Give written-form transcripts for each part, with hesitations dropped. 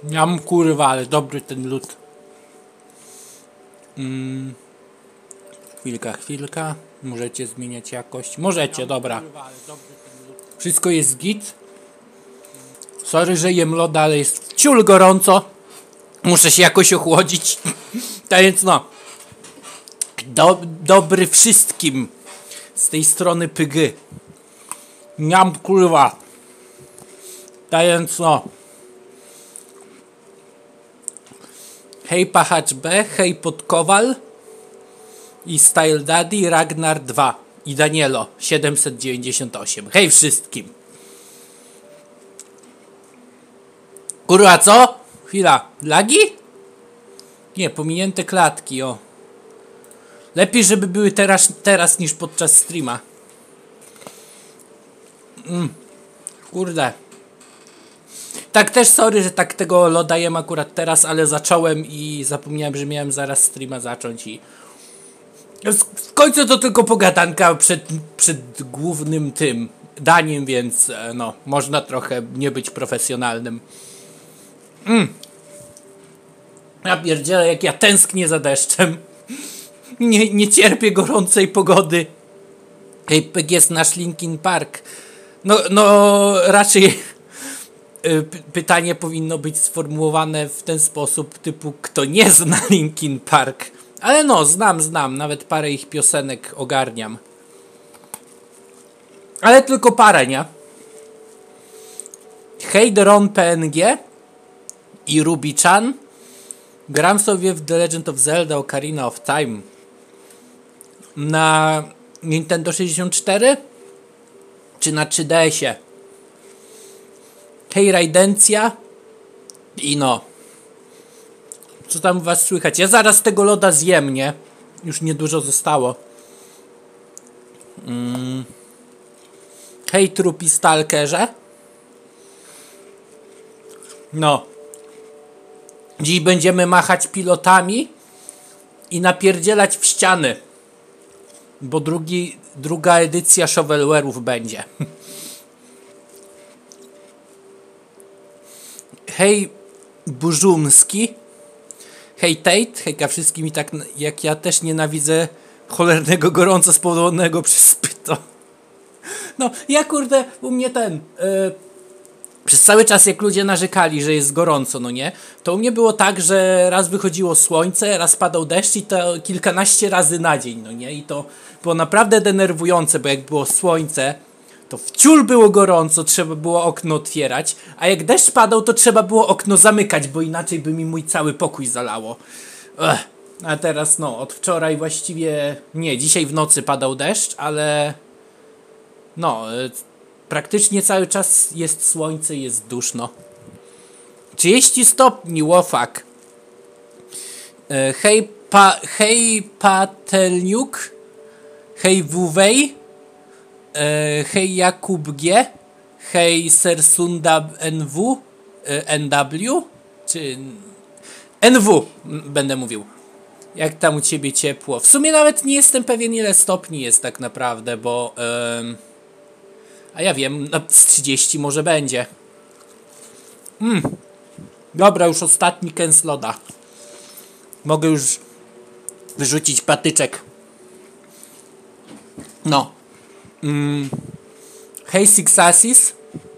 Jam kurwa, ale dobry ten lód. Chwilka. Możecie zmieniać jakość. Możecie, dobra. Wszystko jest git. Sorry, że jem loda, ale jest ciul gorąco. Muszę się jakoś ochłodzić. Tak więc no. Dobry wszystkim. Z tej strony pygy. Jam kurwa. Tak więc no. Hej Pachacz B, hej Podkowal i Style Daddy, Ragnar 2 i Danielo 798. Hej wszystkim. Kurwa co? Chwila. Lagi? Nie, pominięte klatki, o. Lepiej, żeby były teraz niż podczas streama. Kurde. Tak też sorry, że tak tego loda jem akurat teraz, ale zacząłem i zapomniałem, że miałem zaraz streama zacząć i... W końcu to tylko pogadanka przed głównym tym daniem, więc no, można trochę nie być profesjonalnym. Ja pierdzielę, jak ja tęsknię za deszczem. Nie cierpię gorącej pogody. Hej, jest nasz Linkin Park. No raczej pytanie powinno być sformułowane w ten sposób, typu kto nie zna Linkin Park. Ale no, znam, nawet parę ich piosenek ogarniam. Ale tylko parę, nie? Hej, Ron PNG i Ruby-chan. Gram sobie w The Legend of Zelda Ocarina of Time na Nintendo 64 czy na 3DS-ie. Hej, Raidencja i no. Co tam u was słychać? Ja zaraz tego loda zjem, nie? Już niedużo zostało. Hej, Trupi Stalkerze. No. Dziś będziemy machać pilotami i napierdzielać w ściany. Bo druga edycja Shovelware'ów będzie. Hej, Burzumski. Hej, Tate. Hejka wszystkim i tak jak ja też nienawidzę cholernego gorąca spowodowanego przez spyto. No, ja kurde, u mnie przez cały czas jak ludzie narzekali, że jest gorąco, no nie? To u mnie było tak, że raz wychodziło słońce, raz padał deszcz i to kilkanaście razy na dzień, no nie? I to było naprawdę denerwujące, bo jak było słońce, to wciul było gorąco, trzeba było okno otwierać, a jak deszcz padał, to trzeba było okno zamykać, bo inaczej by mi mój cały pokój zalało. A teraz no, od wczoraj właściwie, nie, dzisiaj w nocy padał deszcz, ale no, praktycznie cały czas jest słońce i jest duszno. 30 stopni, łofak. Hej Patelniuk. Hej Wuwej. Hej Jakub G. Hej Sersunda NW. NW? Czy... NW będę mówił. Jak tam u ciebie ciepło? W sumie nawet nie jestem pewien, ile stopni jest tak naprawdę, bo... A ja wiem, z 30 może będzie. Dobra, już ostatni kęs loda. Mogę już wyrzucić patyczek. No. Hej Sixasis.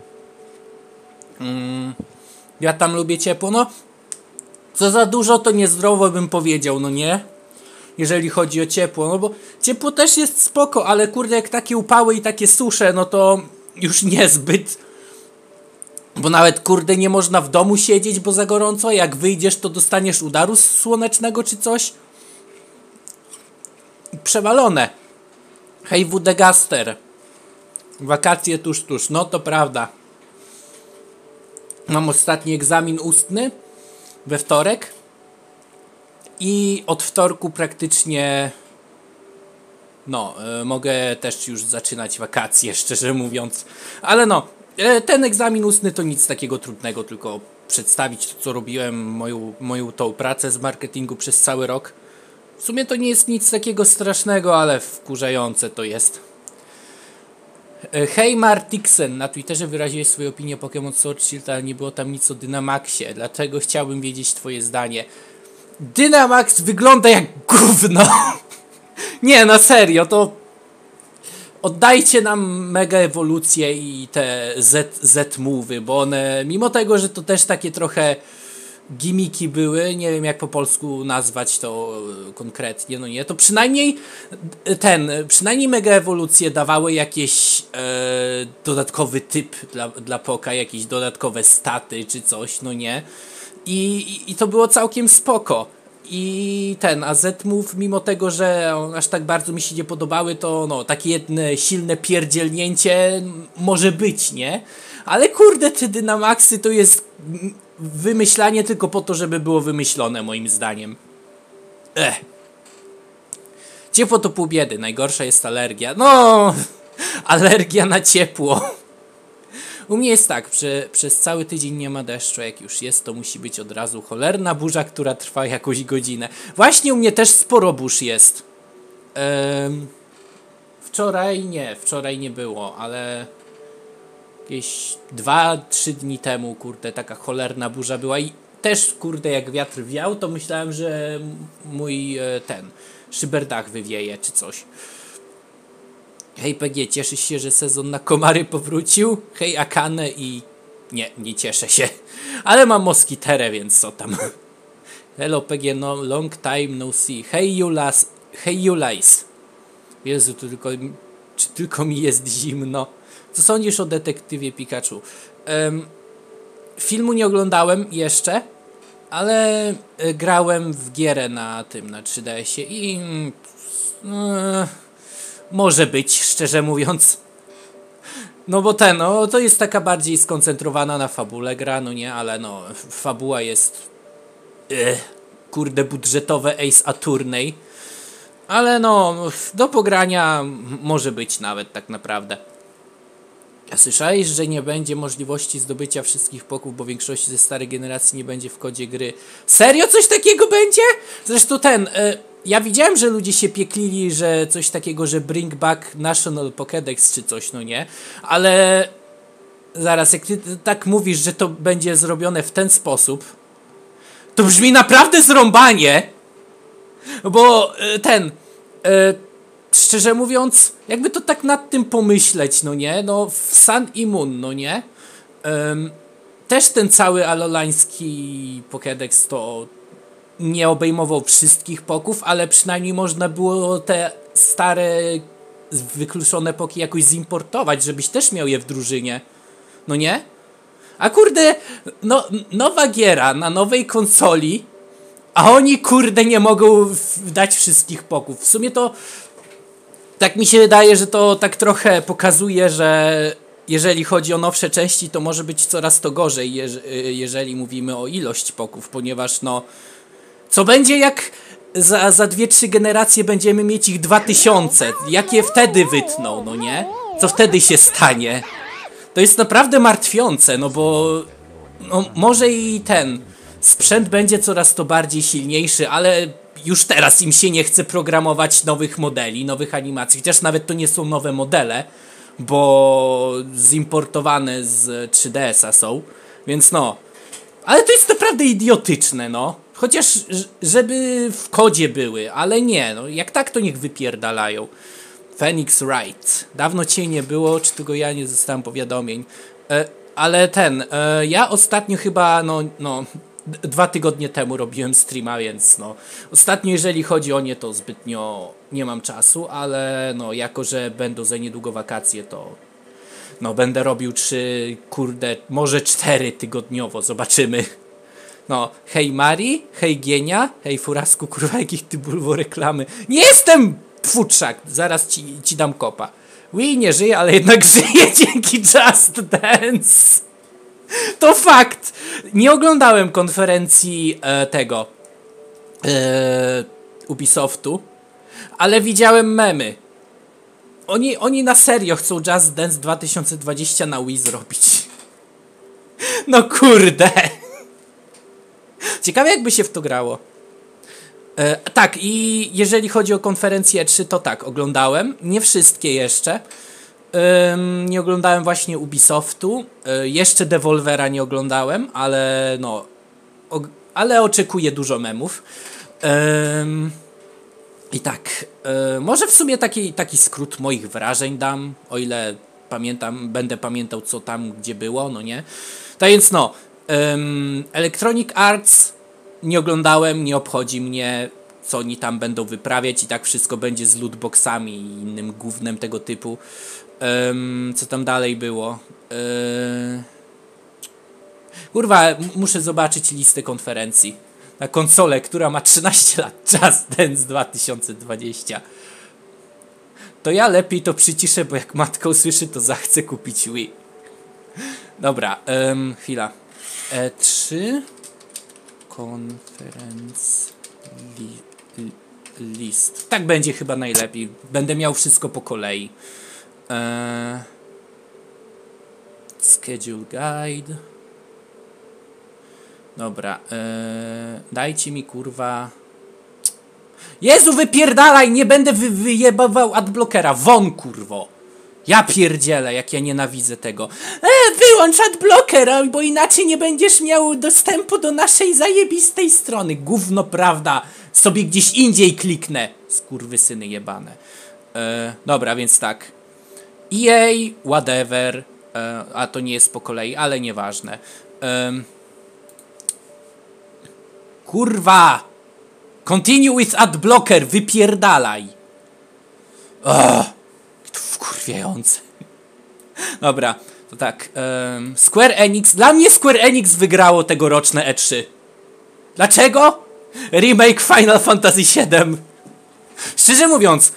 Ja tam lubię ciepło. No, co za dużo to niezdrowo bym powiedział, no nie? Jeżeli chodzi o ciepło, no bo ciepło też jest spoko, ale kurde jak takie upały i takie susze, no to już niezbyt. Bo nawet kurde nie można w domu siedzieć, bo za gorąco, jak wyjdziesz to dostaniesz udaru słonecznego czy coś. Przewalone. Hej Wudegaster. Wakacje tuż, no to prawda. Mam ostatni egzamin ustny we wtorek. I od wtorku praktycznie no, mogę też już zaczynać wakacje, szczerze mówiąc. Ale no, ten egzamin ustny to nic takiego trudnego, tylko przedstawić to, co robiłem, moją tą pracę z marketingu przez cały rok. W sumie to nie jest nic takiego strasznego, ale wkurzające to jest. Hej Martixen, na Twitterze wyraziłeś swoją opinię Pokémon Sword Shield, ale nie było tam nic o Dynamaxie. Dlatego chciałbym wiedzieć twoje zdanie. Dynamax wygląda jak gówno. Nie, na serio, to oddajcie nam mega ewolucję i te Z-move'y, bo one, mimo tego, że to też takie trochę gimmiki były, nie wiem jak po polsku nazwać to konkretnie, no nie, to przynajmniej przynajmniej mega ewolucje dawały jakieś dodatkowy typ dla Poka, jakieś dodatkowe staty czy coś, no nie, i to było całkiem spoko. A Z-Move, mimo tego, że aż tak bardzo mi się nie podobały, to no, takie jedne silne pierdzielnięcie może być, nie? Ale kurde, te Dynamaxy to jest wymyślanie tylko po to, żeby było wymyślone, moim zdaniem. Ciepło to pół biedy, najgorsza jest alergia. No, alergia na ciepło. U mnie jest tak, przez cały tydzień nie ma deszczu, jak już jest, to musi być od razu cholerna burza, która trwa jakąś godzinę. Właśnie u mnie też sporo burz jest. Wczoraj nie było, ale jakieś 2-3 dni temu, kurde, taka cholerna burza była i też, kurde, jak wiatr wiał, to myślałem, że mój szyberdach wywieje czy coś. Hej PG, cieszysz się, że sezon na komary powrócił? Hej Akane i... Nie cieszę się. Ale mam moskiterę, więc co tam. Hello PG, no long time no see. Hej Julais. Jezu, czy tylko mi jest zimno? Co sądzisz o detektywie Pikachu? Filmu nie oglądałem jeszcze, ale grałem w gierę na 3DS-ie i... może być, szczerze mówiąc. No bo to jest taka bardziej skoncentrowana na fabule gra, no nie, ale no, fabuła jest kurde budżetowe Ace Attorney. Ale no, do pogrania może być nawet tak naprawdę. A słyszałeś, że nie będzie możliwości zdobycia wszystkich poków, bo większości ze starej generacji nie będzie w kodzie gry. Serio coś takiego będzie? Zresztą ja widziałem, że ludzie się pieklili, że coś takiego, że bring back National Pokédex czy coś, no nie? Ale zaraz, jak ty tak mówisz, że to będzie zrobione w ten sposób, to brzmi naprawdę zrąbanie! Bo szczerze mówiąc, jakby to tak nad tym pomyśleć, no nie? No w Sun i Moon, no nie? Też ten cały alolański Pokédex to nie obejmował wszystkich poków, ale przynajmniej można było te stare, wykluczone poki jakoś zimportować, żebyś też miał je w drużynie. No nie? A kurde, no, nowa giera na nowej konsoli, a oni kurde nie mogą dać wszystkich poków. W sumie to tak mi się wydaje, że to tak trochę pokazuje, że jeżeli chodzi o nowsze części, to może być coraz to gorzej, jeżeli mówimy o ilość poków, ponieważ no co będzie jak za 2-3 generacje będziemy mieć ich 2000? Jak je wtedy wytną, no nie? Co wtedy się stanie? To jest naprawdę martwiące, no bo no, może i sprzęt będzie coraz to bardziej silniejszy, ale już teraz im się nie chce programować nowych modeli, nowych animacji, chociaż nawet to nie są nowe modele, bo zimportowane z 3DS-a są, więc no. Ale to jest naprawdę idiotyczne, no. Chociaż, żeby w kodzie były, ale nie, no. Jak tak, to niech wypierdalają. Phoenix Wright. Dawno cię nie było, czy tylko ja nie dostałem powiadomień. Ale ja ostatnio chyba, no 2 tygodnie temu robiłem streama, więc no. Ostatnio, jeżeli chodzi o nie, to zbytnio nie mam czasu, ale no, jako że będą za niedługo wakacje, to no, będę robił 3, kurde, może 4 tygodniowo, zobaczymy. No, hej Mari, hej Gienia, hej Furasku, kurwa, jakich ty bulwo reklamy. Nie jestem futrzak, zaraz ci dam kopa. Wii nie żyje, ale jednak żyje dzięki Just Dance. To fakt. Nie oglądałem konferencji Ubisoftu, ale widziałem memy. Oni na serio chcą Just Dance 2020 na Wii zrobić. No kurde. Ciekawe jakby się w to grało. Tak, i jeżeli chodzi o konferencję 3, to tak, oglądałem. Nie wszystkie jeszcze. Nie oglądałem właśnie Ubisoftu. Jeszcze Devolvera nie oglądałem, ale no... ale oczekuję dużo memów. I tak, może w sumie taki skrót moich wrażeń dam, o ile pamiętam, będę pamiętał co tam, gdzie było, no nie. Tak więc no, Electronic Arts nie oglądałem, nie obchodzi mnie, co oni tam będą wyprawiać i tak wszystko będzie z lootboxami i innym gównem tego typu. Co tam dalej było? Kurwa, muszę zobaczyć listę konferencji. Na konsolę, która ma 13 lat. Just Dance 2020. To ja lepiej to przyciszę, bo jak matka usłyszy, to zachce kupić Wii. Dobra, chwila. E3 Conference List. Tak będzie chyba najlepiej. Będę miał wszystko po kolei. Schedule Guide. Dobra, dajcie mi kurwa... Jezu, wypierdalaj! Nie będę wyjebał adblockera. Won, kurwo! Ja pierdzielę, jak ja nienawidzę tego. Wyłącz adblockera, bo inaczej nie będziesz miał dostępu do naszej zajebistej strony. Gówno, prawda? Sobie gdzieś indziej kliknę. Skurwysyny jebane. Dobra, więc tak. EA, whatever. A to nie jest po kolei, ale nieważne. Kurwa! Continue with adblocker, wypierdalaj! To wkurwiające. Dobra, to tak. Square Enix. Dla mnie Square Enix wygrało tegoroczne E3. Dlaczego? Remake Final Fantasy VII. Szczerze mówiąc,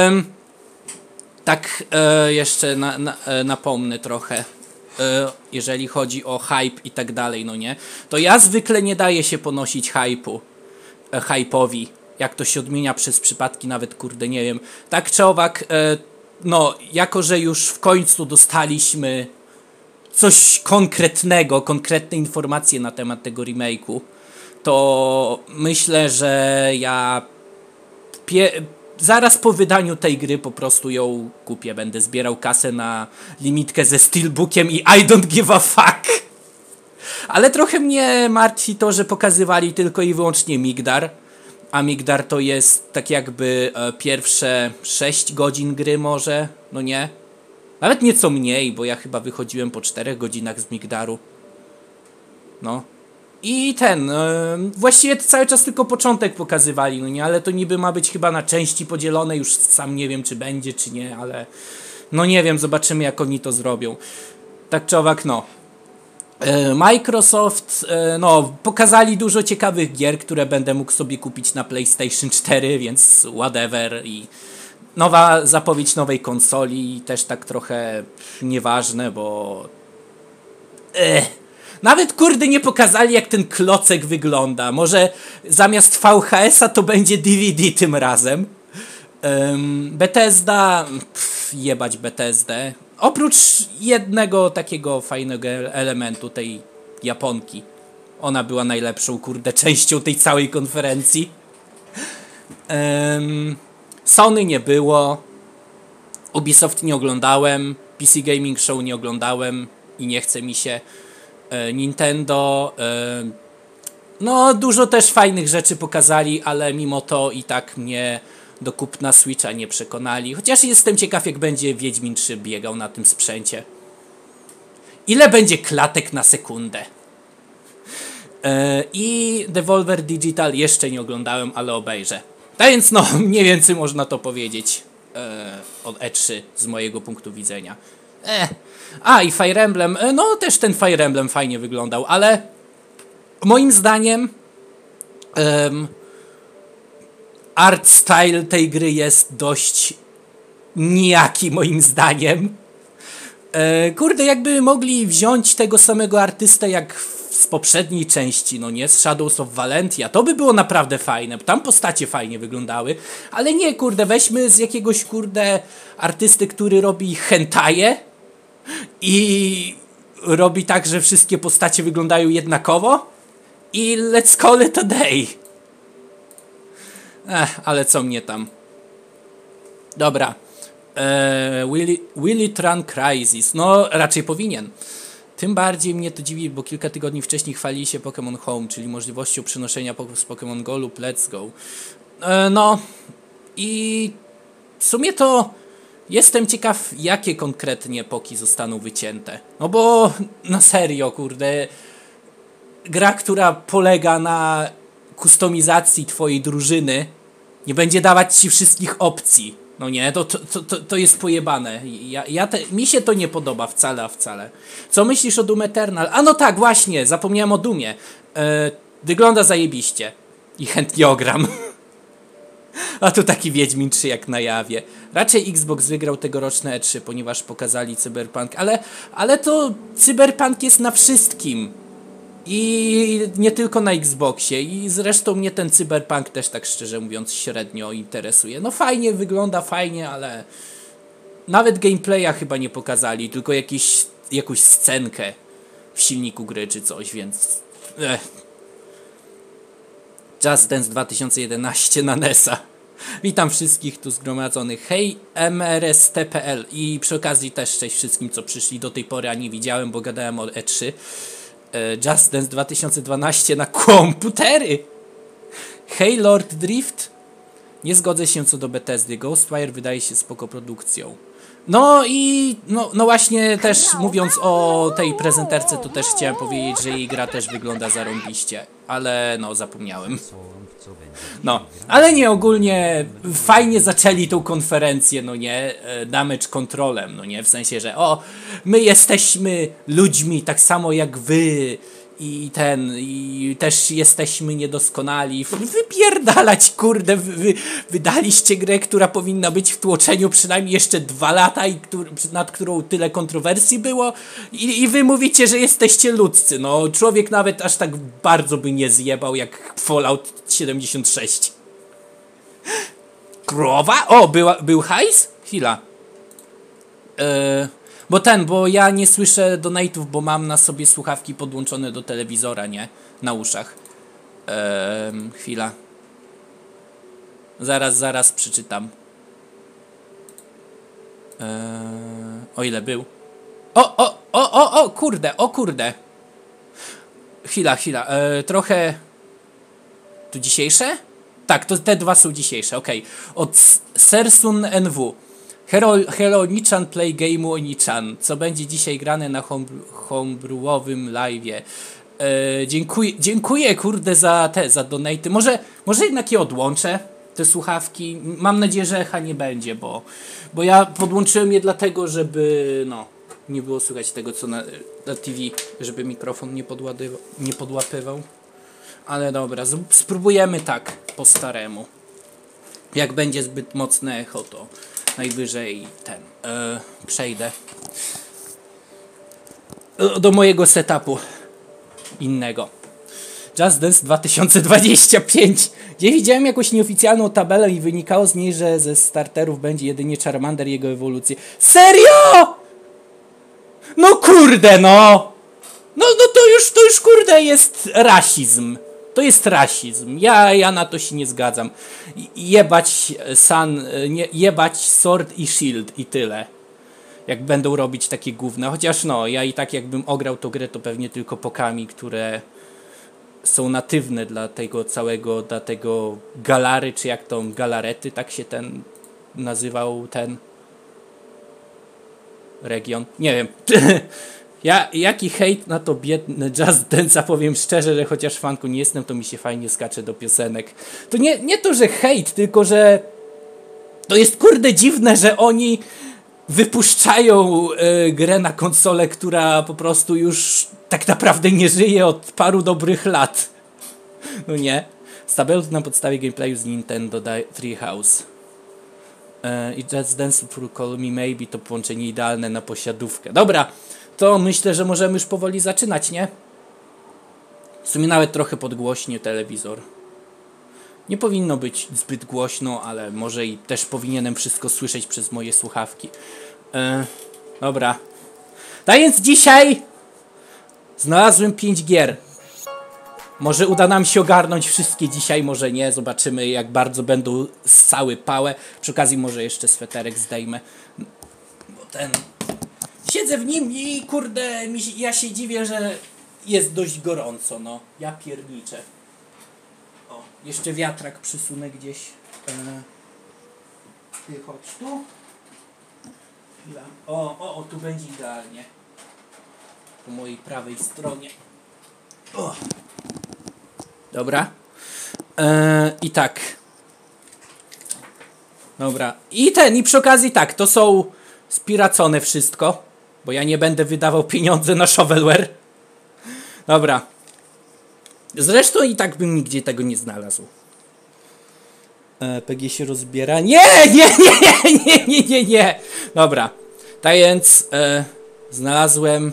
tak jeszcze napomnę trochę. Jeżeli chodzi o hype i tak dalej, no nie? To ja zwykle nie daję się ponosić hype'owi. Jak to się odmienia przez przypadki, nawet kurde nie wiem. Tak czy owak, no, jako że już w końcu dostaliśmy coś konkretnego, konkretne informacje na temat tego remake'u, to myślę, że ja zaraz po wydaniu tej gry po prostu ją kupię. Będę zbierał kasę na limitkę ze Steelbookiem i I don't give a fuck. Ale trochę mnie martwi to, że pokazywali tylko i wyłącznie Migdar. A Migdar to jest tak jakby pierwsze 6 godzin gry może, no nie? Nawet nieco mniej, bo ja chyba wychodziłem po 4 godzinach z Migdaru. No. I właściwie cały czas tylko początek pokazywali, no nie? Ale to niby ma być chyba na części podzielone, już sam nie wiem czy będzie, czy nie, ale... No nie wiem, zobaczymy jak oni to zrobią. Tak czy owak, no. Microsoft, no, pokazali dużo ciekawych gier, które będę mógł sobie kupić na PlayStation 4, więc whatever. I nowa zapowiedź nowej konsoli, też tak trochę nieważne, bo... Nawet kurde nie pokazali jak ten klocek wygląda. Może zamiast VHS-a to będzie DVD tym razem. Bethesda... jebać Bethesdę. Oprócz jednego takiego fajnego elementu, tej Japonki. Ona była najlepszą, kurde, częścią tej całej konferencji. Sony nie było. Ubisoft nie oglądałem. PC Gaming Show nie oglądałem i nie chce mi się. Nintendo... no, dużo też fajnych rzeczy pokazali, ale mimo to i tak mnie do kupna Switcha nie przekonali. Chociaż jestem ciekaw, jak będzie Wiedźmin 3 biegał na tym sprzęcie. Ile będzie klatek na sekundę? I Devolver Digital jeszcze nie oglądałem, ale obejrzę. Tak więc no, mniej więcej można to powiedzieć od E3 z mojego punktu widzenia. A i Fire Emblem, no też ten Fire Emblem fajnie wyglądał, ale moim zdaniem art style tej gry jest dość nijaki moim zdaniem. Kurde, jakby mogli wziąć tego samego artystę jak z poprzedniej części, no nie, z Shadows of Valentia, to by było naprawdę fajne, tam postacie fajnie wyglądały, ale nie, kurde, weźmy z jakiegoś, kurde, artysty, który robi hentaje i robi tak, że wszystkie postacie wyglądają jednakowo i let's call it a day. Ale co mnie tam. Dobra. Willy Tran Crisis. No, raczej powinien. Tym bardziej mnie to dziwi, bo kilka tygodni wcześniej chwalili się Pokémon Home, czyli możliwością przenoszenia z Pokémon Go lub Let's Go. No i w sumie to jestem ciekaw, jakie konkretnie poki zostaną wycięte. No bo na serio, kurde, gra, która polega na kustomizacji twojej drużyny, nie będzie dawać ci wszystkich opcji. No nie, to jest pojebane. Mi się to nie podoba wcale, a wcale. Co myślisz o Doom Eternal? A no tak, właśnie, zapomniałem o Doomie. Wygląda zajebiście. I chętnie ogram. A tu taki Wiedźmin 3 jak na jawie. Raczej Xbox wygrał tegoroczne E3, ponieważ pokazali Cyberpunk. Ale to Cyberpunk jest na wszystkim. I nie tylko na Xboxie. I zresztą mnie ten Cyberpunk też, tak szczerze mówiąc, średnio interesuje. No fajnie wygląda, fajnie, ale nawet gameplaya chyba nie pokazali, tylko jakąś scenkę w silniku gry czy coś, więc Just Dance 2011 na NES-a. Witam wszystkich tu zgromadzonych. Hej, MRST.pl i przy okazji też cześć wszystkim, co przyszli do tej pory, a nie widziałem, bo gadałem o E3. Just Dance 2012 na komputery. Hej, Lord Drift. Nie zgodzę się co do Bethesdy. Ghostwire wydaje się spoko produkcją. No i no właśnie też mówiąc o tej prezenterce, to też chciałem powiedzieć, że jej gra też wygląda zarąbiście. Ale no zapomniałem. No, ale nie, ogólnie fajnie zaczęli tą konferencję, no nie, damage controlem, no nie, w sensie, że my jesteśmy ludźmi tak samo jak wy i też jesteśmy niedoskonali, wypierdalać, kurde, wydaliście grę, która powinna być w tłoczeniu przynajmniej jeszcze 2 lata i nad którą tyle kontrowersji było i wy mówicie, że jesteście ludzcy, no człowiek nawet aż tak bardzo by nie zjebał jak Fallout 76. Krowa? O, był hajs? Chwila. Bo ja nie słyszę donate'ów, bo mam na sobie słuchawki podłączone do telewizora, nie? Na uszach. Chwila. Zaraz przeczytam. O ile był? O kurde. Chwila. Trochę... Tu dzisiejsze? Tak, to te 2 są dzisiejsze, okej. Od Sersun NW. Hello Nichan play game o Nichan. Co będzie dzisiaj grane na homebrewowym live'ie. Dziękuję kurde za donaty. Może jednak je odłączę, te słuchawki. Mam nadzieję, że echa nie będzie, bo ja podłączyłem je dlatego, żeby nie było słychać tego co na TV, żeby mikrofon nie podłapywał. Ale dobra, spróbujemy tak po staremu. Jak będzie zbyt mocne echo, to najwyżej przejdę do mojego setupu innego. Just Dance 2025. Gdzie widziałem jakąś nieoficjalną tabelę i wynikało z niej, że ze starterów będzie jedynie Charmander i jego ewolucję. Serio? No kurde, no to już kurde jest rasizm. To jest rasizm. Ja na to się nie zgadzam. Jebać Sword i Shield i tyle. Jak będą robić takie gówna. Chociaż ja i tak jakbym ograł tą grę, to pewnie tylko pokami, które są natywne dla tego Galary, czy jak to Galarety, tak się nazywał ten region. Nie wiem. Jaki hejt na to biedne Just Dance, powiem szczerze, że chociaż fanką nie jestem, to mi się fajnie skacze do piosenek. To nie to, że hejt, tylko że to jest kurde dziwne, że oni wypuszczają grę na konsolę, która po prostu już tak naprawdę nie żyje od paru dobrych lat. No nie? Stabelot na podstawie gameplayu z Nintendo Treehouse. I Just Dance for Call Me Maybe to połączenie idealne na posiadówkę. Dobra, to myślę, że możemy już powoli zaczynać, nie? W sumie nawet trochę podgłośnie telewizor. Nie powinno być zbyt głośno, ale może i też powinienem wszystko słyszeć przez moje słuchawki. Dobra. Tak więc dzisiaj znalazłem 5 gier. Może uda nam się ogarnąć wszystkie dzisiaj, może nie. Zobaczymy, jak bardzo będą ssały pałę. Przy okazji może jeszcze sweterek zdejmę. Bo ten... Siedzę w nim i kurde, ja się dziwię, że jest dość gorąco, no. Ja pierniczę. O, jeszcze wiatrak przysunę gdzieś. Ty chodź tu. Chwila. O, tu będzie idealnie. Po mojej prawej stronie. O. Dobra. I tak. Dobra. I przy okazji tak, to są spiracone wszystko, bo ja nie będę wydawał pieniądze na shovelware. Dobra. Zresztą i tak bym nigdzie tego nie znalazł. PG się rozbiera. Nie! Dobra. Tak więc znalazłem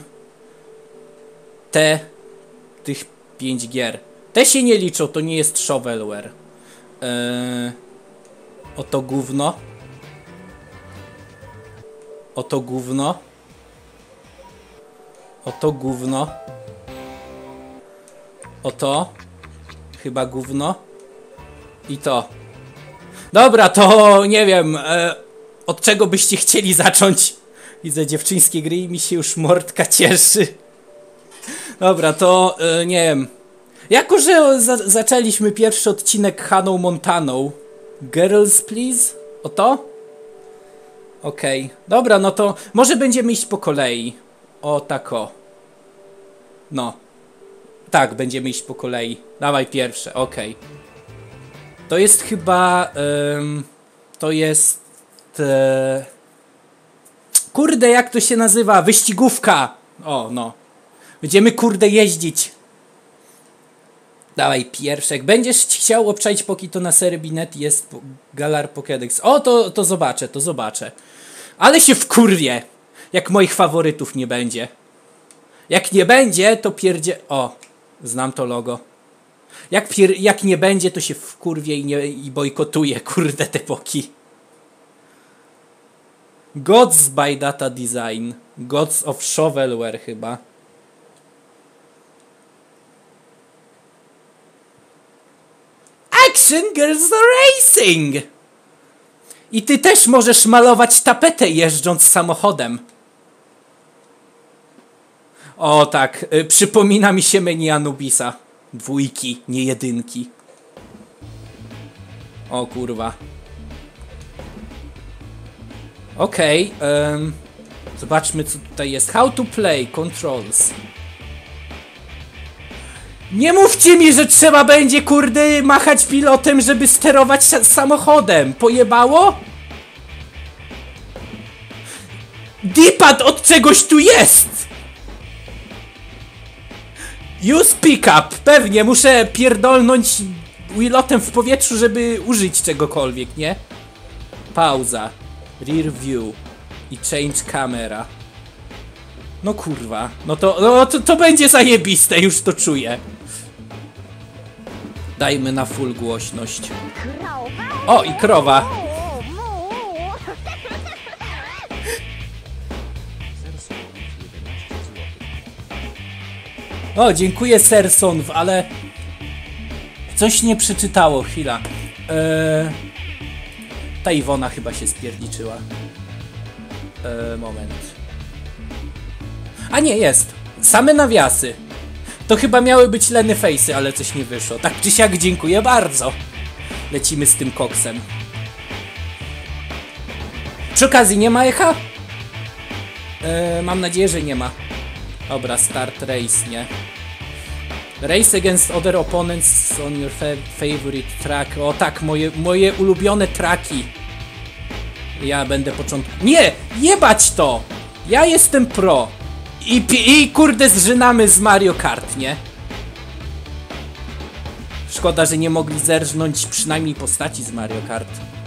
tych 5 gier. Te się nie liczą, to nie jest shovelware. Oto gówno. Oto gówno. Oto gówno. Oto. Chyba gówno. I to. Dobra, to nie wiem. Od czego byście chcieli zacząć? Widzę dziewczyńskie gry i mi się już mordka cieszy. Dobra, to nie wiem. Jako, że zaczęliśmy pierwszy odcinek Hannah Montaną. Girls, please? O to? Okej. Dobra, no to może będziemy iść po kolei. O, tak o. No. Tak, będziemy iść po kolei. Dawaj pierwsze, okej. To jest chyba... to jest... kurde, jak to się nazywa? Wyścigówka! O, no. Będziemy, kurde, jeździć. Dawaj, pierwsze. Jak będziesz chciał obczaić póki to na Serbinet jest Galar Pokédex. O, to zobaczę. Ale się wkurwię, jak moich faworytów nie będzie. Jak nie będzie, to pierdzie... O, znam to logo. Jak nie będzie, to się wkurwię i bojkotuję, kurde, te poki. Gods by Data Design. Gods of Shovelware chyba. Action Girls Racing! I ty też możesz malować tapetę jeżdżąc samochodem. O tak, przypomina mi się menu Anubisa. 2, nie 1. O kurwa. Okej, zobaczmy co tutaj jest. How to play, controls. Nie mówcie mi, że trzeba będzie, kurde, machać pilotem, żeby sterować samochodem. Pojebało? D-pad od czegoś tu jest! Use pickup. Pewnie, muszę pierdolnąć wheelotem w powietrzu, żeby użyć czegokolwiek, nie? Pauza. Rear view. I change camera. No kurwa. No to będzie zajebiste, już to czuję. Dajmy na full głośność. O, i krowa. O, dziękuję Sersonw, ale coś nie przeczytało, chwila. Ta Iwona chyba się spierniczyła. Moment. A nie, jest. Same nawiasy. To chyba miały być Lenny Face'y, ale coś nie wyszło. Tak czy siak, dziękuję bardzo. Lecimy z tym koksem. Przy okazji, nie ma echa? Mam nadzieję, że nie ma. Dobra, start race, nie? Race against other opponents on your favorite track. O tak, moje ulubione traki. Ja będę początku... Nie! Jebać to! Ja jestem pro. I kurde zżynamy z Mario Kart, nie? Szkoda, że nie mogli zerżnąć przynajmniej postaci z Mario Kart.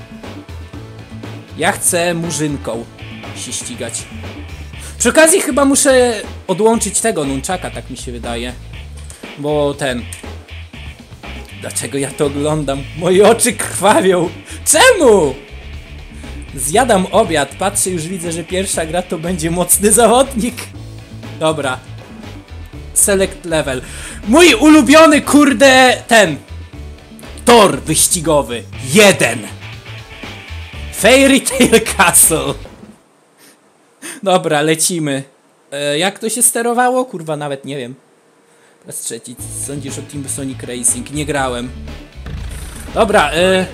Ja chcę murzynką się ścigać. Przy okazji chyba muszę odłączyć tego nunchaka, tak mi się wydaje. Bo ten... Dlaczego ja to oglądam? Moje oczy krwawią. Czemu? Zjadam obiad, patrzę, już widzę, że pierwsza gra to będzie mocny zawodnik. Dobra. select level. Mój ulubiony, kurde, ten tor wyścigowy. 1. Fairy Tail Castle. Dobra, lecimy. Jak to się sterowało? Kurwa, nawet nie wiem. Raz trzeci. Sądzisz o Team Sonic Racing? Nie grałem. Dobra,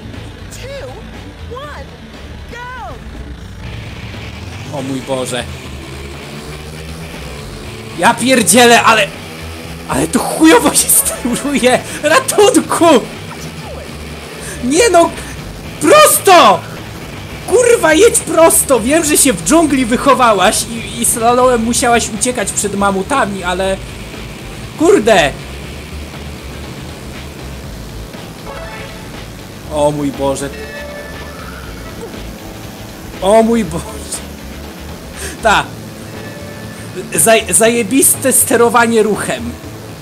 o mój Boże. Ja pierdzielę, ale to chujowo się steruje. Ratunku! Nie no! Prosto! Kurwa, jedź prosto! Wiem, że się w dżungli wychowałaś i slalomem musiałaś uciekać przed mamutami, ale... Kurde! O mój Boże. O mój Boże. Ta. Zajebiste sterowanie ruchem.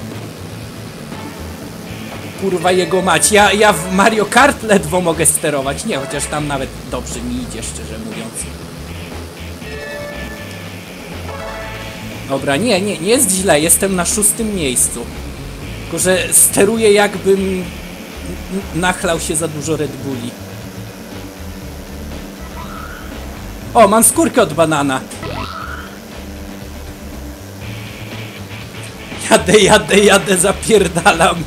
Kurwa jego mać. Ja w Mario Kart ledwo mogę sterować. Nie, chociaż tam nawet dobrze mi idzie, szczerze mówiąc. Dobra, nie jest źle. Jestem na 6. miejscu. Tylko, że steruję jakbym nachlał się za dużo Red Bulli. O, mam skórkę od banana. Jadę, zapierdalam.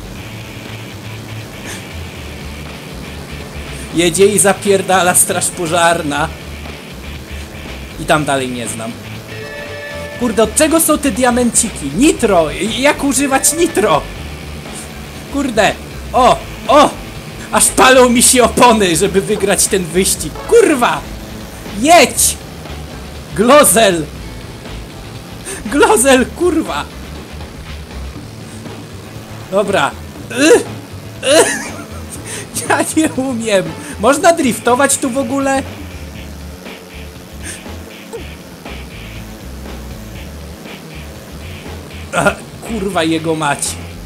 Jedzie i zapierdala straż pożarna. I tam dalej nie znam. Kurde, od czego są te diamenciki? Nitro! Jak używać nitro? Kurde! O! Aż palą mi się opony, żeby wygrać ten wyścig. Kurwa! Jedź! Glozel! Glozel, kurwa! Dobra. Ja nie umiem. Można driftować tu w ogóle? Kurwa jego mać.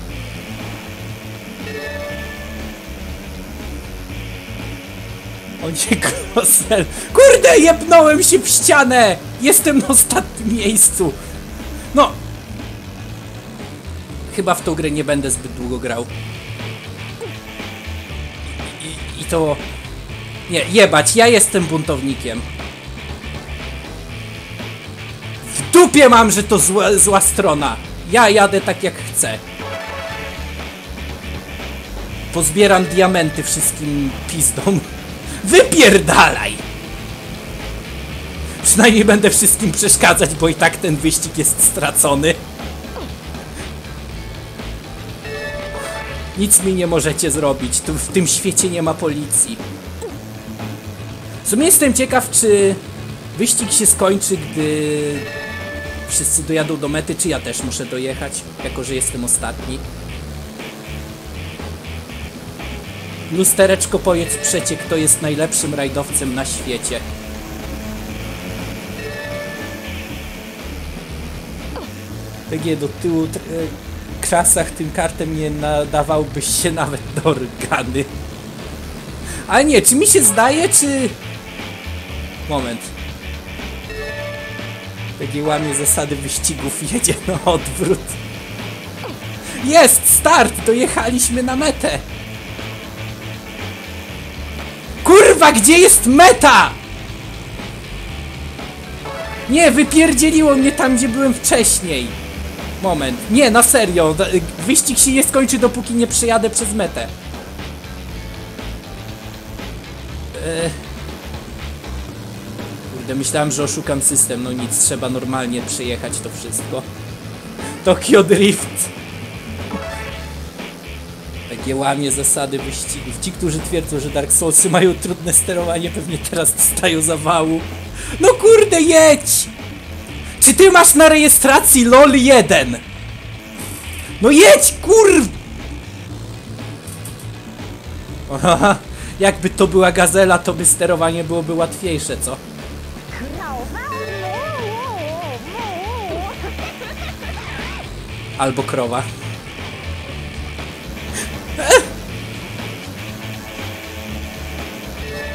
O nie, Glozel. Kurde, jebnąłem się w ścianę. Jestem na ostatnim miejscu. No. Chyba w tą grę nie będę zbyt długo grał. I to... Nie, jebać, ja jestem buntownikiem. W dupie mam, że to zła strona. Ja jadę tak jak chcę. Pozbieram diamenty wszystkim pizdom. Wypierdalaj! Przynajmniej będę wszystkim przeszkadzać, bo i tak ten wyścig jest stracony. Nic mi nie możecie zrobić. Tu w tym świecie nie ma policji. W sumie jestem ciekaw, czy wyścig się skończy, gdy wszyscy dojadą do mety, czy ja też muszę dojechać, jako że jestem ostatni. Lustereczko, powiedz przecie, kto jest najlepszym rajdowcem na świecie. PG do tyłu krasach tym kartem nie nadawałbyś się nawet do organy. Ale nie, czy mi się zdaje, czy... Moment. PG łamie zasady wyścigów, jedzie na odwrót. Jest! Start! Dojechaliśmy na metę! Kurwa, gdzie jest meta? Nie, wypierdzieliło mnie tam, gdzie byłem wcześniej. Moment. Nie, na serio. Wyścig się nie skończy, dopóki nie przejadę przez metę. Kurde, myślałem, że oszukam system. No nic, trzeba normalnie przejechać to wszystko. Tokyo Drift. Takie łamie zasady wyścigów. Ci, którzy twierdzą, że Dark Soulsy mają trudne sterowanie, pewnie teraz dostają zawału. No kurde, jedź! Czy ty masz na rejestracji LOL 1? No jedź, kurw! Aha, jakby to była gazela, to by sterowanie byłoby łatwiejsze, co? Albo krowa.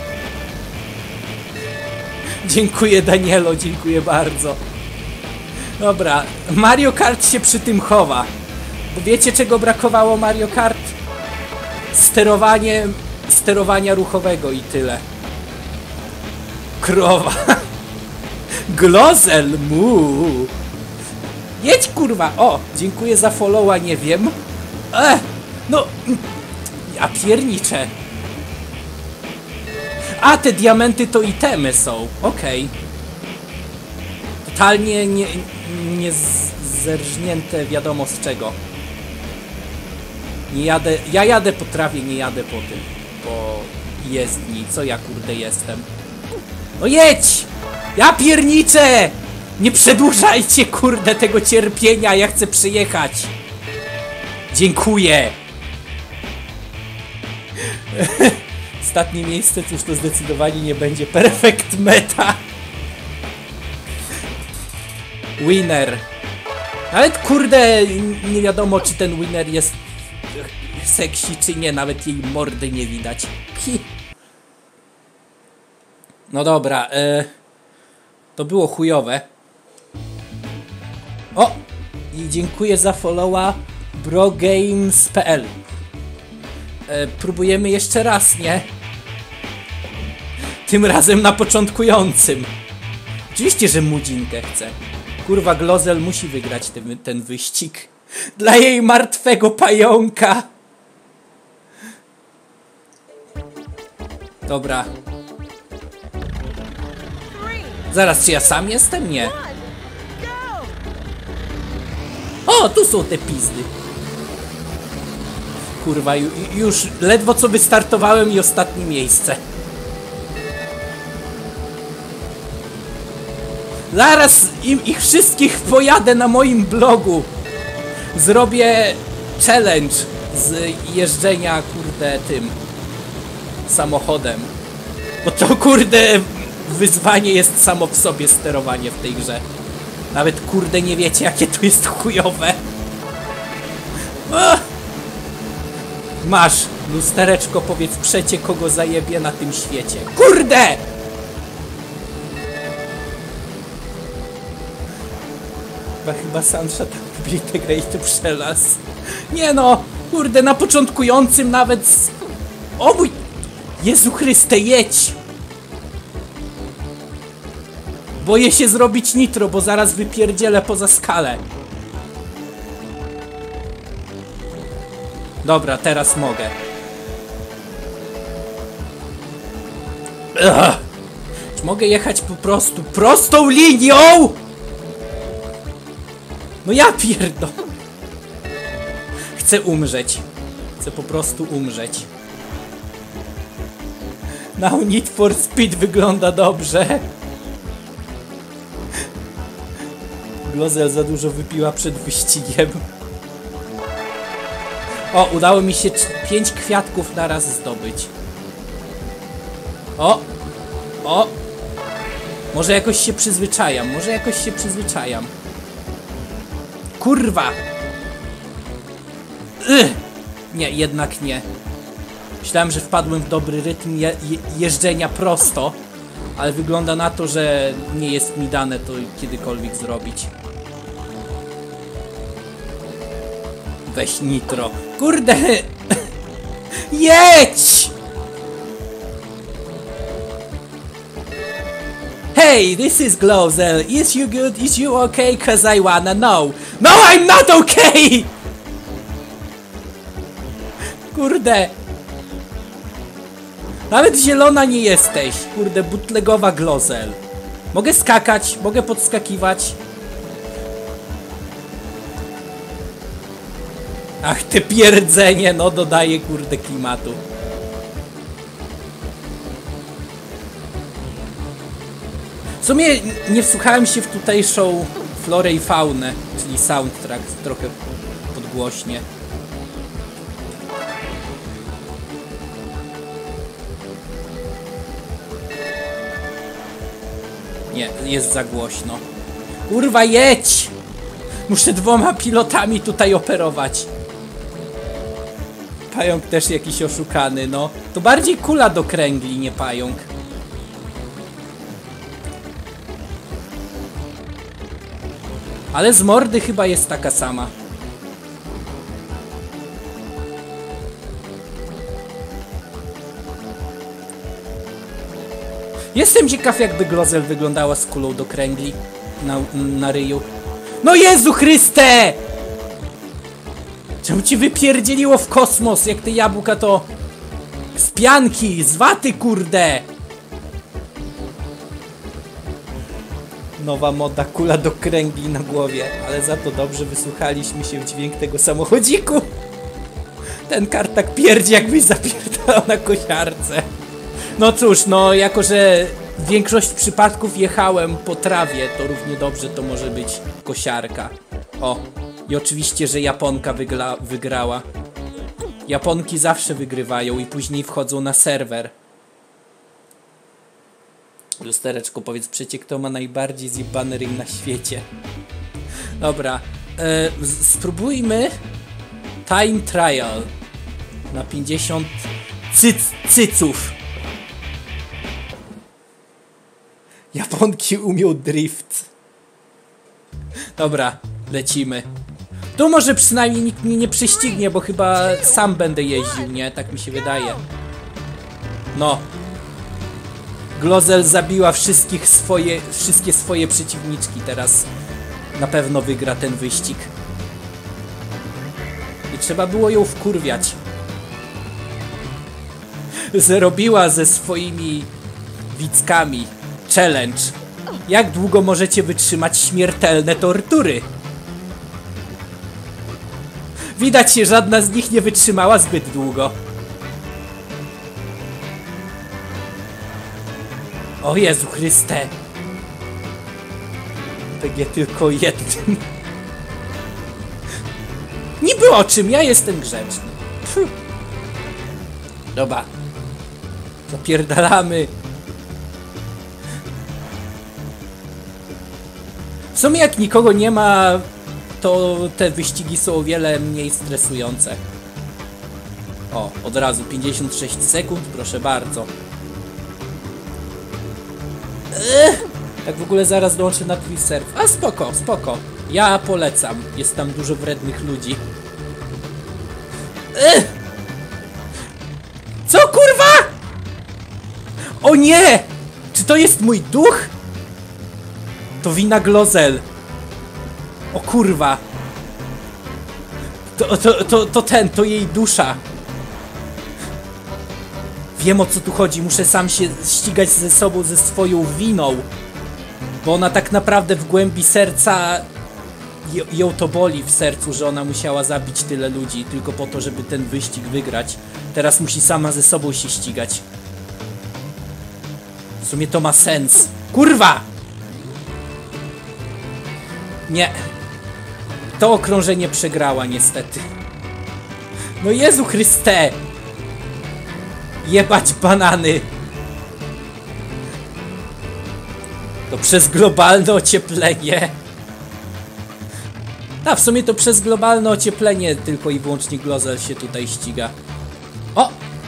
Dziękuję, Danielo, dziękuję bardzo. Dobra, Mario Kart się przy tym chowa. Bo wiecie, czego brakowało Mario Kart? Sterowania ruchowego i tyle. Krowa. Glozel, mu. Jedź, kurwa. O, dziękuję za followa, nie wiem. No, ja pierniczę. A, te diamenty to itemy są. Okej. Totalnie nie zerżnięte wiadomo z czego. Nie jadę, ja jadę po trawie, nie jadę po tym, po jezdni. Co ja kurde jestem? No jedź! Ja pierniczę! Nie przedłużajcie kurde tego cierpienia, ja chcę przyjechać. Dziękuję. Ostatnie miejsce, cóż to zdecydowanie nie będzie perfect meta. Winner. Nawet kurde nie wiadomo czy ten winner jest seksi czy nie, nawet jej mordy nie widać. No dobra, to było chujowe. O! I dziękuję za followa brogames.pl. Próbujemy jeszcze raz, nie? Tym razem na początkującym. Oczywiście, że mudzinkę chcę. Kurwa, Glozel musi wygrać ten wyścig. Dla jej martwego pająka. Dobra. Zaraz, czy ja sam jestem? Nie. O, tu są te pizdy. Kurwa, już ledwo co wystartowałem i ostatnie miejsce. Zaraz ich wszystkich pojadę na moim blogu. Zrobię challenge z jeżdżenia, kurde, tym samochodem. Bo to, kurde, wyzwanie jest samo w sobie sterowanie w tej grze. Nawet, kurde, nie wiecie, jakie to jest chujowe. Masz, lustereczko, powiedz przecie, kogo zajebie na tym świecie. Kurde! Chyba Sansha tam lubi tę grę i to przelas. Nie no, kurde, na początkującym nawet... O mój... Jezu Chryste, jedź! Boję się zrobić nitro, bo zaraz wypierdzielę poza skalę. Dobra, teraz mogę. Czy mogę jechać po prostu prostą linią? No ja pierdol. Chcę umrzeć. Chcę po prostu umrzeć. Now Need for Speed wygląda dobrze. Glozel za dużo wypiła przed wyścigiem. O, udało mi się 5 kwiatków naraz zdobyć. O! O! Może jakoś się przyzwyczajam, Kurwa! Nie, jednak nie. Myślałem, że wpadłem w dobry rytm jeżdżenia prosto, ale wygląda na to, że nie jest mi dane to kiedykolwiek zrobić. Weź nitro. Kurde! Jedź! Hey, this is Glozel. Is you good? Is you okay? Cause I wanna know. No, I'm not okay! Kurde. Nawet zielona nie jesteś. Kurde, bootlegowa Glozel. Mogę skakać, mogę podskakiwać. Ach, te pierdzenie, no dodaje, kurde, klimatu. W sumie nie wsłuchałem się w tutejszą florę i faunę, czyli soundtrack trochę podgłośnie. Nie, jest za głośno. Kurwa, jedź! Muszę 2 pilotami tutaj operować. Pająk też jakiś oszukany, no. To bardziej kula do kręgli, nie pająk. Ale z mordy chyba jest taka sama. Jestem ciekaw, jakby Glozell wyglądała z kulą do kręgli na ryju. No Jezu Chryste! Czemu ci wypierdzieliło w kosmos, jak te jabłka to... z pianki, z waty, kurde! Nowa moda, kula do kręgli na głowie. Ale za to dobrze wysłuchaliśmy się w dźwięk tego samochodziku. Ten kartak pierdzi, jakbyś zapierdalał na kosiarce. No cóż, no jako że większość przypadków jechałem po trawie, to równie dobrze to może być kosiarka. O, i oczywiście, że Japonka wygrała. Japonki zawsze wygrywają i później wchodzą na serwer. Lustereczko, powiedz przecie, kto ma najbardziej zjebany ryj na świecie. Dobra, spróbujmy time trial na 50 cyców. Japonki umią drift. Dobra, lecimy. Tu może przynajmniej nikt mnie nie prześcignie, bo chyba sam będę jeździł, nie? Tak mi się wydaje. No. Glozell zabiła wszystkie swoje przeciwniczki. Teraz na pewno wygra ten wyścig. I trzeba było ją wkurwiać. Zrobiła ze swoimi wickami challenge. Jak długo możecie wytrzymać śmiertelne tortury? Widać się, żadna z nich nie wytrzymała zbyt długo. O Jezu Chryste! PG tylko jednym. Niby o czym, ja jestem grzeczny. Pfuh. Dobra. Zapierdalamy. W sumie jak nikogo nie ma, to te wyścigi są o wiele mniej stresujące. O, od razu 56 sekund, proszę bardzo. Tak w ogóle zaraz dołączę na twój serw. A spoko, spoko. Ja polecam. Jest tam dużo wrednych ludzi. Co kurwa? O nie! Czy to jest mój duch? To wina Glozell. O kurwa. To jej dusza. Wiem, o co tu chodzi. Muszę sam się ścigać ze sobą, ze swoją winą. Bo ona tak naprawdę w głębi serca ją to boli w sercu, że ona musiała zabić tyle ludzi tylko po to, żeby ten wyścig wygrać. Teraz musi sama ze sobą się ścigać. W sumie to ma sens. Kurwa! Nie. To okrążenie przegrała niestety. No Jezu Chryste! Jebać banany! To przez globalne ocieplenie. A w sumie to przez globalne ocieplenie tylko i wyłącznie Glozell się tutaj ściga. O!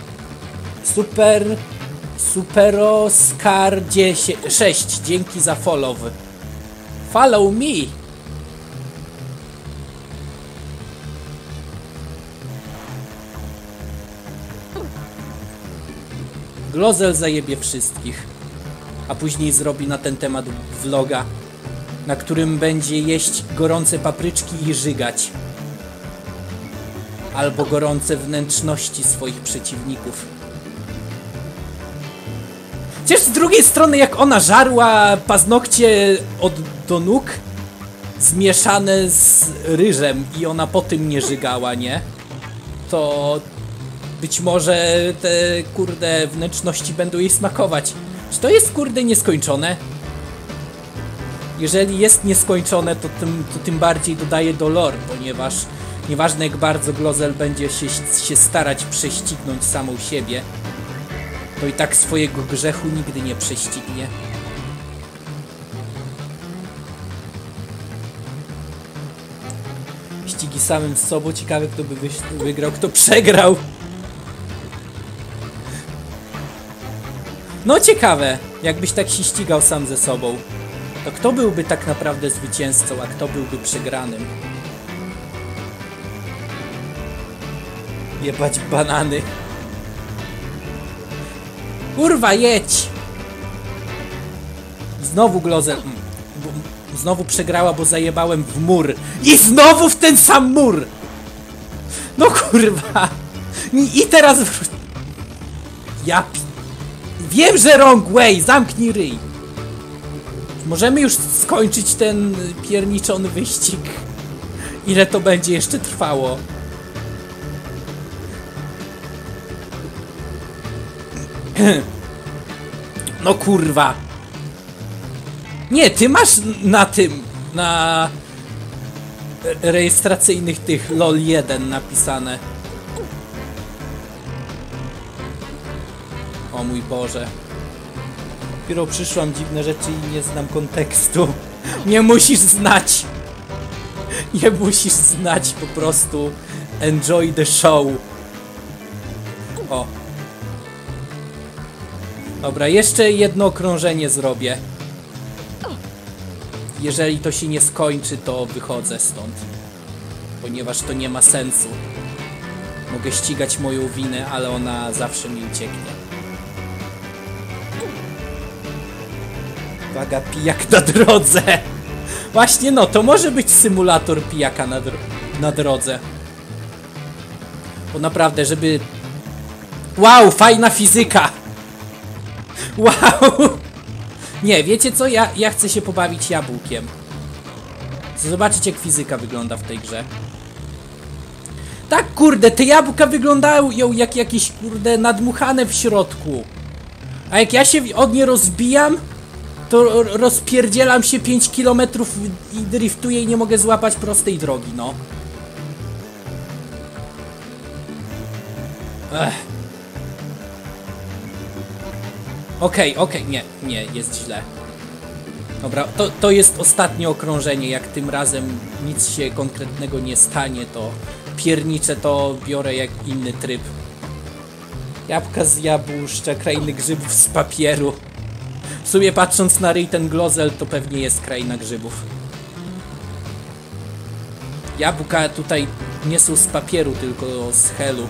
Superoscar 6. Dzięki za follow. Follow me! Glozell zajebie wszystkich. A później zrobi na ten temat vloga, na którym będzie jeść gorące papryczki i żygać. Albo gorące wnętrzności swoich przeciwników. Chociaż z drugiej strony, jak ona żarła paznokcie do nóg zmieszane z ryżem i ona po tym nie żygała, nie? To być może te kurde wnętrzności będą jej smakować. Czy to jest kurde nieskończone? Jeżeli jest nieskończone, to tym bardziej dodaje do lore, ponieważ nieważne jak bardzo Glozell będzie się starać prześcignąć samą siebie, to i tak swojego grzechu nigdy nie prześcignie. Ścigi samym z sobą, ciekawe kto by wygrał, kto przegrał. No ciekawe, jakbyś tak się ścigał sam ze sobą. To kto byłby tak naprawdę zwycięzcą, a kto byłby przegranym? Jebać banany. Kurwa, jedź! Znowu Glozell... Znowu przegrała, bo zajebałem w mur. I znowu w ten sam mur! No kurwa! I teraz... Ja... Wiem, że wrong way! Zamknij ryj! Możemy już skończyć ten pierniczony wyścig? Ile to będzie jeszcze trwało? No kurwa! Nie, ty masz na tym... Na... rejestracyjnych tych LOL 1 napisane. O mój Boże. Dopiero przyszłam, dziwne rzeczy i nie znam kontekstu. Nie musisz znać. Nie musisz znać, po prostu enjoy the show. O. Dobra, jeszcze jedno okrążenie zrobię. Jeżeli to się nie skończy, to wychodzę stąd. Ponieważ to nie ma sensu. Mogę ścigać moją winę, ale ona zawsze mi ucieknie. Uwaga, pijak na drodze! Właśnie no, to może być symulator pijaka na drodze. Bo naprawdę, żeby... Wow, fajna fizyka! Wow! Nie, wiecie co? Ja chcę się pobawić jabłkiem. Chcę zobaczyć, jak fizyka wygląda w tej grze. Tak, kurde, te jabłka wyglądają jak jakieś, kurde, nadmuchane w środku. A jak ja się od nie rozbijam, to rozpierdzielam się 5 km i driftuję i nie mogę złapać prostej drogi, no. Okej, nie, jest źle. Dobra, to jest ostatnie okrążenie, jak tym razem nic się konkretnego nie stanie, to piernicze to biorę jak inny tryb. Jabłka z jabłuszcza, krainy grzybów z papieru. W sumie patrząc na ryj ten Glozell, to pewnie jest kraina grzybów. Jabłka tutaj nie są z papieru, tylko z helu.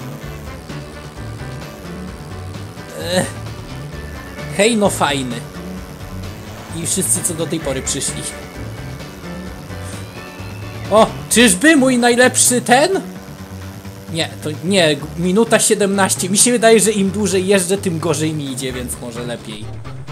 Hej, no fajny. I wszyscy, co do tej pory przyszli. O, czyżby mój najlepszy ten? Nie, to nie, minuta 17. Mi się wydaje, że im dłużej jeżdżę, tym gorzej mi idzie, więc może lepiej.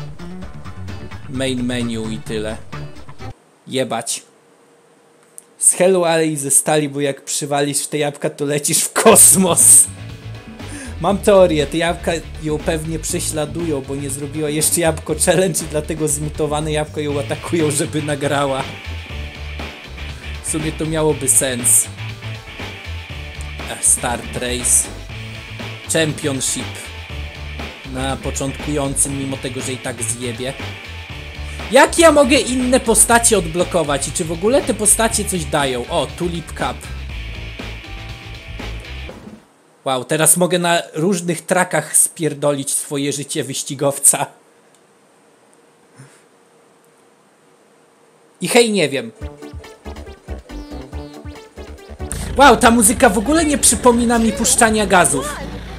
Main menu i tyle. Jebać. Z helu, ale i ze stali, bo jak przywalisz w te jabłka, to lecisz w kosmos. Mam teorię, te jabłka ją pewnie prześladują, bo nie zrobiła jeszcze jabłko challenge i dlatego zmutowane jabłko ją atakują, żeby nagrała. W sumie to miałoby sens. Start Race. Championship. Na początkującym, mimo tego, że i tak zjebie. Jak ja mogę inne postacie odblokować i czy w ogóle te postacie coś dają? O, Tulip Cup. Wow, teraz mogę na różnych trakach spierdolić swoje życie wyścigowca. I hej, nie wiem. Wow, ta muzyka w ogóle nie przypomina mi puszczania gazów.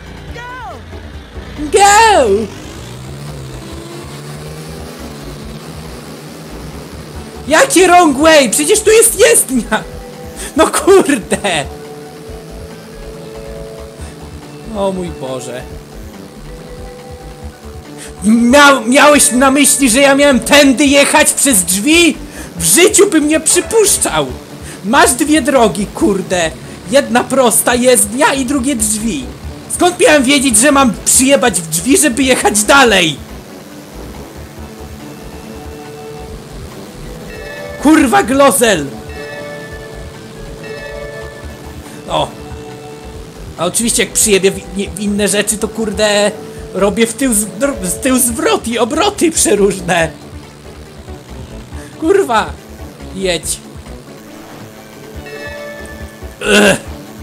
Go! Jakie wrong way? Przecież tu jest jezdnia! No kurde! O mój Boże. Miałeś na myśli, że ja miałem tędy jechać przez drzwi? W życiu bym nie przypuszczał! Masz dwie drogi, kurde. Jedna prosta jezdnia i drugie drzwi. Skąd miałem wiedzieć, że mam przyjebać w drzwi, żeby jechać dalej? Kurwa, Glozell! O! A oczywiście jak przyjebię w inne rzeczy, to kurde robię w tył zwrot i obroty przeróżne. Kurwa! Jedź. Ugh.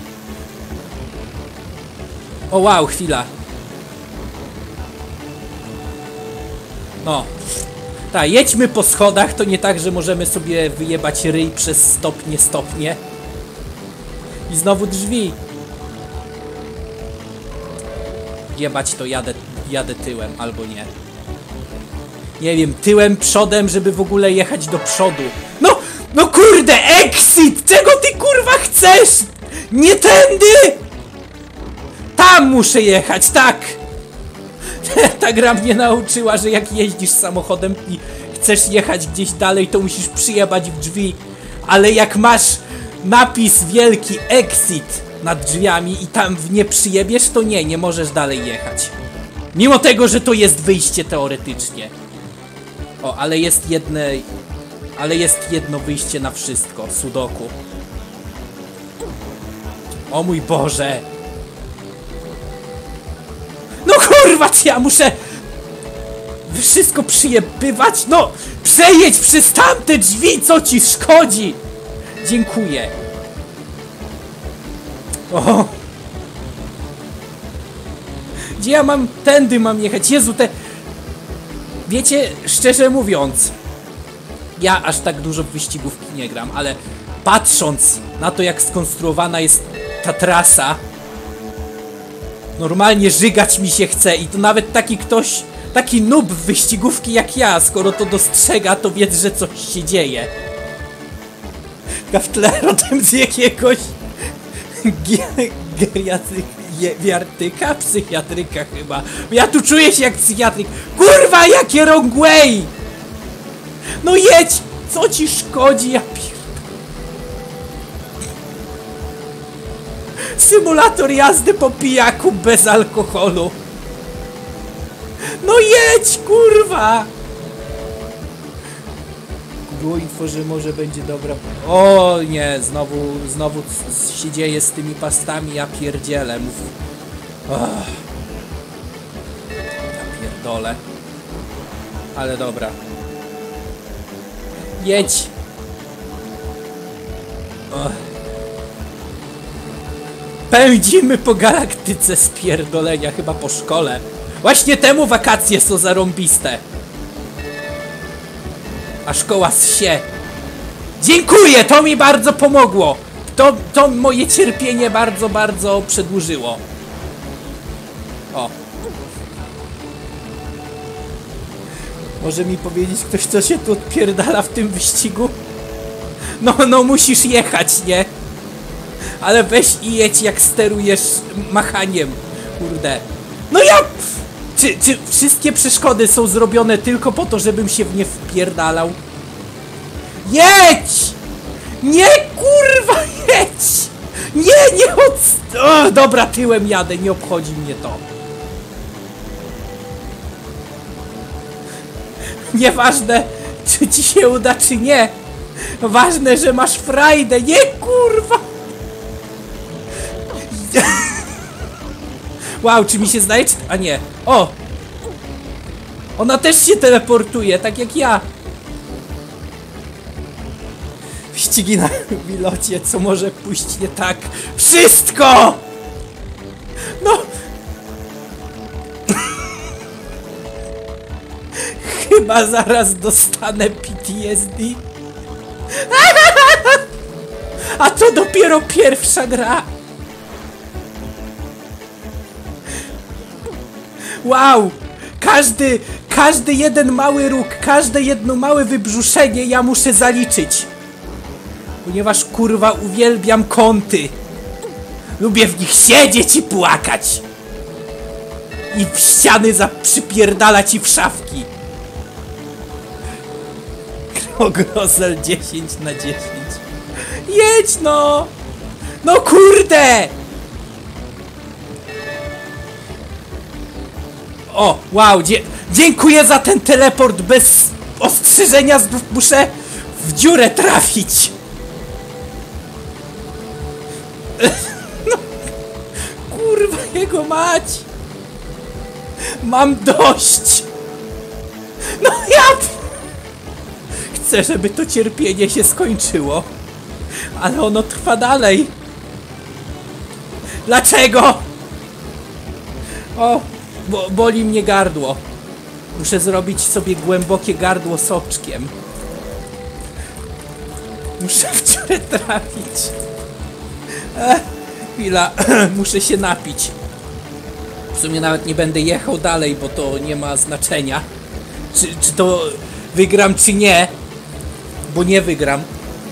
O wow, chwila. No. Tak, jedźmy po schodach, to nie tak, że możemy sobie wyjebać ryj przez stopnie. I znowu drzwi. Jebać to jadę tyłem, albo nie. Nie wiem, tyłem, przodem, żeby w ogóle jechać do przodu. No kurde, exit! Czego ty kurwa chcesz? Nie tędy! Tam muszę jechać, tak! Ta gra mnie nauczyła, że jak jeździsz samochodem i chcesz jechać gdzieś dalej, to musisz przyjebać w drzwi. Ale jak masz napis wielki exit nad drzwiami i tam nie przyjebiesz, to nie możesz dalej jechać. Mimo tego, że to jest wyjście teoretycznie. O, ale jest jedno wyjście na wszystko, Sudoku. O mój Boże! No kurwa, czy ja muszę wszystko przyjebywać? No, przejedź przez tamte drzwi, co ci szkodzi? Dziękuję. O! Gdzie ja mam? Tędy mam jechać. Jezu, Wiecie, szczerze mówiąc, ja aż tak dużo w wyścigówki nie gram, ale patrząc na to, jak skonstruowana jest ta trasa, normalnie żygać mi się chce i to nawet taki noob w wyścigówki jak ja, skoro to dostrzega, to wie, że coś się dzieje. W tle rodem z jakiegoś psychiatryka chyba. Ja tu czuję się jak psychiatryk. Kurwa, jakie wrong way! No jedź! Co ci szkodzi? Ja Symulator jazdy po pijaku bez alkoholu. No jedź, kurwa! Było info, że może będzie dobra... O nie, znowu się dzieje z tymi pastami, ja pierdzielę. Ja pierdolę. Ale dobra. Jedź! Pędzimy po galaktyce spierdolenia, chyba po szkole. Właśnie temu wakacje są zarąbiste. A szkoła zsie. Dziękuję, to mi bardzo pomogło. To moje cierpienie bardzo przedłużyło. O. Może mi powiedzieć ktoś, co się tu odpierdala w tym wyścigu? No musisz jechać, nie? Ale weź i jedź, jak sterujesz machaniem. Kurde. No ja... Czy wszystkie przeszkody są zrobione tylko po to, żebym się w nie wpierdalał? Jedź! Nie, kurwa, jedź! Nie dobra, tyłem jadę, nie obchodzi mnie to. Nieważne, czy ci się uda, czy nie. Ważne, że masz frajdę. Nie, kurwa! Wow, czy mi się zdaje, czy... A nie. O! Ona też się teleportuje, tak jak ja. Wyścigi na pilocie, co może pójść nie tak? Wszystko! No! Chyba zaraz dostanę PTSD. A to dopiero pierwsza gra. Wow! Każdy jeden mały róg, każde jedno małe wybrzuszenie ja muszę zaliczyć. Ponieważ kurwa uwielbiam kąty. Lubię w nich siedzieć i płakać. I w ściany przypierdalać i w szafki. Grozel 10/10. Jedź no! No kurde! O, wow, dziękuję za ten teleport bez ostrzeżenia, znów muszę w dziurę trafić. No, kurwa jego mać. Mam dość. No ja... Chcę, żeby to cierpienie się skończyło. Ale ono trwa dalej. Dlaczego? O, boli mnie gardło. Muszę zrobić sobie głębokie gardło soczkiem. Muszę w dziurę trafić. Chwila, muszę się napić. W sumie nawet nie będę jechał dalej, bo to nie ma znaczenia. Czy to wygram, czy nie. Bo nie wygram.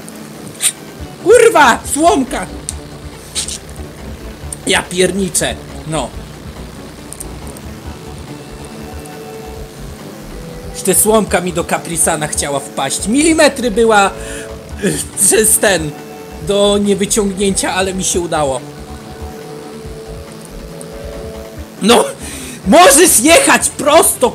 Kurwa! Słomka! Ja pierniczę. No. Jeszcze słomka mi do Caprisana chciała wpaść. Milimetry była przez ten do niewyciągnięcia, ale mi się udało. No! Możesz jechać prosto!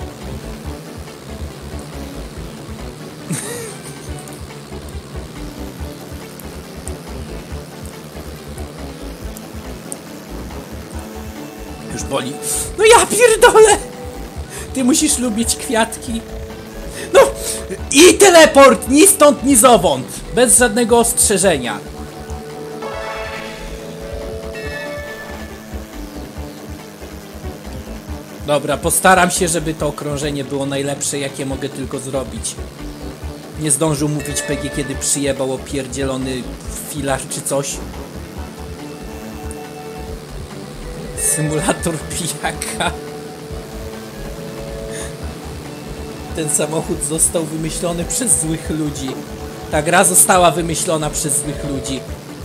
Już boli. No ja pierdolę! Ty musisz lubić kwiatki. No! I teleport! Ni stąd, ni zowąd! Bez żadnego ostrzeżenia. Dobra, postaram się, żeby to okrążenie było najlepsze, jakie mogę tylko zrobić. Nie zdążył mówić PG, kiedy przyjebał opierdzielony filar czy coś. Symulator pijaka. Ten samochód został wymyślony przez złych ludzi. Ta gra została wymyślona przez złych ludzi.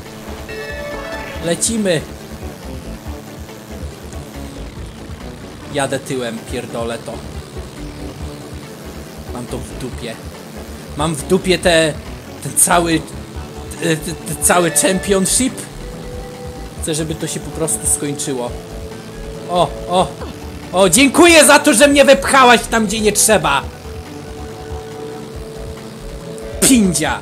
Lecimy. Jadę tyłem, pierdolę to. Mam to w dupie. Mam w dupie ten cały championship. Chcę, żeby to się po prostu skończyło. O, dziękuję za to, że mnie wepchałaś tam, gdzie nie trzeba. Pindzia.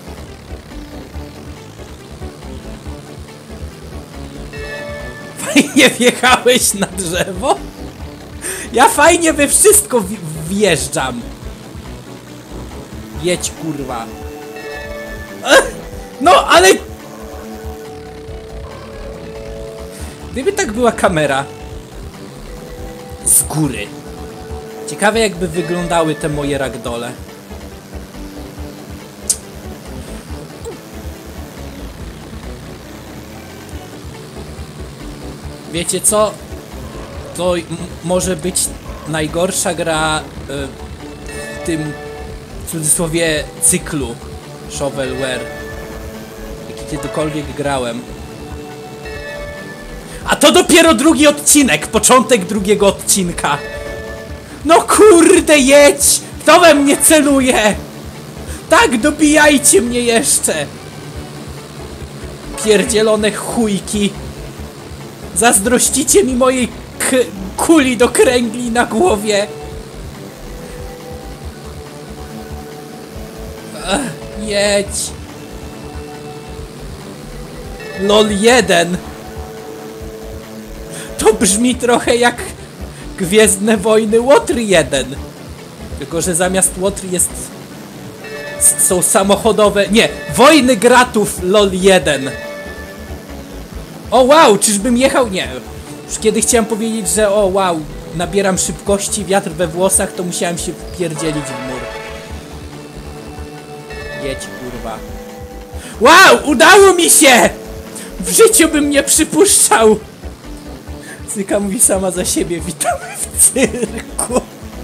Fajnie wjechałeś na drzewo? Ja fajnie we wszystko wjeżdżam. Jedź, kurwa. No, ale... Gdyby tak była kamera z góry. Ciekawe, jakby wyglądały te moje ragdole. Wiecie co? To może być najgorsza gra w tym, w cudzysłowie, cyklu Shovelware, jaki kiedykolwiek grałem. A to dopiero drugi odcinek, początek drugiego odcinka. No kurde, jedź! Kto we mnie celuje? Tak, dobijajcie mnie jeszcze! Pierdzielone chujki. Zazdrościcie mi mojej kuli do kręgli na głowie. Jedź. LOL 1. To brzmi trochę jak Gwiezdne Wojny Łotr 1. Tylko że zamiast Łotr są samochodowe... Nie! Wojny Gratów LOL 1. O wow, czyżbym jechał? Nie. Już kiedy chciałem powiedzieć, że o wow, nabieram szybkości, wiatr we włosach, to musiałem się wpierdzielić w mur. Jedź, kurwa. Wow, udało mi się! W życiu bym nie przypuszczał! Cyka mówi sama za siebie, witamy w cyrku.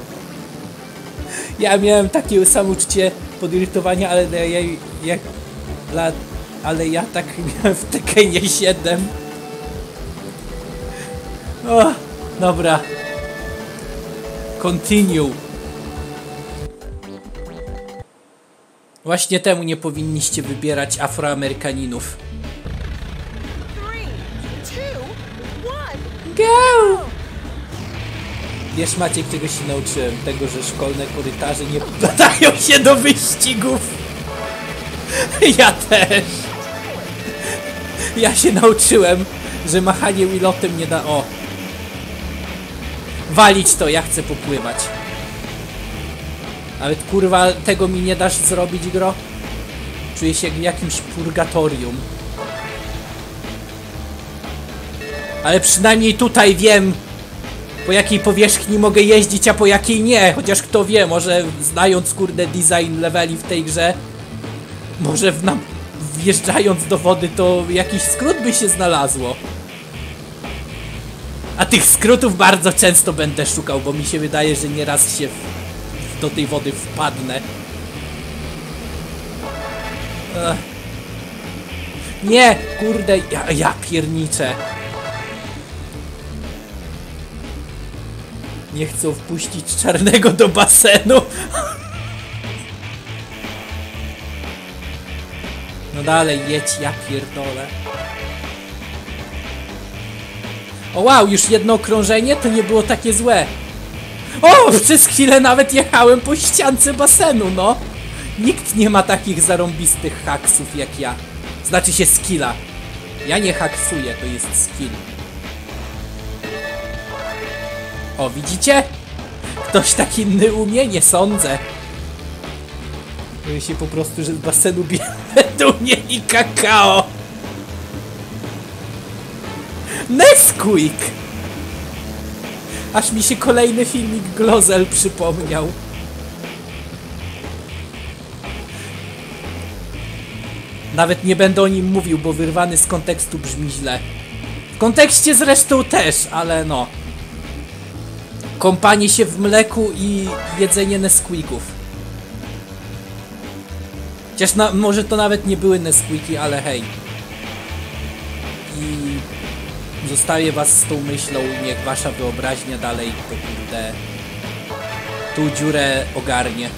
Ja miałem takie samouczucie podirytowania, ale ja tak miałem w Tekkenie 7. O, dobra. Continue. Właśnie temu nie powinniście wybierać Afroamerykaninów. Go! Wiesz, Maciek, czego się nauczyłem? Tego, że szkolne korytarze nie podadają się do wyścigów. Ja też. Ja się nauczyłem, że machanie wilotem nie da... O! Walić to, ja chcę popływać. Ale kurwa, tego mi nie dasz zrobić, gro? Czuję się jak w jakimś purgatorium. Ale przynajmniej tutaj wiem, po jakiej powierzchni mogę jeździć, a po jakiej nie. Chociaż kto wie, może znając kurde design leveli w tej grze, może wjeżdżając do wody to jakiś skrót by się znalazło. A tych skrótów bardzo często będę szukał, bo mi się wydaje, że nieraz się do tej wody wpadnę. Nie, kurde, ja pierniczę. Nie chcą wpuścić czarnego do basenu. No dalej, jedź, ja pierdolę. O wow, już jedno okrążenie? To nie było takie złe. O, przez chwilę nawet jechałem po ściance basenu, no. Nikt nie ma takich zarąbistych haksów jak ja. Znaczy się skilla. Ja nie haksuję, to jest skill. O, widzicie? Ktoś tak inny umie? Nie sądzę. Boję się po prostu, że z basenu będą mieli kakao. Nesquik! Aż mi się kolejny filmik Glozel przypomniał. Nawet nie będę o nim mówił, bo wyrwany z kontekstu brzmi źle. W kontekście zresztą też, ale no. Kąpanie się w mleku i jedzenie Nesquików. Chociaż może to nawet nie były Nesquiki, ale hej. I zostawię was z tą myślą, niech wasza wyobraźnia dalej to kurde tą dziurę ogarnie.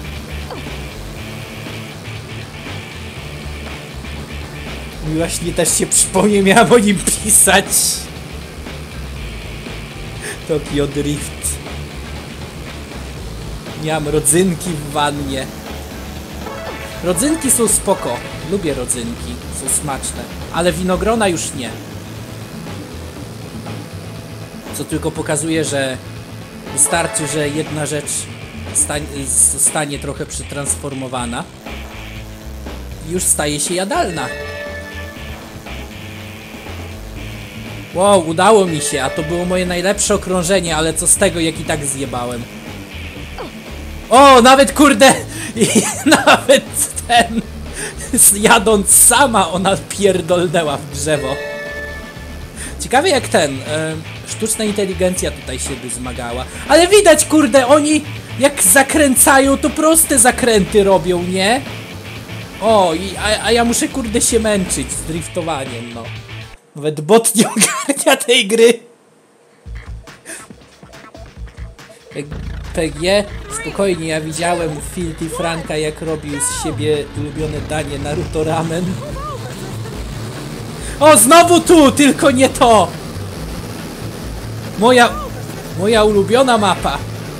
Mi właśnie też się przypomniał, miałem o nim pisać. Tokyo Drift. Miałem rodzynki w wannie. Rodzynki są spoko. Lubię rodzynki. Są smaczne. Ale winogrona już nie. Co tylko pokazuje, że wystarczy, że jedna rzecz zostanie trochę przetransformowana i już staje się jadalna. Wow, udało mi się, a to było moje najlepsze okrążenie, ale co z tego, jak i tak zjebałem. O, nawet kurde, nawet ten, jadąc sama, ona pierdolnęła w drzewo. Ciekawe jak sztuczna inteligencja tutaj się by zmagała. Ale widać, kurde, oni jak zakręcają, to proste zakręty robią, nie? O, a ja muszę, kurde, się męczyć z driftowaniem, no. Nawet bot nie ogarnia tej gry. PG, spokojnie, ja widziałem Filthy Franka, jak robił z siebie ulubione danie Naruto Ramen. O, znowu tu, tylko nie to! Moja ulubiona mapa.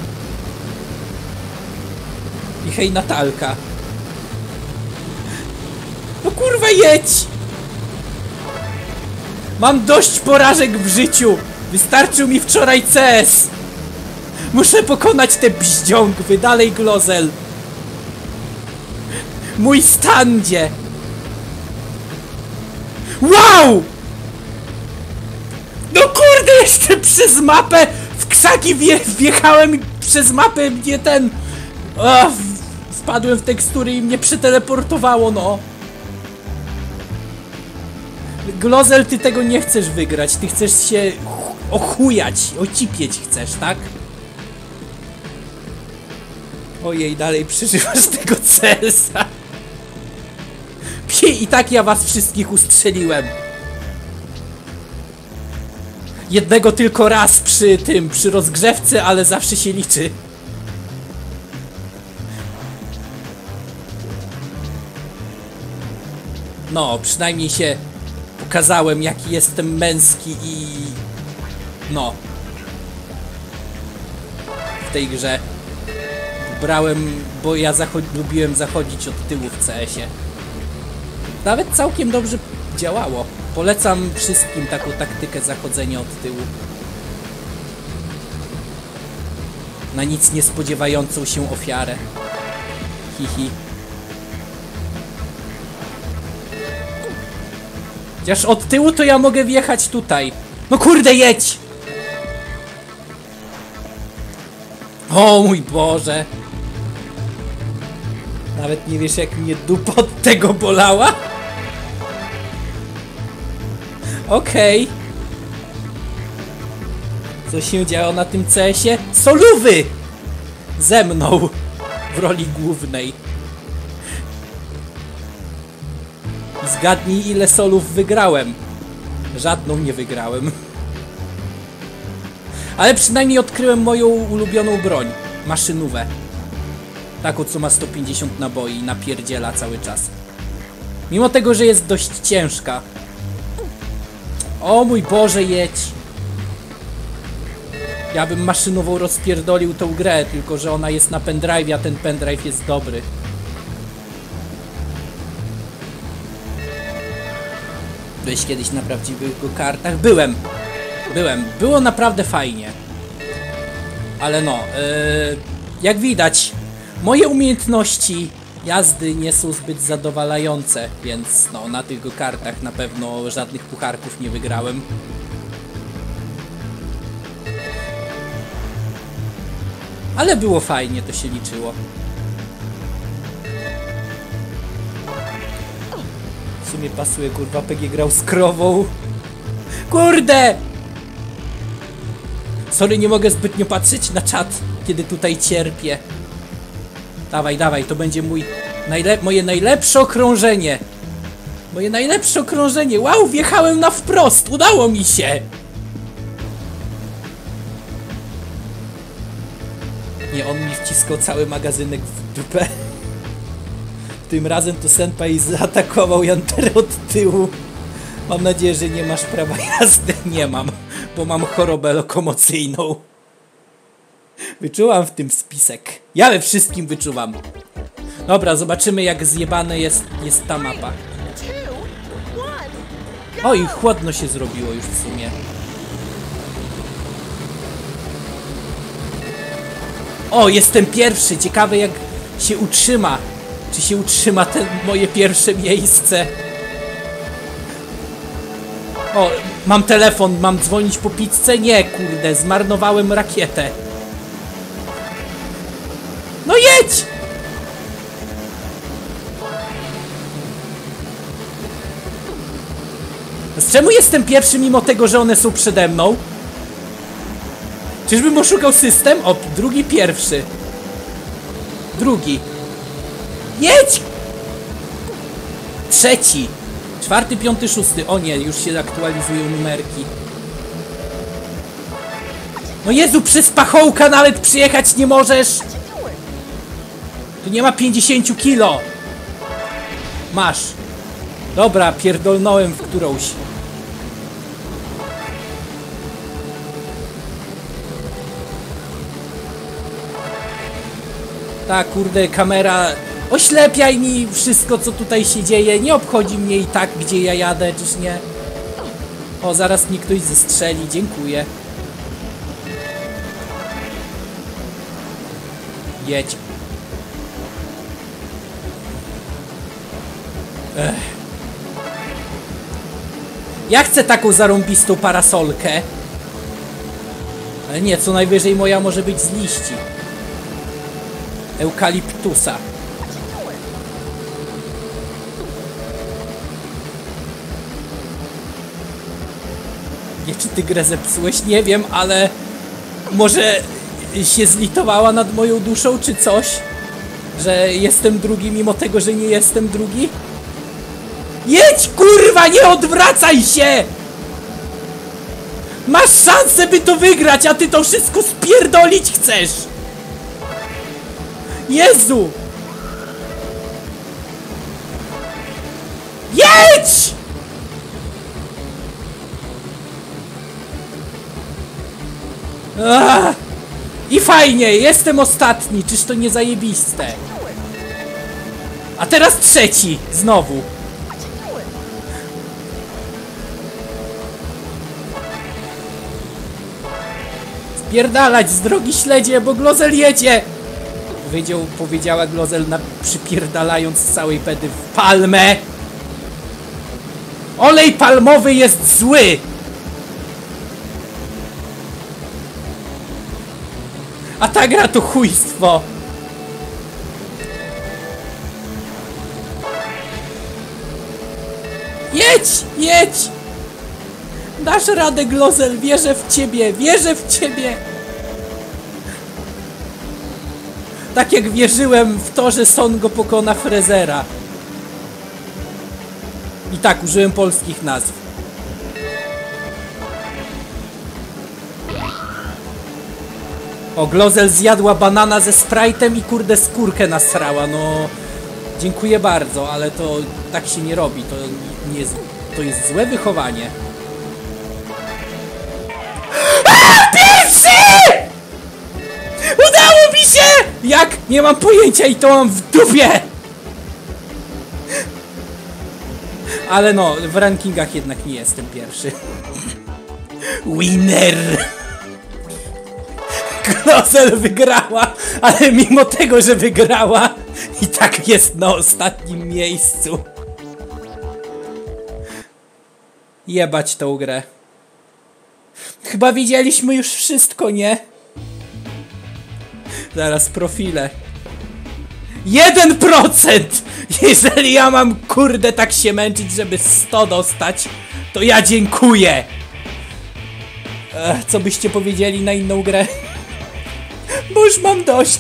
I hej, Natalka. No kurwa, jedź! Mam dość porażek w życiu! Wystarczył mi wczoraj CS! Muszę pokonać te bździągwy, dalej Glozel! Mój standzie! Wow! No kurde, jeszcze przez mapę w krzaki wjechałem i przez mapę mnie wpadłem w tekstury i mnie przeteleportowało, no. Glozel, ty tego nie chcesz wygrać, ty chcesz się ochujać, ocipieć chcesz, tak? Ojej, dalej przeżywasz tego CS-a. I tak ja was wszystkich ustrzeliłem. Jednego tylko raz przy rozgrzewce, ale zawsze się liczy. No, przynajmniej się pokazałem, jaki jestem męski i... no. W tej grze. Brałem, bo ja lubiłem zachodzić od tyłu w CS-ie. Nawet całkiem dobrze działało. Polecam wszystkim taką taktykę zachodzenia od tyłu. Na nic nie spodziewającą się ofiarę. Hihi. Chociaż od tyłu to ja mogę wjechać tutaj. No kurde, jedź! O mój Boże! Nawet nie wiesz, jak mnie dupa od tego bolała? Okej. Co się działo na tym CS-ie? Solówy! Ze mną! W roli głównej. I zgadnij, ile solów wygrałem. Żadną nie wygrałem. Ale przynajmniej odkryłem moją ulubioną broń. Maszynówę. Taką, co ma 150 naboi i napierdziela cały czas. Mimo tego, że jest dość ciężka. O mój Boże, jedź! Ja bym maszynową rozpierdolił tą grę, tylko że ona jest na pendrive, a ten pendrive jest dobry. Byłeś kiedyś na prawdziwych go-kartach? Byłem! Było naprawdę fajnie. Ale no, jak widać, moje umiejętności jazdy nie są zbyt zadowalające, więc no, na tych go-kartach na pewno żadnych pucharków nie wygrałem. Ale było fajnie, to się liczyło. W sumie pasuje, kurwa, PG grał z krową. Kurde! Sorry, nie mogę zbytnio patrzeć na czat, kiedy tutaj cierpię. Dawaj, dawaj, to będzie moje najlepsze okrążenie. Moje najlepsze okrążenie. Wow, wjechałem na wprost, udało mi się. Nie, on mi wciskał cały magazynek w dupę. Tym razem to Senpai zaatakował Janterę od tyłu. Mam nadzieję, że nie masz prawa jazdy. Nie mam, bo mam chorobę lokomocyjną. Wyczułam w tym spisek. Ja we wszystkim wyczuwam. Dobra, zobaczymy, jak zjebane jest ta mapa. Oj, chłodno się zrobiło już w sumie. O, jestem pierwszy. Ciekawe, jak się utrzyma. Czy się utrzyma moje pierwsze miejsce? O, mam telefon. Mam dzwonić po pizzę? Nie, kurde. Zmarnowałem rakietę. No jedź! Z czemu jestem pierwszy, mimo tego, że one są przede mną? Czyżbym oszukał system? O, drugi pierwszy. Drugi. Jedź! Trzeci. Czwarty, piąty, szósty. O nie, już się aktualizują numerki. No Jezu, przez pachołka nawet przyjechać nie możesz! Tu nie ma 50 kilo! Masz. Dobra, pierdolnąłem w którąś. Tak, kurde, kamera... Oślepiaj mi wszystko, co tutaj się dzieje. Nie obchodzi mnie i tak, gdzie ja jadę, czyż nie? O, zaraz mnie ktoś zestrzeli. Dziękuję. Jedź. Ech. Ja chcę taką zarąbistą parasolkę. Ale nie, co najwyżej moja może być z liści. Eukaliptusa. Nie, czy ty grę zepsułeś? Nie wiem, ale... Może się zlitowała nad moją duszą, czy coś? Że jestem drugi, mimo tego, że nie jestem drugi? Jedź, kurwa, nie odwracaj się! Masz szansę, by to wygrać, a ty to wszystko spierdolić chcesz! Jezu! Jedź! I fajnie, jestem ostatni, czyż to nie zajebiste? A teraz trzeci, znowu. Spierdalać z drogi śledzie, bo Glozel jedzie! Powiedziała Glozel, przypierdalając z całej pedy w palmę. Olej palmowy jest zły! A ta gra to chujstwo. Jedź! Jedź! Dasz radę, Glozell, wierzę w ciebie, wierzę w ciebie! Tak jak wierzyłem w to, że Son go pokona Frezera. I tak, użyłem polskich nazw. O, Glozell zjadła banana ze Sprite'em i kurde skórkę nasrała, no... Dziękuję bardzo, ale to tak się nie robi, to nie jest... To jest złe wychowanie. Pierwszy! Udało mi się! Jak? Nie mam pojęcia i to mam w dupie! Ale no, w rankingach jednak nie jestem pierwszy. Winner! Glozell wygrała, ale mimo tego, że wygrała, i tak jest na ostatnim miejscu. Jebać tą grę. Chyba widzieliśmy już wszystko, nie? Zaraz profile. 1%! Jeżeli ja mam kurde tak się męczyć, żeby 100 dostać, to ja dziękuję! Co byście powiedzieli na inną grę? Bo już mam dość.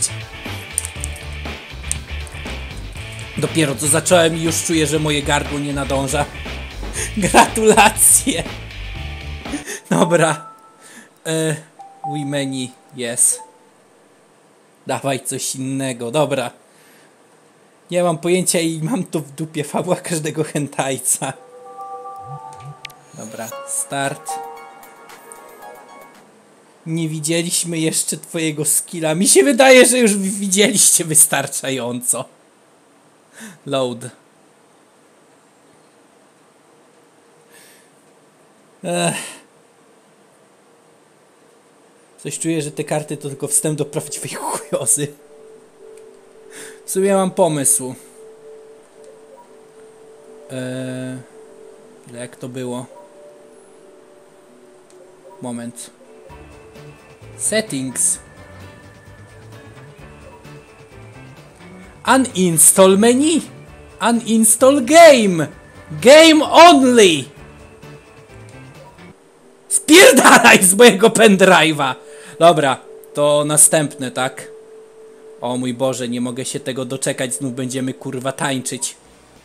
Dopiero co zacząłem i już czuję, że moje gardło nie nadąża. Gratulacje! Dobra. Wimeni, yes. Dawaj coś innego, dobra. Nie mam pojęcia i mam to w dupie, fabuła każdego hentajca. Dobra, start. Nie widzieliśmy jeszcze twojego skilla. Mi się wydaje, że już widzieliście wystarczająco. Load. Coś czuję, że te karty to tylko wstęp do prawdziwej chujozy. W sumie mam pomysł. Jak to było? Moment. Settings. Uninstall menu. Uninstall game. Game only. Spierdalaj z mojego pendrive'a. Dobra, to następne, tak? O mój Boże, nie mogę się tego doczekać. Znów będziemy kurwa tańczyć.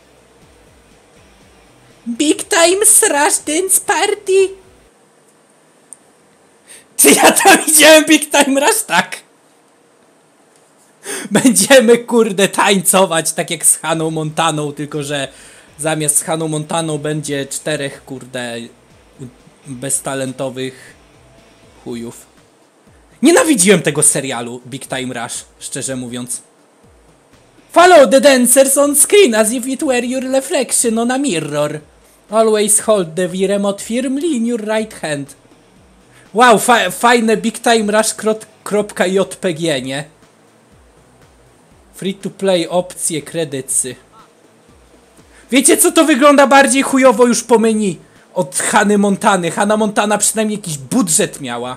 Big time thrash dance party. Czy ja tam widziałem Big Time Rush? Tak. Będziemy kurde tańcować tak jak z Hannah Montaną, tylko że zamiast z Hannah Montaną będzie 4 kurde beztalentowych chujów. Nienawidziłem tego serialu Big Time Rush, szczerze mówiąc. Follow the dancers on screen as if it were your reflection on a mirror. Always hold the remote firmly in your right hand. Wow, fajne Big Time Rush .jpg, nie? Free to play, opcje, kredycy. Wiecie co, to wygląda bardziej chujowo już po menu od Hany Montany. Hannah Montana przynajmniej jakiś budżet miała.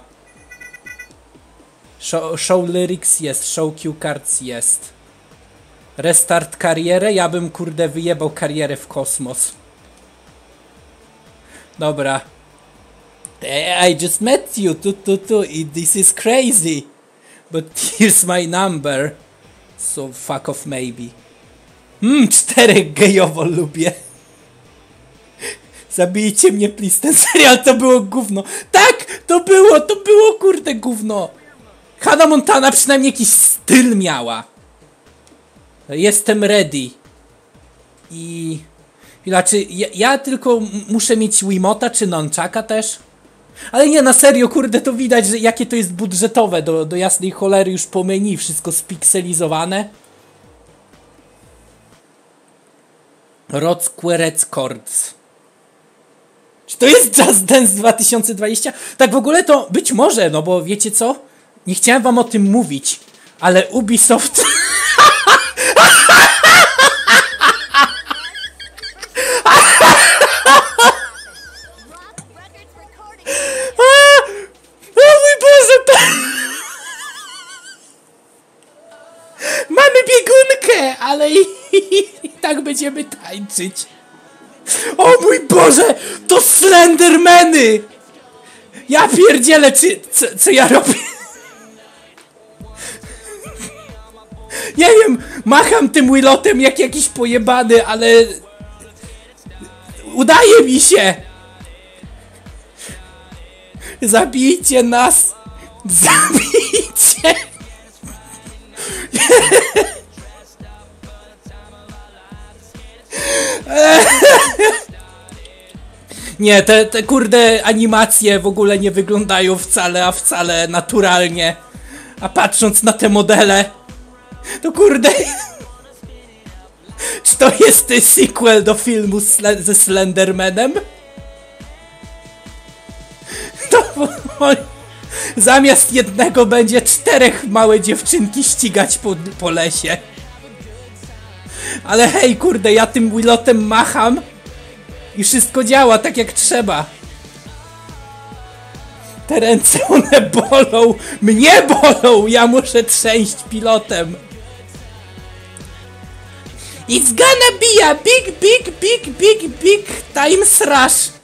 Show lyrics jest, show cue cards jest. Restart karierę? Ja bym kurde wyjebał karierę w kosmos. Dobra. I just met you, this is crazy. But here's my number. So fuck off maybe. 4 gejowo lubię. Zabijcie mnie please, ten serial to było gówno. Tak, to było kurde gówno. Hannah Montana przynajmniej jakiś styl miała. Jestem ready. I... Znaczy, ja tylko muszę mieć Wiimota czy Nunchucka też. Ale nie, na serio, kurde, to widać, że jakie to jest budżetowe. Do jasnej cholery już po menu, wszystko spikselizowane. Rod Squared Chords. Czy to jest Just Dance 2020? Tak w ogóle to być może, no bo wiecie co? Nie chciałem wam o tym mówić, ale Ubisoft... będziemy tańczyć. O mój Boże! To Slendermany! Ja pierdzielę, co ja robię? Nie wiem, macham tym Willotem jak jakiś pojebany, ale... Udaje mi się! Zabijcie nas! Zabijcie! Nie, te kurde animacje w ogóle nie wyglądają wcale, a wcale naturalnie. A patrząc na te modele, to kurde... Czy to jest sequel do filmu ze Slendermanem? To... Zamiast jednego będzie 4 małe dziewczynki ścigać po lesie. Ale hej, kurde, ja tym Willotem macham i wszystko działa tak jak trzeba. Te ręce, one bolą. Mnie bolą! Ja muszę trzęść pilotem. It's gonna be a big times rush.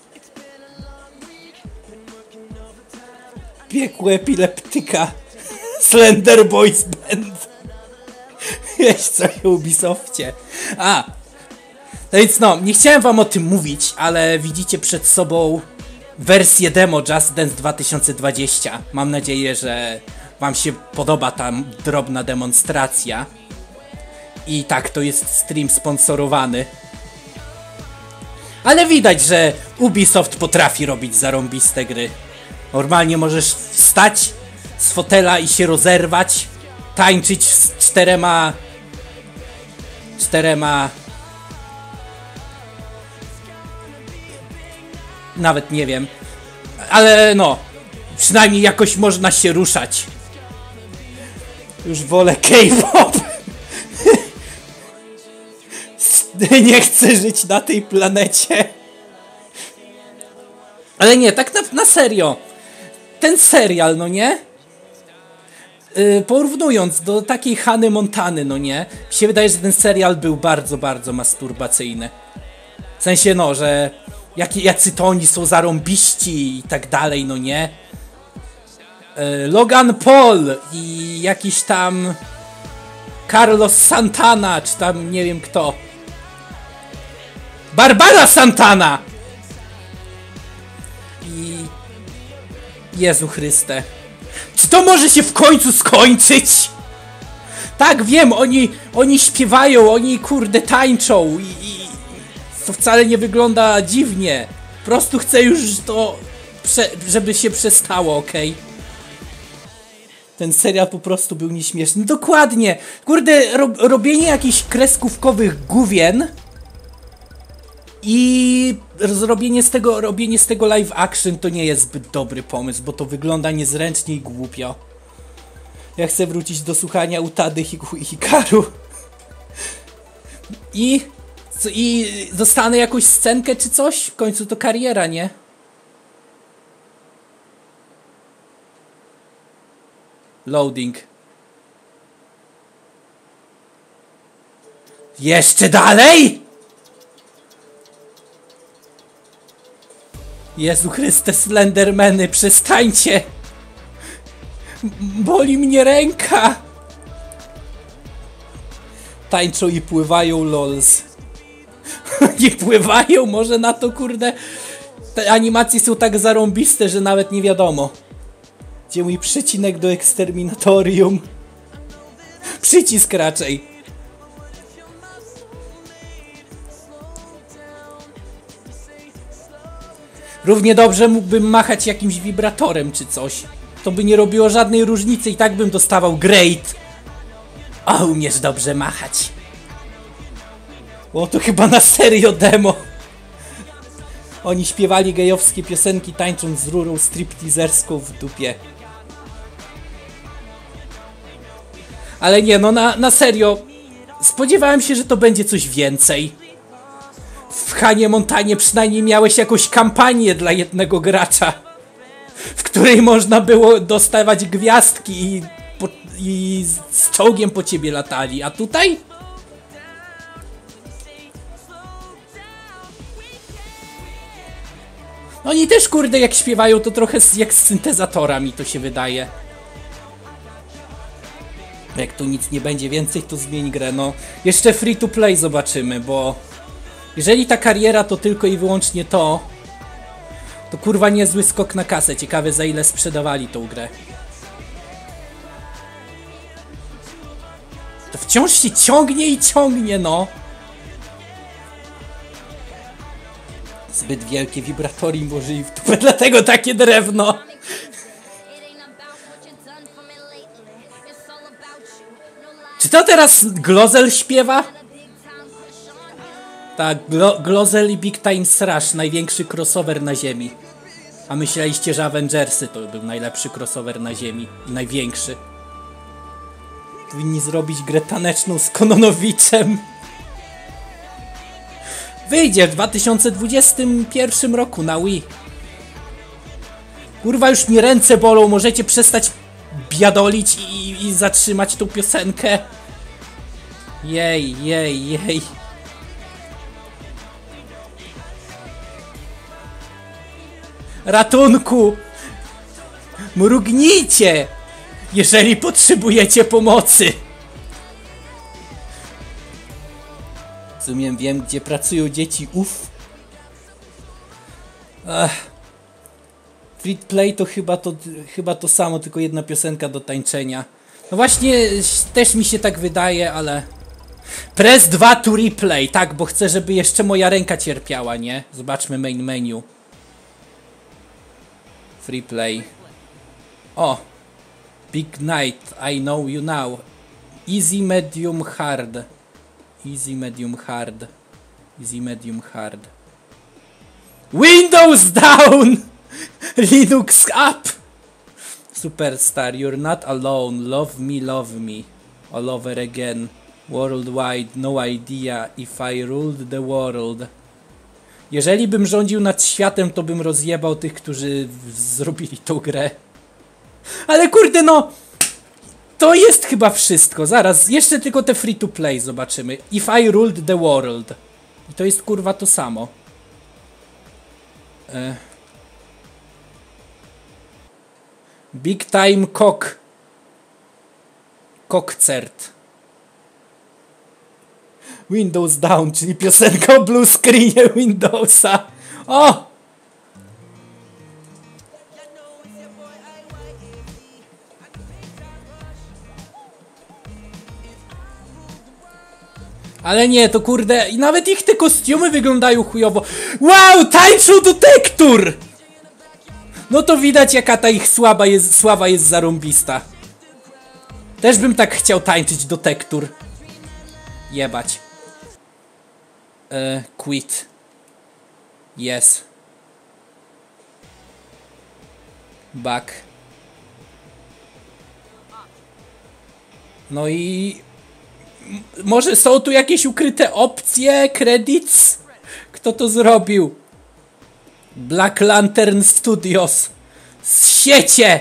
Piekło epileptyka. Slender Boys Band. Jest co w Ubisoftie. No więc no, nie chciałem wam o tym mówić, ale widzicie przed sobą wersję demo Just Dance 2020. Mam nadzieję, że wam się podoba ta drobna demonstracja. I tak, to jest stream sponsorowany. Ale widać, że Ubisoft potrafi robić zarąbiste gry. Normalnie możesz wstać z fotela i się rozerwać, tańczyć z czterema... Nawet nie wiem. Ale no, przynajmniej jakoś można się ruszać. Już wolę K-pop. Nie chcę żyć na tej planecie. Ale nie, tak na serio. Ten serial, no nie? Porównując do takiej Hany Montany, no nie? Mi się wydaje, że ten serial był bardzo, bardzo masturbacyjny. W sensie, no, że jacy to oni są zarąbiści i tak dalej, no nie? Logan Paul i jakiś tam Carlos Santana, czy tam nie wiem kto. Barbara Santana! I... Jezu Chryste. Czy to może się w końcu skończyć? Tak, wiem, oni śpiewają, oni kurde tańczą i to wcale nie wygląda dziwnie. Po prostu chcę już to, żeby się przestało, okej? Ten serial po prostu był nieśmieszny. Dokładnie! Kurde, robienie jakichś kreskówkowych gówien i robienie z tego live action to nie jest zbyt dobry pomysł, bo to wygląda niezręcznie i głupio. Ja chcę wrócić do słuchania Utady Hikaru. I dostanę jakąś scenkę czy coś? W końcu to kariera, nie? Loading. Jeszcze dalej? Jezu Chryste, Slendermany, przestańcie! Boli mnie ręka! Tańczą i pływają, lols. Nie pływają, może na to kurde... Te animacje są tak zarąbiste, że nawet nie wiadomo. Gdzie mój przecinek do eksterminatorium? Przycisk raczej. Równie dobrze mógłbym machać jakimś wibratorem czy coś. To by nie robiło żadnej różnicy i tak bym dostawał great. O, umiesz dobrze machać. O, to chyba na serio demo. Oni śpiewali gejowskie piosenki tańcząc z rurą stripteaserską w dupie. Ale nie, no na serio. Spodziewałem się, że to będzie coś więcej. W Hanie Montanie przynajmniej miałeś jakąś kampanię dla jednego gracza, w której można było dostawać gwiazdki i z czołgiem po ciebie latali, a tutaj? Oni też, kurde, jak śpiewają, to trochę jak z syntezatora mi to się wydaje. Jak tu nic nie będzie więcej, to zmień grę. No, jeszcze free to play zobaczymy, bo jeżeli ta kariera to tylko i wyłącznie to kurwa niezły skok na kasę. Ciekawe, za ile sprzedawali tą grę. To wciąż się ciągnie i ciągnie, no. Zbyt wielkie wibratory może i w dupę, dlatego takie drewno. Czy to teraz Glozell śpiewa? Tak, Glozell i Big Time Thrash, największy crossover na ziemi. A myśleliście, że Avengersy to był najlepszy crossover na ziemi i największy. Powinni zrobić grę taneczną z Kononowiczem. Wyjdzie w 2021 roku na Wii. Kurwa, już mi ręce bolą, możecie przestać biadolić i zatrzymać tą piosenkę. Jej, jej, jej. Ratunku! Mrugnijcie! Jeżeli potrzebujecie pomocy! Rozumiem, wiem, gdzie pracują dzieci, Free Play to chyba to samo, tylko jedna piosenka do tańczenia. No właśnie, też mi się tak wydaje, ale... Press 2 to replay, tak, bo chcę, żeby jeszcze moja ręka cierpiała, nie? Zobaczmy main menu. Free Play. O! Big Night, I know you now. Easy, medium, hard. Easy, medium, hard. Easy, medium, hard. Windows down! Linux up! Superstar, you're not alone. Love me. All over again. Worldwide, no idea if I ruled the world. Jeżeli bym rządził nad światem, to bym rozjebał tych, którzy zrobili tą grę. Ale kurde, no... To jest chyba wszystko. Zaraz, jeszcze tylko te free to play zobaczymy. If I ruled the world. I to jest kurwa to samo. Big time cock. Cockcert. Windows down, czyli piosenka o blue screenie Windowsa. O! Ale nie, to kurde, i nawet ich te kostiumy wyglądają chujowo. Wow, tańczą do tektur! No to widać, jaka ta ich sława jest zarąbista. Też bym tak chciał tańczyć do tektur. Jebać. Quit. Yes. Back. No i... Może są tu jakieś ukryte opcje, credits? Kto to zrobił? Black Lantern Studios. Z siecie!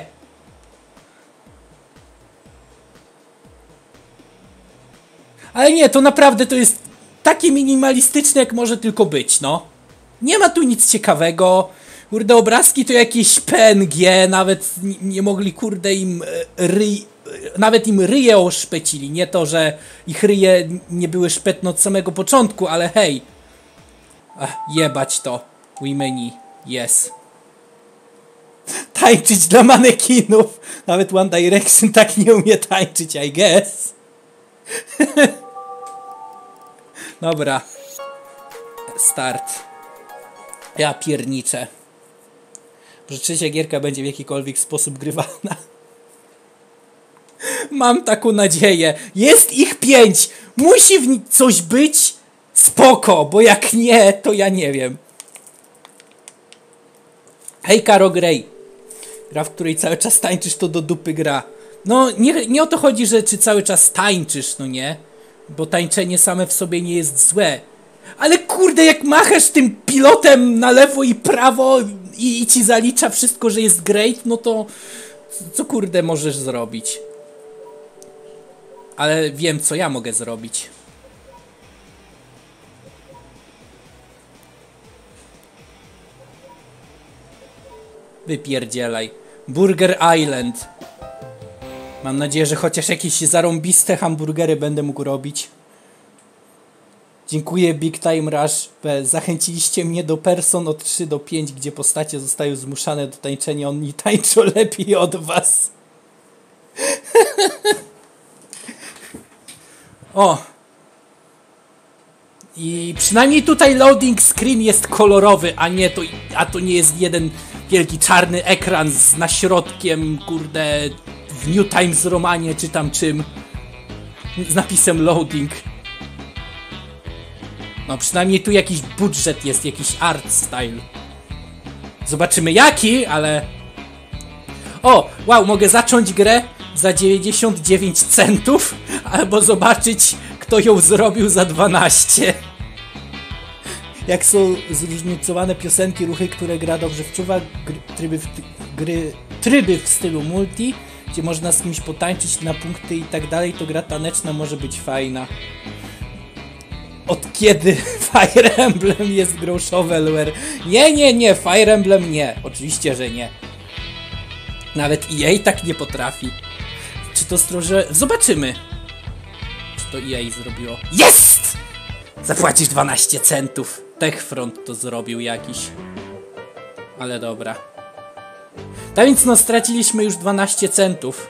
Ale nie, to naprawdę to jest takie minimalistyczne, jak może tylko być, no. Nie ma tu nic ciekawego. Kurde, obrazki to jakieś PNG, nawet nie mogli, kurde, nawet im ryje oszpecili. Nie to, że ich ryje nie były szpetne od samego początku, ale hej. Jebać to. Wimeni. Yes. Tańczyć dla manekinów. Nawet One Direction tak nie umie tańczyć, I guess. Dobra. Start. Ja pierniczę. Że trzecia gierka będzie w jakikolwiek sposób grywalna. Mam taką nadzieję. Jest ich 5. Musi w nich coś być. Spoko, bo jak nie, to ja nie wiem. Hej Karo Grey. Gra, w której cały czas tańczysz, to do dupy gra. No, nie o to chodzi, że czy cały czas tańczysz, no nie? Bo tańczenie same w sobie nie jest złe. Ale kurde, jak machasz tym pilotem na lewo i prawo i ci zalicza wszystko, że jest great, no to co kurde możesz zrobić? Ale wiem, co ja mogę zrobić. Wypierdzielaj. Burger Island. Mam nadzieję, że chociaż jakieś zarąbiste hamburgery będę mógł robić. Dziękuję Big Time Rush. Zachęciliście mnie do Person od 3 do 5, gdzie postacie zostają zmuszane do tańczenia. Oni tańczą lepiej od was. O! I przynajmniej tutaj loading screen jest kolorowy, a to nie jest jeden wielki czarny ekran z naśrodkiem, kurde, w New Times Romanie czy tam czym, z napisem loading. No przynajmniej tu jakiś budżet jest, jakiś art style. Zobaczymy jaki, ale... O, wow, mogę zacząć grę za 99 centów, albo zobaczyć, kto ją zrobił za 12. Jak są zróżnicowane piosenki, ruchy, które gra dobrze wczuwa, tryby w stylu multi, gdzie można z kimś potańczyć na punkty i tak dalej, to gra taneczna może być fajna. Od kiedy Fire Emblem jest grą shovelware? Nie, Fire Emblem nie. Oczywiście, że nie. Nawet EA tak nie potrafi. Czy to stroże... Zobaczymy. Czy to EA zrobiło. Jest! Zapłacisz 12 centów. Techfront to zrobił jakiś. Ale dobra. Tak więc no straciliśmy już 12 centów.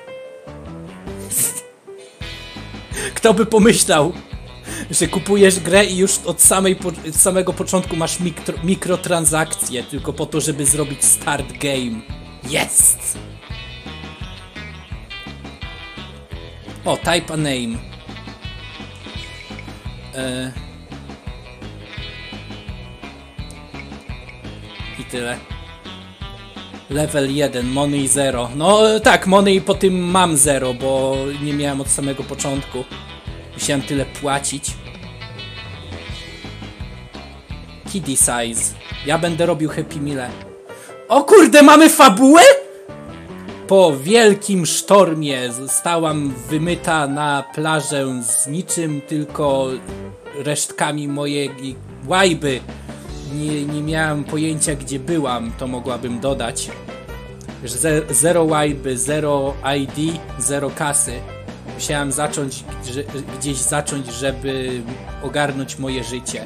Kto by pomyślał, że kupujesz grę i już od samego początku masz mikrotransakcje tylko po to, żeby zrobić start game. Jest! O, type a name. I tyle. Level 1, money 0. No tak, money po tym mam 0, bo nie miałem od samego początku. Musiałem tyle płacić. Kiddie size. Ja będę robił Happy Meal. O kurde, mamy fabułę? Po wielkim sztormie zostałam wymyta na plażę z niczym, tylko resztkami mojej łajby. Nie miałem pojęcia, gdzie byłam, to mogłabym dodać. Zero łajby, zero ID, zero kasy. Musiałem gdzieś zacząć, żeby ogarnąć moje życie.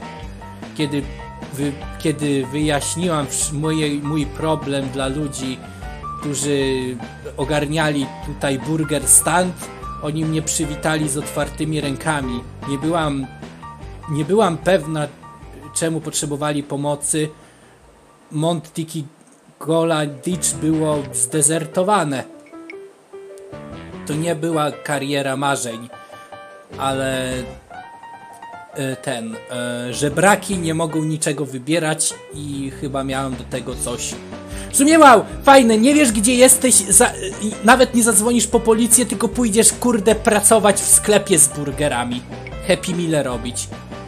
Kiedy wyjaśniłam mój problem dla ludzi, którzy ogarniali tutaj burger stand, oni mnie przywitali z otwartymi rękami. Nie byłam pewna, czemu potrzebowali pomocy. Monty Gola Ditch było zdezertowane. To nie była kariera marzeń, ale żebraki nie mogą niczego wybierać i chyba miałem do tego coś. W sumie wow, fajne, nie wiesz gdzie jesteś, nawet nie zadzwonisz po policję, tylko pójdziesz kurde pracować w sklepie z burgerami. Happy Meal robić.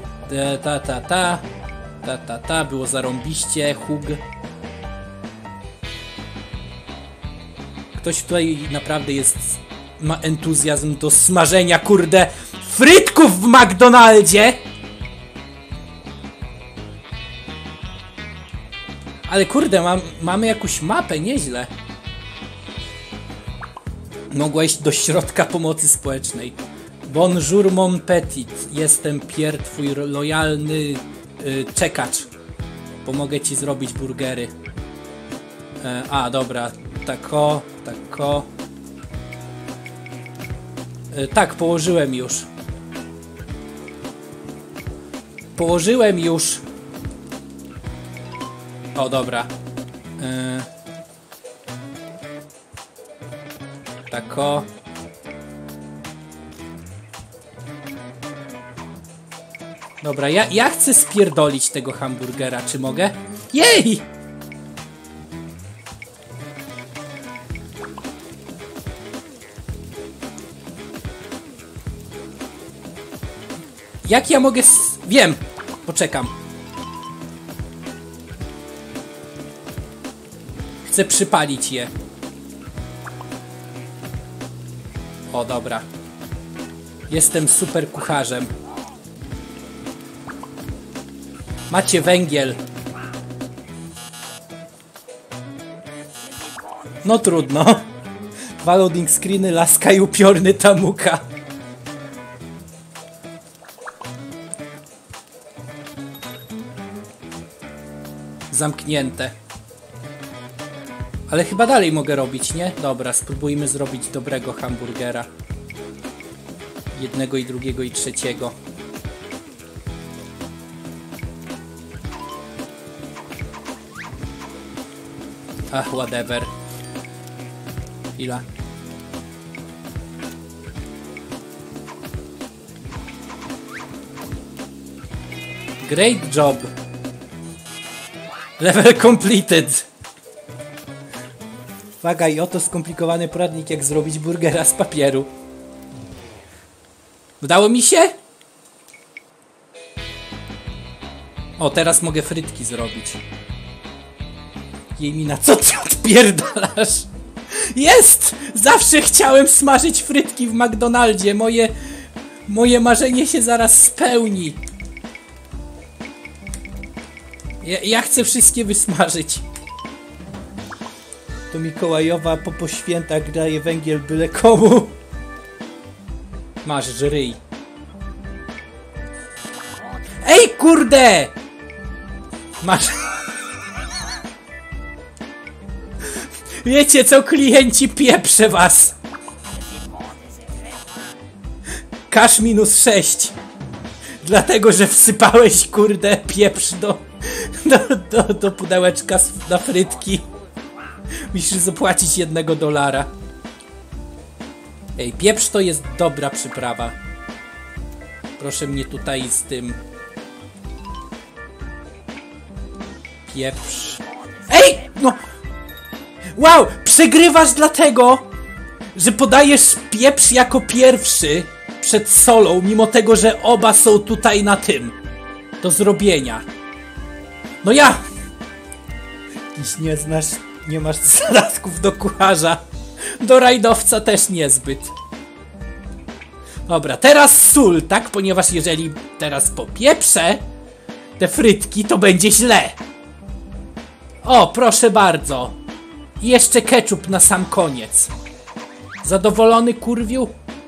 Było zarąbiście, hug. Ktoś tutaj naprawdę ma entuzjazm do smażenia, kurde, frytków w McDonaldzie! Ale kurde, mamy jakąś mapę, nieźle. Mogłeś do środka pomocy społecznej. Bonjour mon petit, jestem Pierre, twój lojalny czekacz. Pomogę ci zrobić burgery. Dobra, tako. Tak, położyłem już. O, dobra. Tako. Dobra, ja chcę spierdolić tego hamburgera, czy mogę? Jej! Jak ja mogę Wiem! Poczekam. Chcę przypalić je. O, dobra. Jestem super kucharzem. Macie węgiel. No trudno. Dwa loading screeny, laska i upiorny Tamuka. Zamknięte. Ale chyba dalej mogę robić, nie? Dobra, spróbujmy zrobić dobrego hamburgera. Jednego i drugiego i trzeciego. Ach, whatever. Ile? Great job. Level completed. Uwaga, i oto skomplikowany poradnik, jak zrobić burgera z papieru. Udało mi się? O, teraz mogę frytki zrobić. Jej mina, co ty odpierdalasz? Jest! Zawsze chciałem smażyć frytki w McDonaldzie. Moje marzenie się zaraz spełni. Ja chcę wszystkie wysmażyć. To Mikołajowa po świętach daje węgiel byle komu. Masz, żryj. Ej, kurde! Masz... Wiecie co, klienci, pieprzę was! Cash -6. Dlatego, że wsypałeś, kurde, pieprz do pudełeczka na frytki. Musisz zapłacić $1. Ej, pieprz to jest dobra przyprawa. Proszę mnie tutaj z tym... Pieprz... Ej! No! Wow! Przegrywasz dlatego, że podajesz pieprz jako pierwszy przed solą, mimo tego, że oba są tutaj na tym. Do zrobienia. No ja! Nie masz zadatków do kucharza. Do rajdowca też niezbyt. Dobra, teraz sól, tak? Ponieważ jeżeli teraz popieprzę te frytki, to będzie źle. O, proszę bardzo. I jeszcze ketchup na sam koniec. Zadowolony, kurwiu?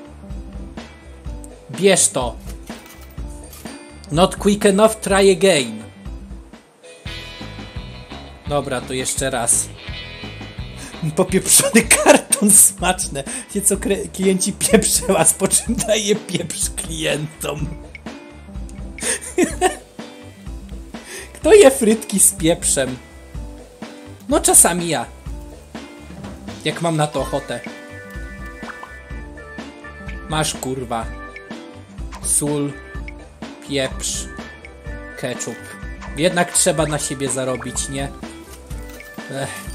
Bierz to. Not quick enough, try again. Dobra, to jeszcze raz. Popieprzony karton, smaczne. Wie co, klienci pieprzą was, po czym daje pieprz klientom. Kto je frytki z pieprzem? No czasami ja. Jak mam na to ochotę. Masz, kurwa. Sól, pieprz, ketchup. Jednak trzeba na siebie zarobić, nie? Ech.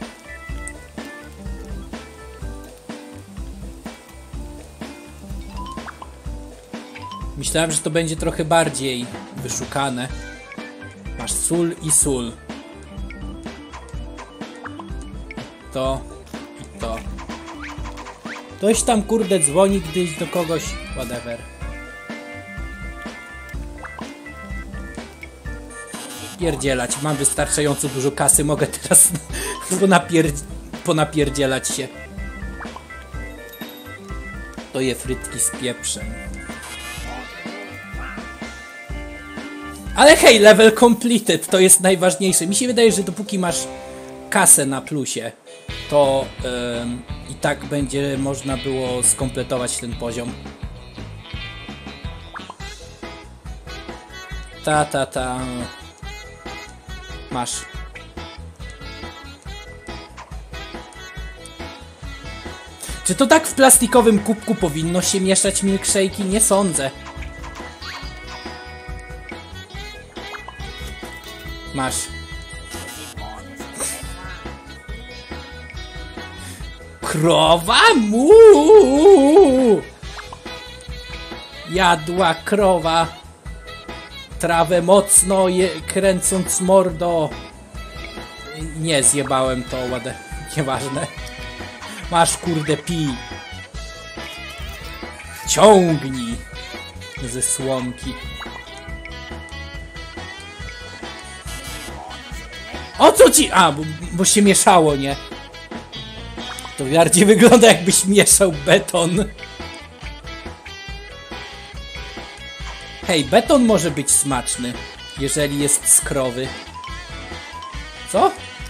Myślałem, że to będzie trochę bardziej wyszukane. Masz sól i sól. To i to. Ktoś tam, kurde, dzwoni gdzieś do kogoś. Whatever. Pierdzielać. Mam wystarczająco dużo kasy. Mogę teraz ponapierdzielać się. To je frytki z pieprzem. Ale hej, level completed. To jest najważniejsze. Mi się wydaje, że dopóki masz kasę na plusie, to i tak będzie można było skompletować ten poziom. Ta. Masz. Czy to tak w plastikowym kubku powinno się mieszać milkshake'i? Nie sądzę. Masz. Krowa mu! Jadła krowa. Trawę mocno kręcąc mordo. Nie, zjebałem to, ładę. Nieważne. Masz, kurde, pij. Ciągnij. Ze słomki. O co ci... A, bo się mieszało, nie? To bardziej wygląda, jakbyś mieszał beton. Hej, beton może być smaczny, jeżeli jest z krowy. Co?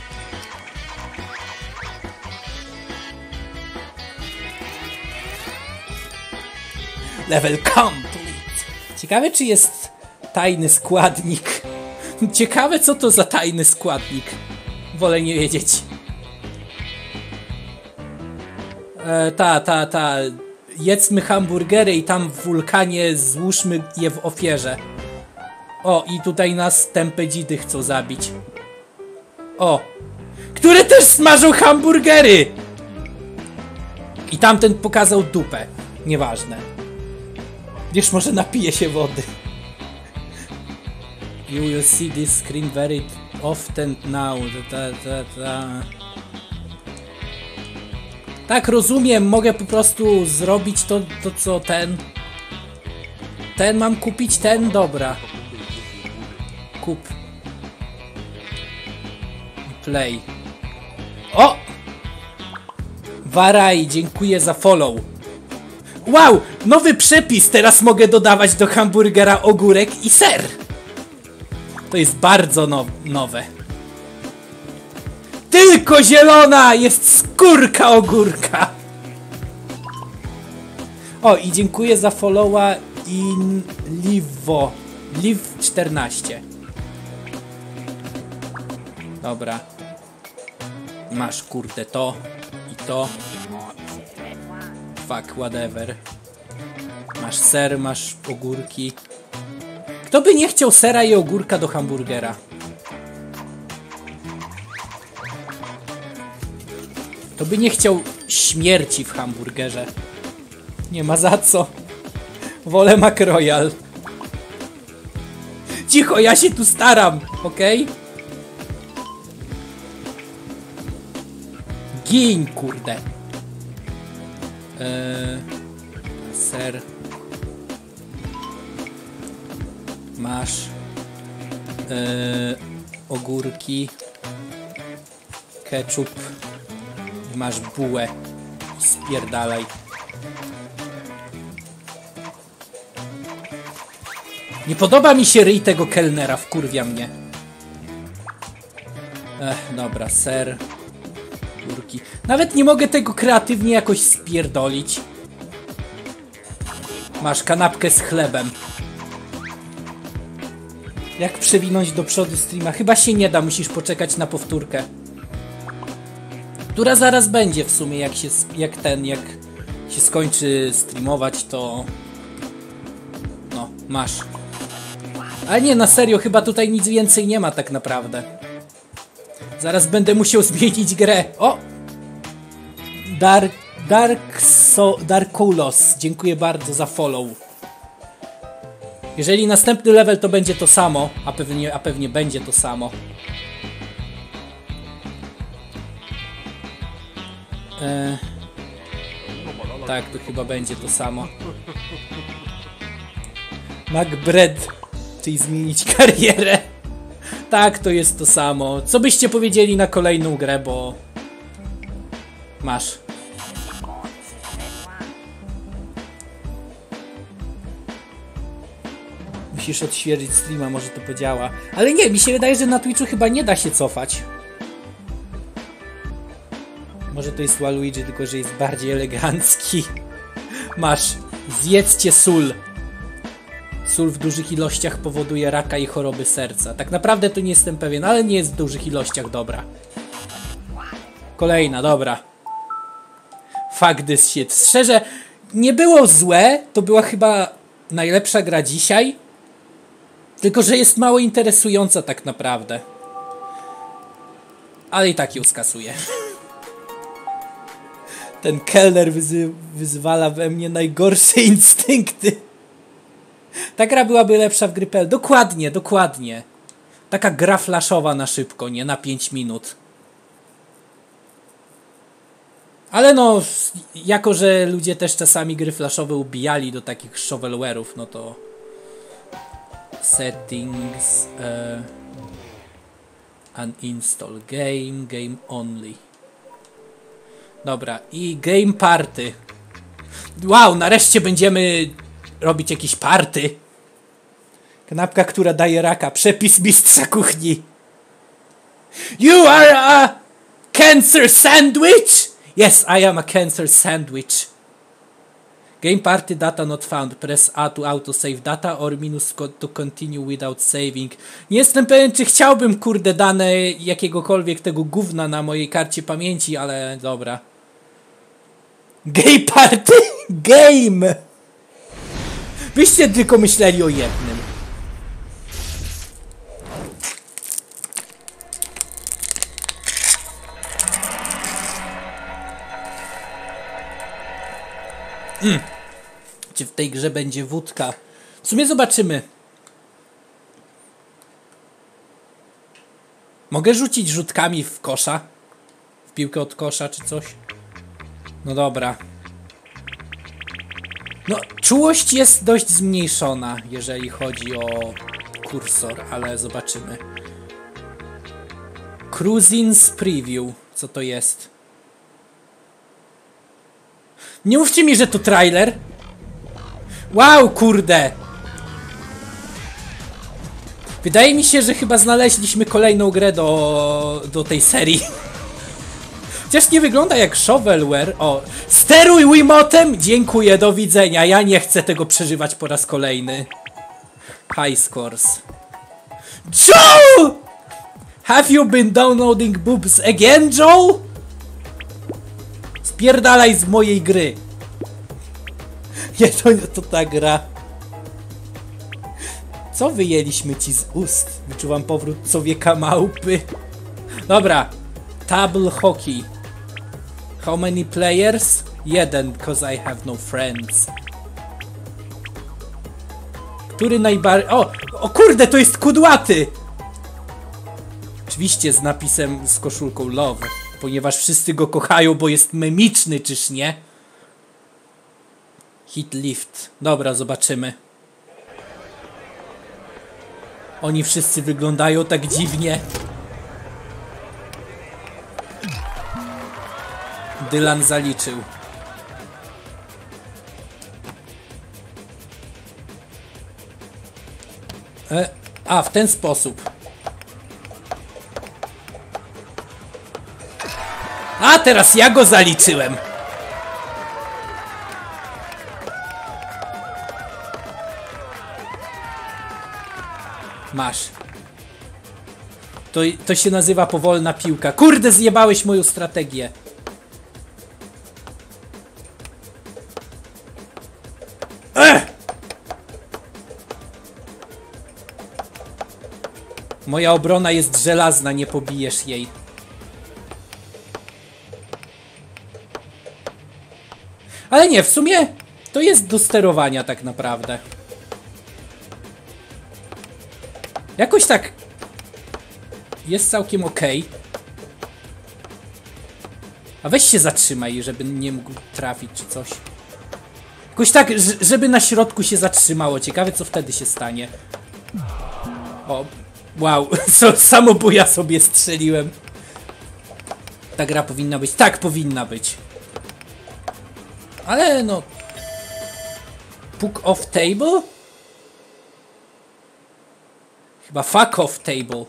Level complete. Ciekawe, czy jest tajny składnik. Ciekawe, co to za tajny składnik. Wolę nie wiedzieć. Jedzmy hamburgery i tam w wulkanie złóżmy je w ofierze. O, i tutaj nas tępe dzidy chcą zabić. O! Które też smażą hamburgery! I tamten pokazał dupę. Nieważne. Wiesz, może napije się wody. You will see this screen very often now. Tak, rozumiem, mogę po prostu zrobić to co ten. Ten mam kupić, ten? Dobra. Kup. Play. O! Waraj, dziękuję za follow. Wow! Nowy przepis! Teraz mogę dodawać do hamburgera ogórek i ser. To jest bardzo nowe. Tylko zielona! Jest skórka ogórka! O, i dziękuję za followa Liv14. Dobra. Masz kurde to i to. Fuck, whatever. Masz ser, masz ogórki. Kto by nie chciał sera i ogórka do hamburgera? Kto by nie chciał śmierci w hamburgerze? Nie ma za co. Wolę McRoyal. Cicho, ja się tu staram, okej? Gin, kurde. Ser. Masz ogórki, ketchup, masz bułę, spierdalaj. Nie podoba mi się ryj tego kelnera, wkurwia mnie. Dobra, ser, ogórki. Nawet nie mogę tego kreatywnie jakoś spierdolić. Masz kanapkę z chlebem. Jak przewinąć do przodu streama? Chyba się nie da, musisz poczekać na powtórkę. Która zaraz będzie w sumie, jak się skończy streamować, to... No, masz. Ale nie, na serio, chyba tutaj nic więcej nie ma tak naprawdę. Zaraz będę musiał zmienić grę. O! Darkoulos, dziękuję bardzo za follow. Jeżeli następny level to będzie to samo, a pewnie będzie to samo. Tak, to chyba będzie to samo. MacBread, czyli zmienić karierę. Tak, to jest to samo. Co byście powiedzieli na kolejną grę, bo... Masz. Musisz odświeżyć streama, może to podziała. Ale nie, mi się wydaje, że na Twitchu chyba nie da się cofać. Może to jest Waluigi, tylko że jest bardziej elegancki. Masz. Zjedzcie sól. Sól w dużych ilościach powoduje raka i choroby serca. Tak naprawdę to nie jestem pewien, ale nie jest w dużych ilościach dobra. Kolejna, dobra. Fuck this shit. Szczerze, nie było złe. To była chyba najlepsza gra dzisiaj. Tylko że jest mało interesująca tak naprawdę. Ale i tak ją skasuję. Ten kelner wyzwala we mnie najgorsze instynkty. Ta gra byłaby lepsza w gry.pl. Dokładnie, dokładnie. Taka gra flashowa na szybko, nie na 5 minut. Ale no, jako że ludzie też czasami gry flashowe ubijali do takich shovelware'ów, no to... Settings... uninstall game, game only. Dobra, i game party. Wow, nareszcie będziemy robić jakieś party. Kanapka, która daje raka. Przepis mistrza kuchni. You are a cancer sandwich? Yes, I am a cancer sandwich. Game party data not found. Press A to autosave data or minus to continue without saving. Nie jestem pewien, czy chciałbym, kurde, dane jakiegokolwiek tego gówna na mojej karcie pamięci, ale dobra. Game party? Game! Byście tylko myśleli o jednym. Czy w tej grze będzie wódka? W sumie zobaczymy. Mogę rzucić rzutkami w kosza? W piłkę od kosza czy coś? No dobra. No, czułość jest dość zmniejszona, jeżeli chodzi o kursor, ale zobaczymy. Cruisins Preview. Co to jest? Nie mówcie mi, że to trailer. Wow, kurde. Wydaje mi się, że chyba znaleźliśmy kolejną grę do tej serii. Chociaż nie wygląda jak shovelware. O, steruj Wiimotem! Dziękuję, do widzenia. Ja nie chcę tego przeżywać po raz kolejny. High scores. Joe! Have you been downloading boobs again, Joe? Spierdalaj z mojej gry. Nie, to ta gra. Co wyjęliśmy ci z ust? Wyczuwam powrót człowieka małpy. Dobra. Table hockey. How many players? 1, because I have no friends. Który najbardziej... O kurde, to jest kudłaty! Oczywiście z napisem, z koszulką love. Ponieważ wszyscy go kochają, bo jest memiczny, czyż nie? Hit lift. Dobra, zobaczymy. Oni wszyscy wyglądają tak dziwnie. Dylan zaliczył. W ten sposób. A, teraz ja go zaliczyłem. Masz. To się nazywa powolna piłka. Kurde, zjebałeś moją strategię. Moja obrona jest żelazna, nie pobijesz jej. Ale nie, w sumie to jest do sterowania tak naprawdę. Jakoś tak jest całkiem okej. A weź się zatrzymaj, żeby nie mógł trafić czy coś. Jakoś tak, żeby na środku się zatrzymało. Ciekawe, co wtedy się stanie. O, wow, samobuja sobie strzeliłem. Ta gra powinna być. Tak, powinna być. Ale no... Puck off table? Chyba fuck off table.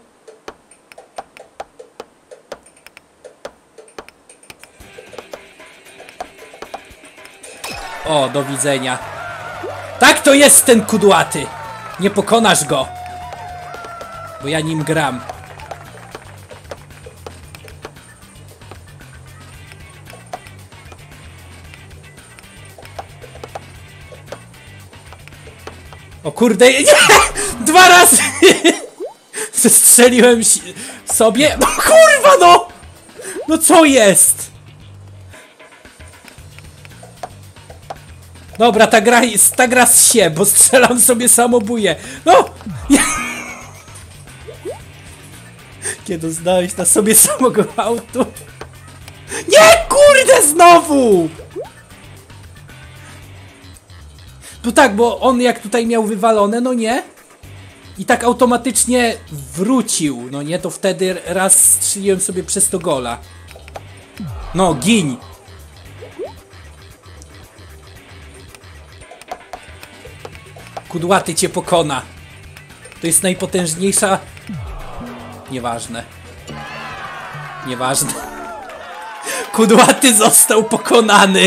O, do widzenia. Tak to jest ten kudłaty. Nie pokonasz go. Bo ja nim gram. O kurde, nie! 2 razy! Zestrzeliłem sobie. No kurwa no! No co jest? Dobra, ta gra się, bo strzelam sobie samobuje. No! Kiedy znałeś na sobie samego autu? Nie, kurde, znowu! No tak, bo on jak tutaj miał wywalone, no nie? I tak automatycznie wrócił, no nie? To wtedy raz strzeliłem sobie przez to gola. No, giń! Kudłaty cię pokona. To jest najpotężniejsza... Nieważne. Nieważne. Kudłaty został pokonany.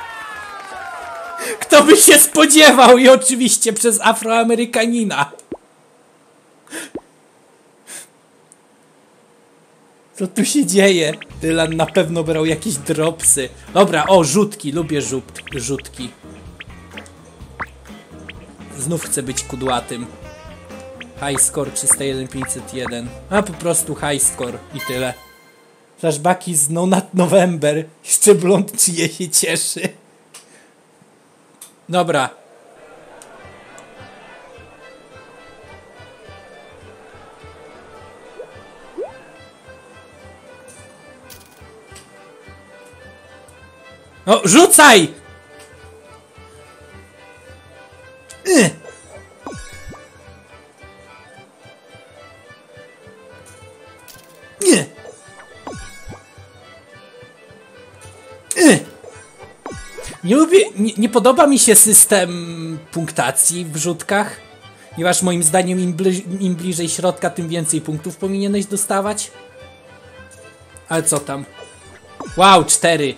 Kto by się spodziewał? I oczywiście przez Afroamerykanina. Co tu się dzieje? Dylan na pewno brał jakieś dropsy. Dobra, o, rzutki. Lubię rzutki. Znów chcę być kudłatym. High score 301, 501. A po prostu high score i tyle. Flashbacki z No Nut November. Jeszcze blond czyje się cieszy. Dobra. O, rzucaj! Nie. Nie lubię, nie podoba mi się system punktacji w rzutkach, ponieważ moim zdaniem im bliżej środka, tym więcej punktów powinieneś dostawać. Ale co tam? Wow, 4.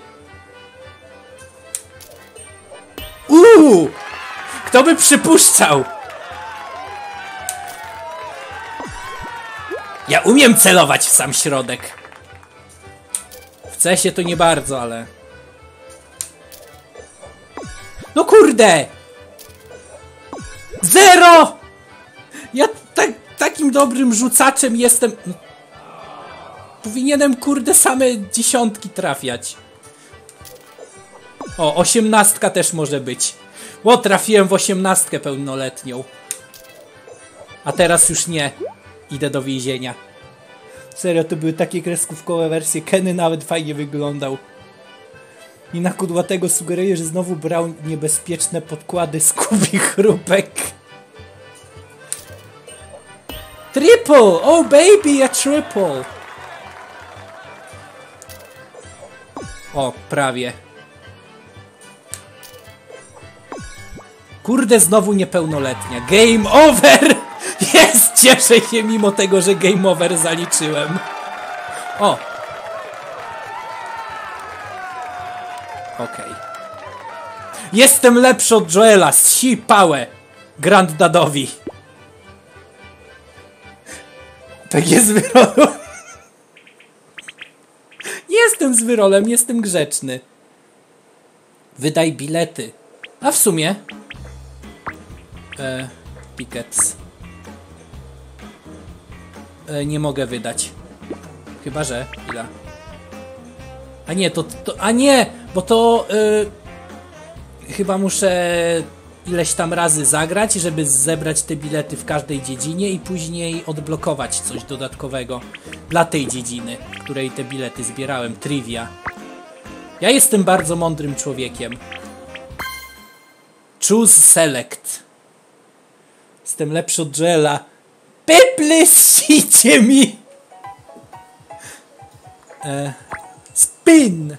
Kto by przypuszczał? Ja umiem celować w sam środek. W CS-ie to nie bardzo, ale... No kurde! 0! Ja takim dobrym rzucaczem jestem... Powinienem, kurde, same dziesiątki trafiać. O, 18 też może być. Bo trafiłem w 18 pełnoletnią. A teraz już nie. Idę do więzienia. Serio, to były takie kreskówkowe wersje. Kenny nawet fajnie wyglądał. I na kudłatego sugeruje, że znowu brał niebezpieczne podkłady z kubich chrupek. Triple! Oh baby, a triple! O, prawie. Kurde, znowu niepełnoletnia. Game over! Jest! Cieszę się mimo tego, że game over zaliczyłem. O! Okej. Jestem lepszy od Joela. Zsi pałę Granddadowi. Tak jest z wyrolem. Nie jestem z wyrolem, jestem grzeczny. Wydaj bilety. A w sumie... tickets. Nie mogę wydać. Chyba, że... Ile? A nie, a nie! Bo to... chyba muszę ileś tam razy zagrać, żeby zebrać te bilety w każdej dziedzinie i później odblokować coś dodatkowego dla tej dziedziny, w której te bilety zbierałem. Trivia. Ja jestem bardzo mądrym człowiekiem. Choose select. Jestem lepszy od Joela. Peplesicie mi! Spin!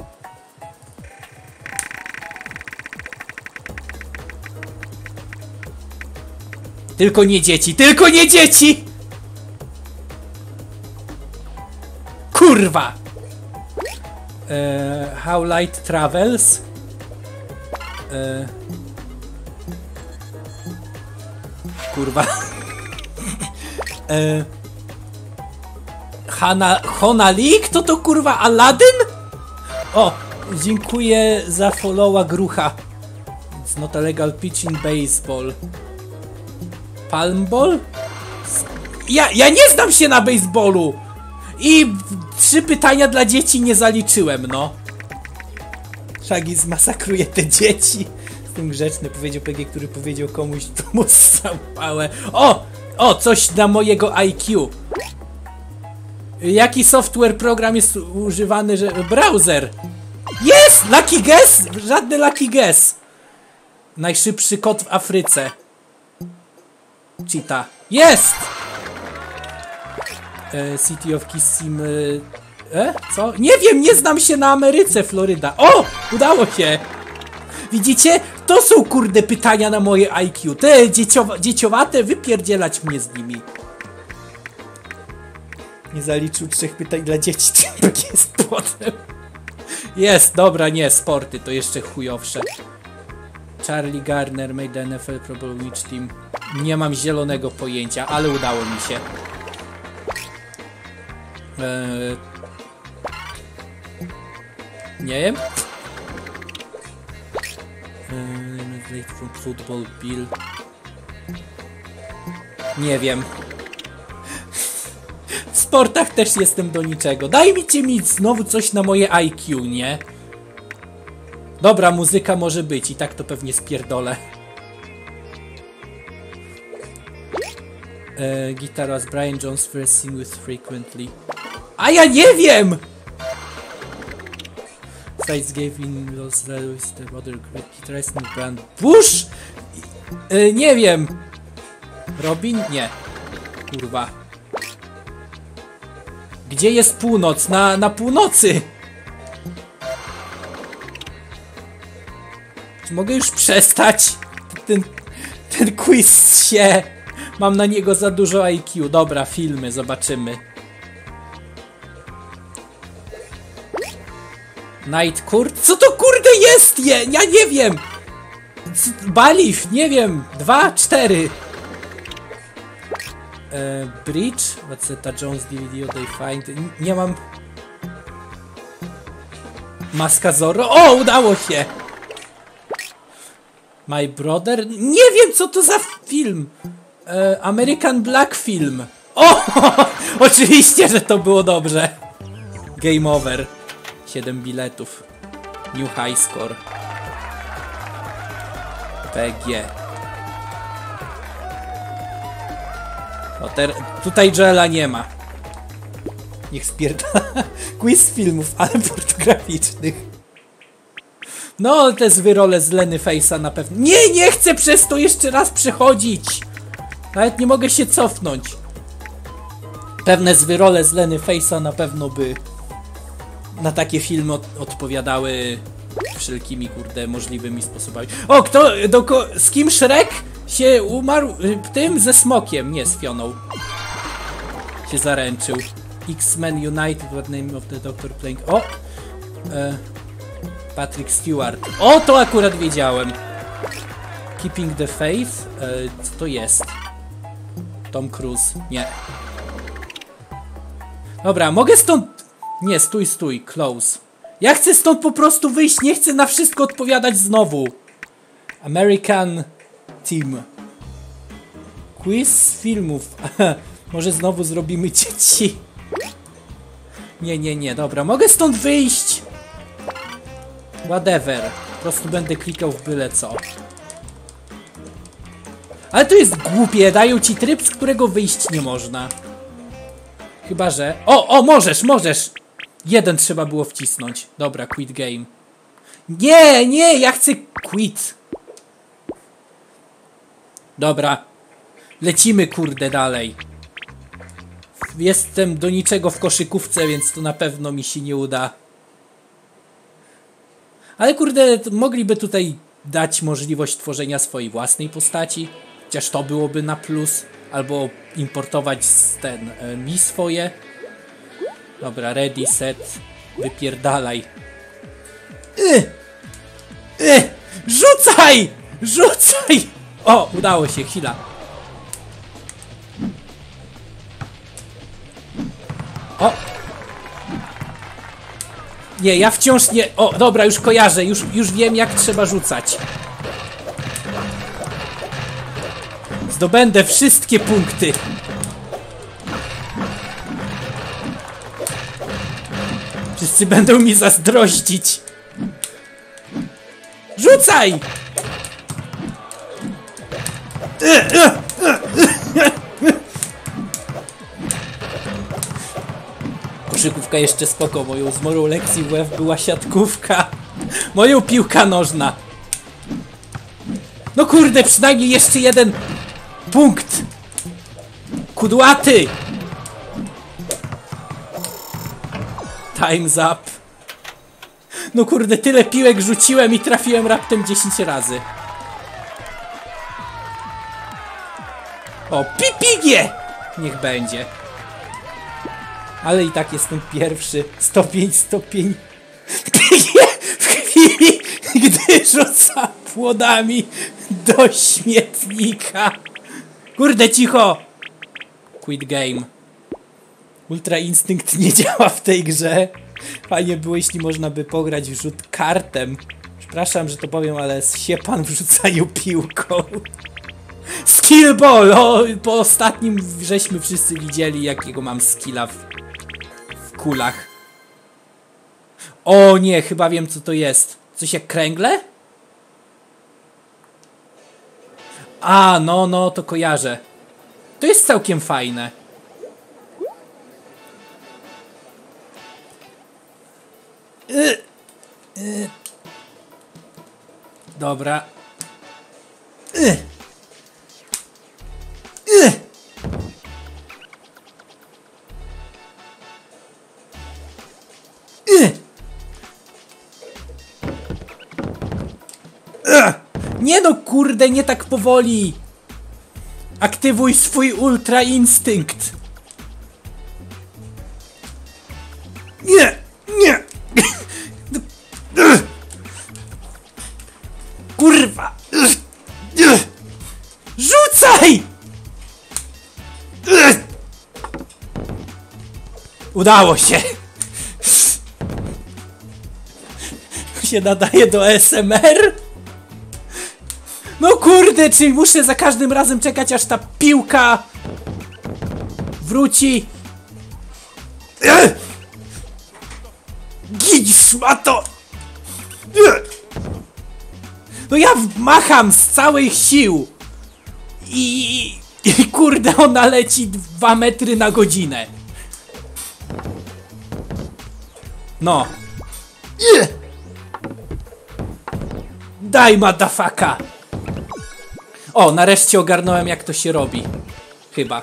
Tylko nie dzieci! Tylko nie dzieci! Kurwa! How light travels? Kurwa. Honali? Kto to kurwa? Aladdin? O! Dziękuję za followa Grucha. It's not a legal pitch in baseball. Palmball? Ja nie znam się na baseballu! I 3 pytania dla dzieci nie zaliczyłem, no. Shaggy zmasakruje te dzieci. Jestem grzeczny, powiedział PG, który powiedział komuś, to mu ssał pałę. O! Coś na mojego IQ. Jaki software program jest używany, że... Browser! Jest! Lucky guess! Żadny lucky guess! Najszybszy kot w Afryce. Cheetah. Jest! City of Kissim... Co? Nie wiem, nie znam się na Ameryce, Floryda. O! Udało się! Widzicie? To są kurde pytania na moje IQ. Te dzieciowate, wypierdzielać mnie z nimi. Nie zaliczył 3 pytań dla dzieci, tak jest potem. Jest, dobra, nie, sporty, to jeszcze chujowsze. Charlie Garner made the NFL Pro Bowl Which Team? Nie mam zielonego pojęcia, ale udało mi się. Nie wiem. From Football Bill. Nie wiem. W sportach też jestem do niczego. Dajcie mi znowu coś na moje IQ, nie? Dobra, muzyka może być i tak to pewnie spierdolę. Guitar was Brian Jones first sing with frequently. A ja nie wiem! Sides gave in Los with the other great guitarist in the band. Bush! Nie wiem. Robin? Nie. Kurwa. Gdzie jest północ? Na północy! Czy mogę już przestać? Ten quiz się... Mam na niego za dużo IQ. Dobra, filmy, zobaczymy. Night Court? Co to kurde jest? Ja nie wiem! Balif, nie wiem. 2, 4. Bridge? What's that Jones DVD they find? Nie mam... Maska Zorro? O, udało się! My Brother? Nie wiem, co to za film! American Black Film. O! Oczywiście, że to było dobrze. Game over. 7 biletów. New High Score. PG. No tutaj Joela nie ma. Niech spierdala. Quiz filmów, ale pornograficznych. No, te złe role z Lenny Face'a na pewno. Nie chcę przez to jeszcze raz przechodzić. Nawet nie mogę się cofnąć. Pewne złe role z Lenny Face'a na pewno by na takie filmy odpowiadały wszelkimi kurde możliwymi sposobami. O, z kim Shrek się umarł? Tym ze smokiem, nie z Fioną. Się zaręczył. X-Men United, what name of the Doctor playing? O! Patrick Stewart. O, to akurat wiedziałem. Keeping the Faith? Co to jest? Tom Cruise. Nie. Dobra, mogę stąd... Nie, stój. Close. Ja chcę stąd po prostu wyjść. Nie chcę na wszystko odpowiadać znowu. American Team. Quiz z filmów. Może znowu zrobimy dzieci. Nie. Dobra, mogę stąd wyjść. Whatever. Po prostu będę klikał w byle co. Ale to jest głupie. Dają ci tryb, z którego wyjść nie można. Chyba, że... O, możesz. 1 trzeba było wcisnąć. Dobra, quit game. Nie, ja chcę quit. Dobra. Lecimy, kurde, dalej. Jestem do niczego w koszykówce, więc to na pewno mi się nie uda. Ale kurde, mogliby tutaj dać możliwość tworzenia swojej własnej postaci. Chociaż to byłoby na plus. Albo importować mi swoje. Dobra, ready, set. Wypierdalaj. Rzucaj! O, udało się, chwila. O! Nie, ja wciąż nie... O, dobra, już kojarzę, już wiem, jak trzeba rzucać. Zdobędę wszystkie punkty. Wszyscy będą mi zazdrościć. Rzucaj! Koszykówka jeszcze spoko, moją zmorą lekcji WF była siatkówka. Moją piłka nożna. No kurde, przynajmniej jeszcze 1 punkt. Kudłaty. Time's up. No kurde, tyle piłek rzuciłem i trafiłem raptem 10 razy. O, pipigie! Niech będzie. Ale i tak jestem pierwszy. 105 stopień. Pigie w chwili, gdy rzuca płodami do śmietnika. Kurde, cicho! Quit game. Ultra Instynkt nie działa w tej grze. Fajnie było, jeśli można by pograć w rzut kartem. Przepraszam, że to powiem, ale się pan w rzucaniu piłką. Skillball! O, po ostatnim żeśmy wszyscy widzieli, jakiego mam skilla w kulach. O nie, chyba wiem, co to jest. Coś jak kręgle? A, no, to kojarzę. To jest całkiem fajne. Dobra. Nie no, kurde, nie tak powoli. Aktywuj swój Ultra Instynkt. Nie. Kurwa. Rzucaj! Udało się. Się nadaje do ASMR? No kurde, czyli muszę za każdym razem czekać, aż ta piłka wróci. Gidź, szmato! No ja macham z całych sił. I kurde, ona leci 2 metry na godzinę. No. Daj, madafaka! O, nareszcie ogarnąłem, jak to się robi. Chyba.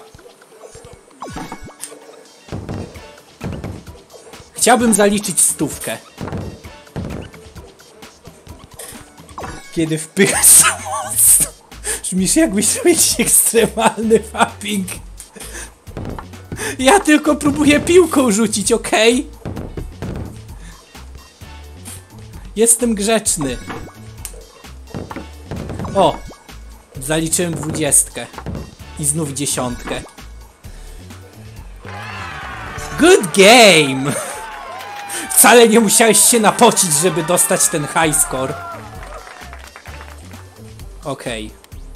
Chciałbym zaliczyć 100. Kiedy wpychasz za mocno. Brzmisz, jakbyś robić ekstremalny fapping. Ja tylko próbuję piłką rzucić, okej? Jestem grzeczny. O! Zaliczyłem 20. I znów 10. Good game! Wcale nie musiałeś się napocić, żeby dostać ten high score. Okej.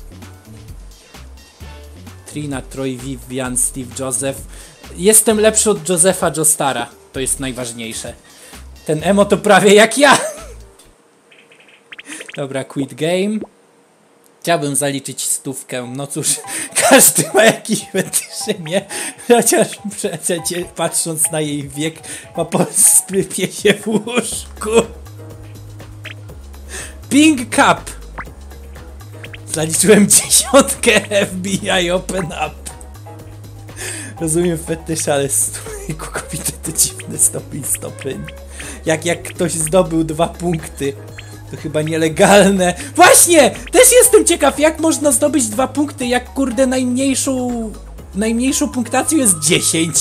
Trina, Troy, Vivian, Steve, Joseph. Jestem lepszy od Josepha Joestara. To jest najważniejsze. Ten emo to prawie jak ja. Dobra, quit game. Chciałbym zaliczyć 100. No cóż, każdy ma jakiś fetysze, nie? Chociaż przecież patrząc na jej wiek, ma po sprypie się w łóżku. Ping Cup. Zaliczyłem 10. FBI Open Up. Rozumiem fetysz, ale kobiety to dziwny stopień. Jak ktoś zdobył 2 punkty. To chyba nielegalne. Właśnie! Też jestem ciekaw, jak można zdobyć 2 punkty, jak kurde najmniejszą punktacją jest 10.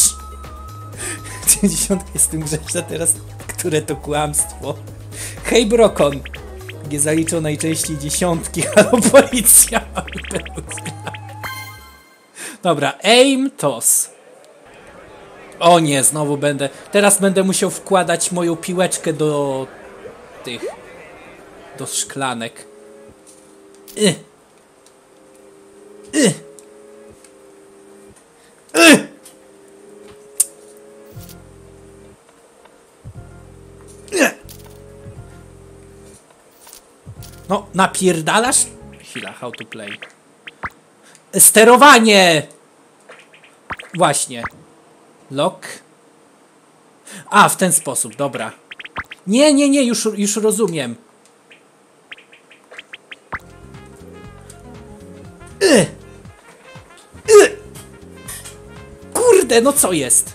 90 jest tym grzeczna teraz, które to kłamstwo. Hej Brokon. Nie zaliczą najczęściej 10, albo policja. Dobra, aim toss. O nie, znowu będę. Teraz będę musiał wkładać moją piłeczkę do tych. Do szklanek. No, napierdalasz? Chwila, how to play. Sterowanie! Właśnie. Lock. A, w ten sposób, dobra. Nie, już rozumiem. Kurde, no co jest?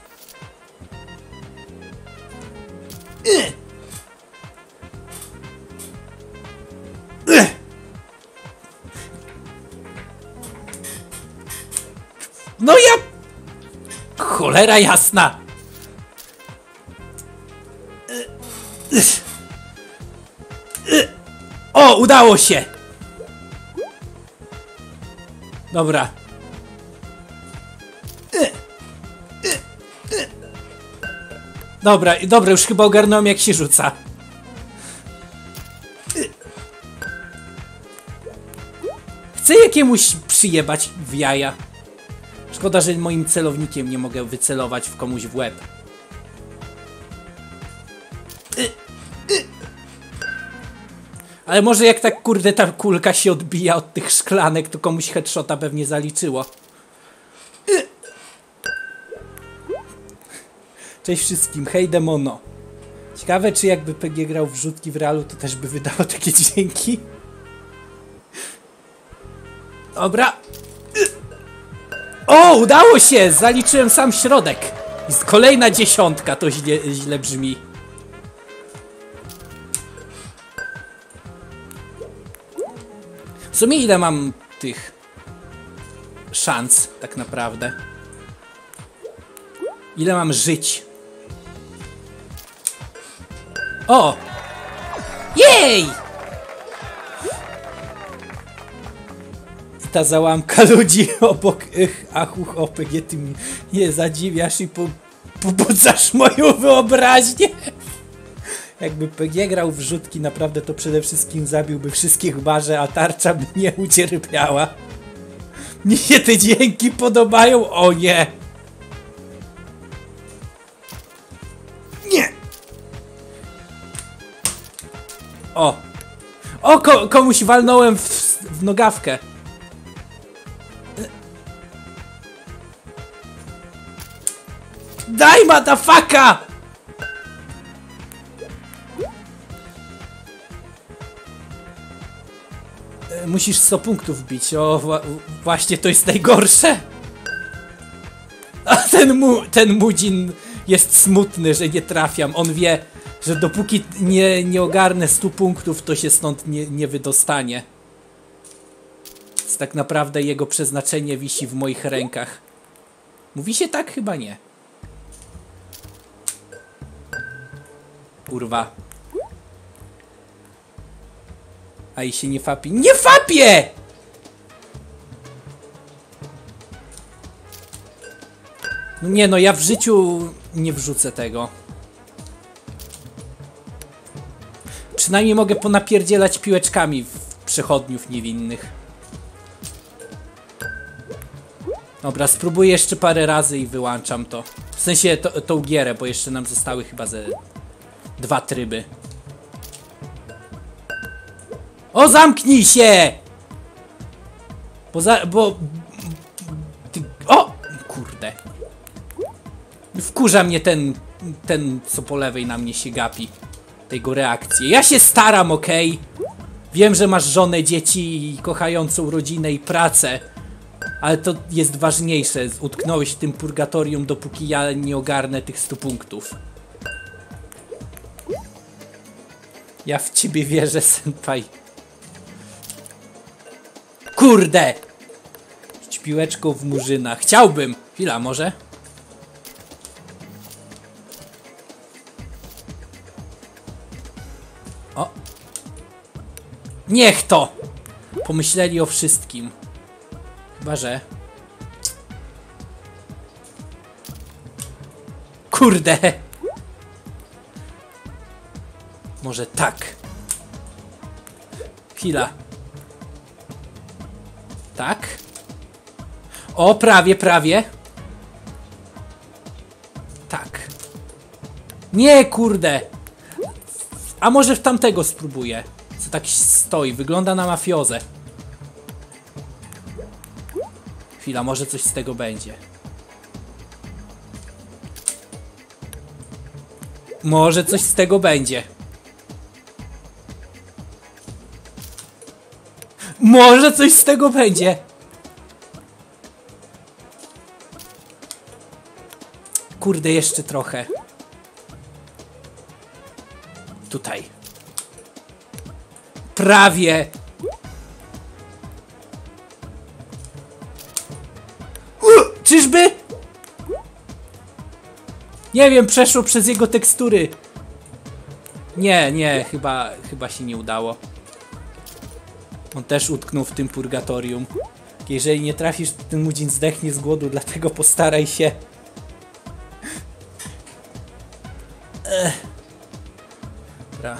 Cholera jasna! O, udało się! Dobra. Dobra, już chyba ogarnąłem, jak się rzuca. Chcę jakiemuś przyjebać w jaja. Szkoda, że moim celownikiem nie mogę wycelować w komuś w łeb. Ale może jak tak, kurde, ta kulka się odbija od tych szklanek, to komuś headshota pewnie zaliczyło. Cześć wszystkim, hej demono. Ciekawe, czy jakby PG grał w rzutki w realu, to też by wydało takie dźwięki. Dobra. O, udało się! Zaliczyłem sam środek. Jest kolejna 10, to źle brzmi. W sumie ile mam tych szans, tak naprawdę? Ile mam żyć? O! Jej! Ta załamka ludzi obok PG, ty mnie zadziwiasz i pobudzasz moją wyobraźnię. Jakby PG grał w rzutki, naprawdę to przede wszystkim zabiłby wszystkich w barze, a tarcza by nie ucierpiała. Mnie się te dźwięki podobają, o nie! Nie! O! O, komuś walnąłem w nogawkę. Daj, motherfucka! Musisz 100 punktów wbić. O, właśnie to jest najgorsze. A ten Mudzin jest smutny, że nie trafiam. On wie, że dopóki nie ogarnę 100 punktów, to się stąd nie wydostanie. Więc tak naprawdę jego przeznaczenie wisi w moich rękach. Mówi się tak? Chyba nie. Kurwa. A i się nie fapi. Nie fapię! No nie no, ja w życiu nie wrzucę tego. Przynajmniej mogę ponapierdzielać piłeczkami w przechodniów niewinnych. Dobra, spróbuję jeszcze parę razy i wyłączam to. W sensie tą gierę, bo jeszcze nam zostały chyba ze 2 tryby. O, zamknij się! O! Kurde. Wkurza mnie ten, co po lewej na mnie się gapi. Tego reakcji. Ja się staram, okej? Wiem, że masz żonę, dzieci i kochającą rodzinę i pracę. Ale to jest ważniejsze. Utknąłeś w tym purgatorium, dopóki ja nie ogarnę tych 100 punktów. Ja w ciebie wierzę, senpai. Kurde! Rzuć piłeczką w murzyna. Chciałbym! Chwila, może? O! Niech to! Pomyśleli o wszystkim. Chyba, że... Kurde! Może tak. Chwila. Tak. O, prawie. Tak. Nie, kurde. A może w tamtego spróbuję. Co tak stoi. Wygląda na mafiozę. Chwila, może coś z tego będzie. Może coś z tego będzie. Może coś z tego będzie. Kurde, jeszcze trochę. Tutaj. Prawie. Czyżby? Nie wiem, przeszło przez jego tekstury. Nie, chyba się nie udało. On też utknął w tym purgatorium. Jeżeli nie trafisz, to ten mudzin zdechnie z głodu, dlatego postaraj się. Dobra.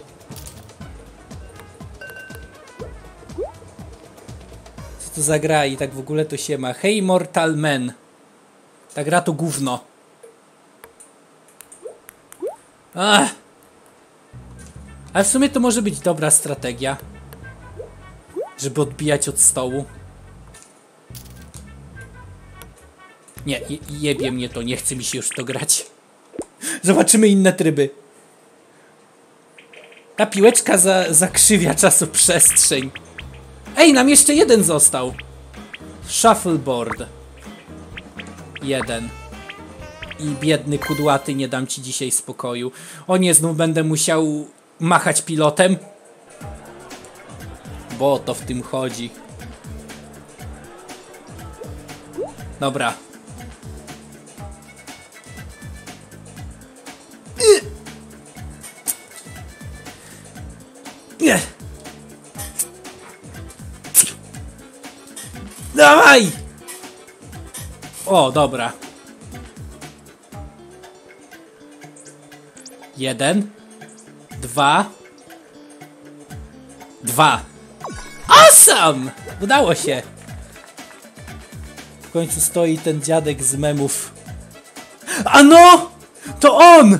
Co to za gra i tak w ogóle to się ma? Hey Mortal Man. Ta gra to gówno. Ach. Ale w sumie to może być dobra strategia, żeby odbijać od stołu. Nie, jebie mnie to, nie chce mi się już to grać. Zobaczymy inne tryby. Ta piłeczka zakrzywia czasoprzestrzeń. Ej, nam jeszcze jeden został. Shuffleboard. Jeden. I biedny kudłaty, nie dam ci dzisiaj spokoju. O nie, znów będę musiał machać pilotem. Bo o to w tym chodzi. Dobra. Nie. Dawaj! O, dobra. Jeden. Dwa. Awesome! Udało się. W końcu stoi ten dziadek z memów. A no! To on!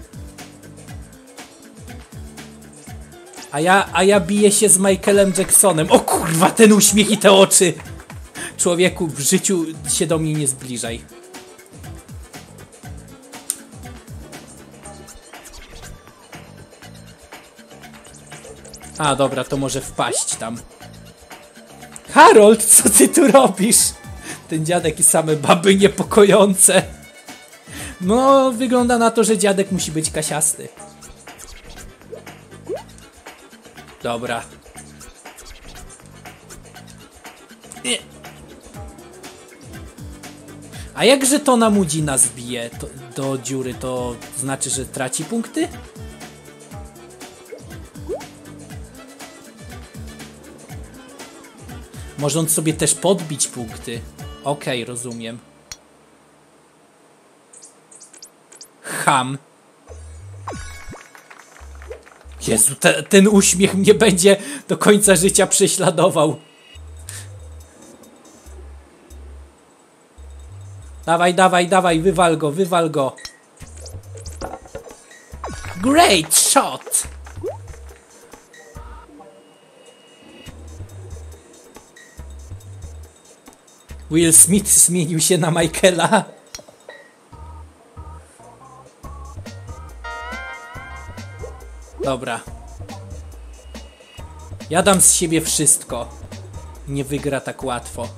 A ja biję się z Michaelem Jacksonem. O kurwa, ten uśmiech i te oczy! Człowieku, w życiu się do mnie nie zbliżaj. A, dobra, to może wpaść tam. Harold, co ty tu robisz? Ten dziadek i same baby niepokojące. No, wygląda na to, że dziadek musi być kasiasty. Dobra. Nie. A jakże to na mudzina zbije do dziury, to znaczy, że traci punkty? Może on sobie też podbić punkty. Okej, rozumiem. Ham. Jezu, ten uśmiech mnie będzie do końca życia prześladował. Dawaj, dawaj, dawaj, wywal go. Great shot! Will Smith zmienił się na Michaela. Dobra. Ja dam z siebie wszystko. Nie wygra tak łatwo.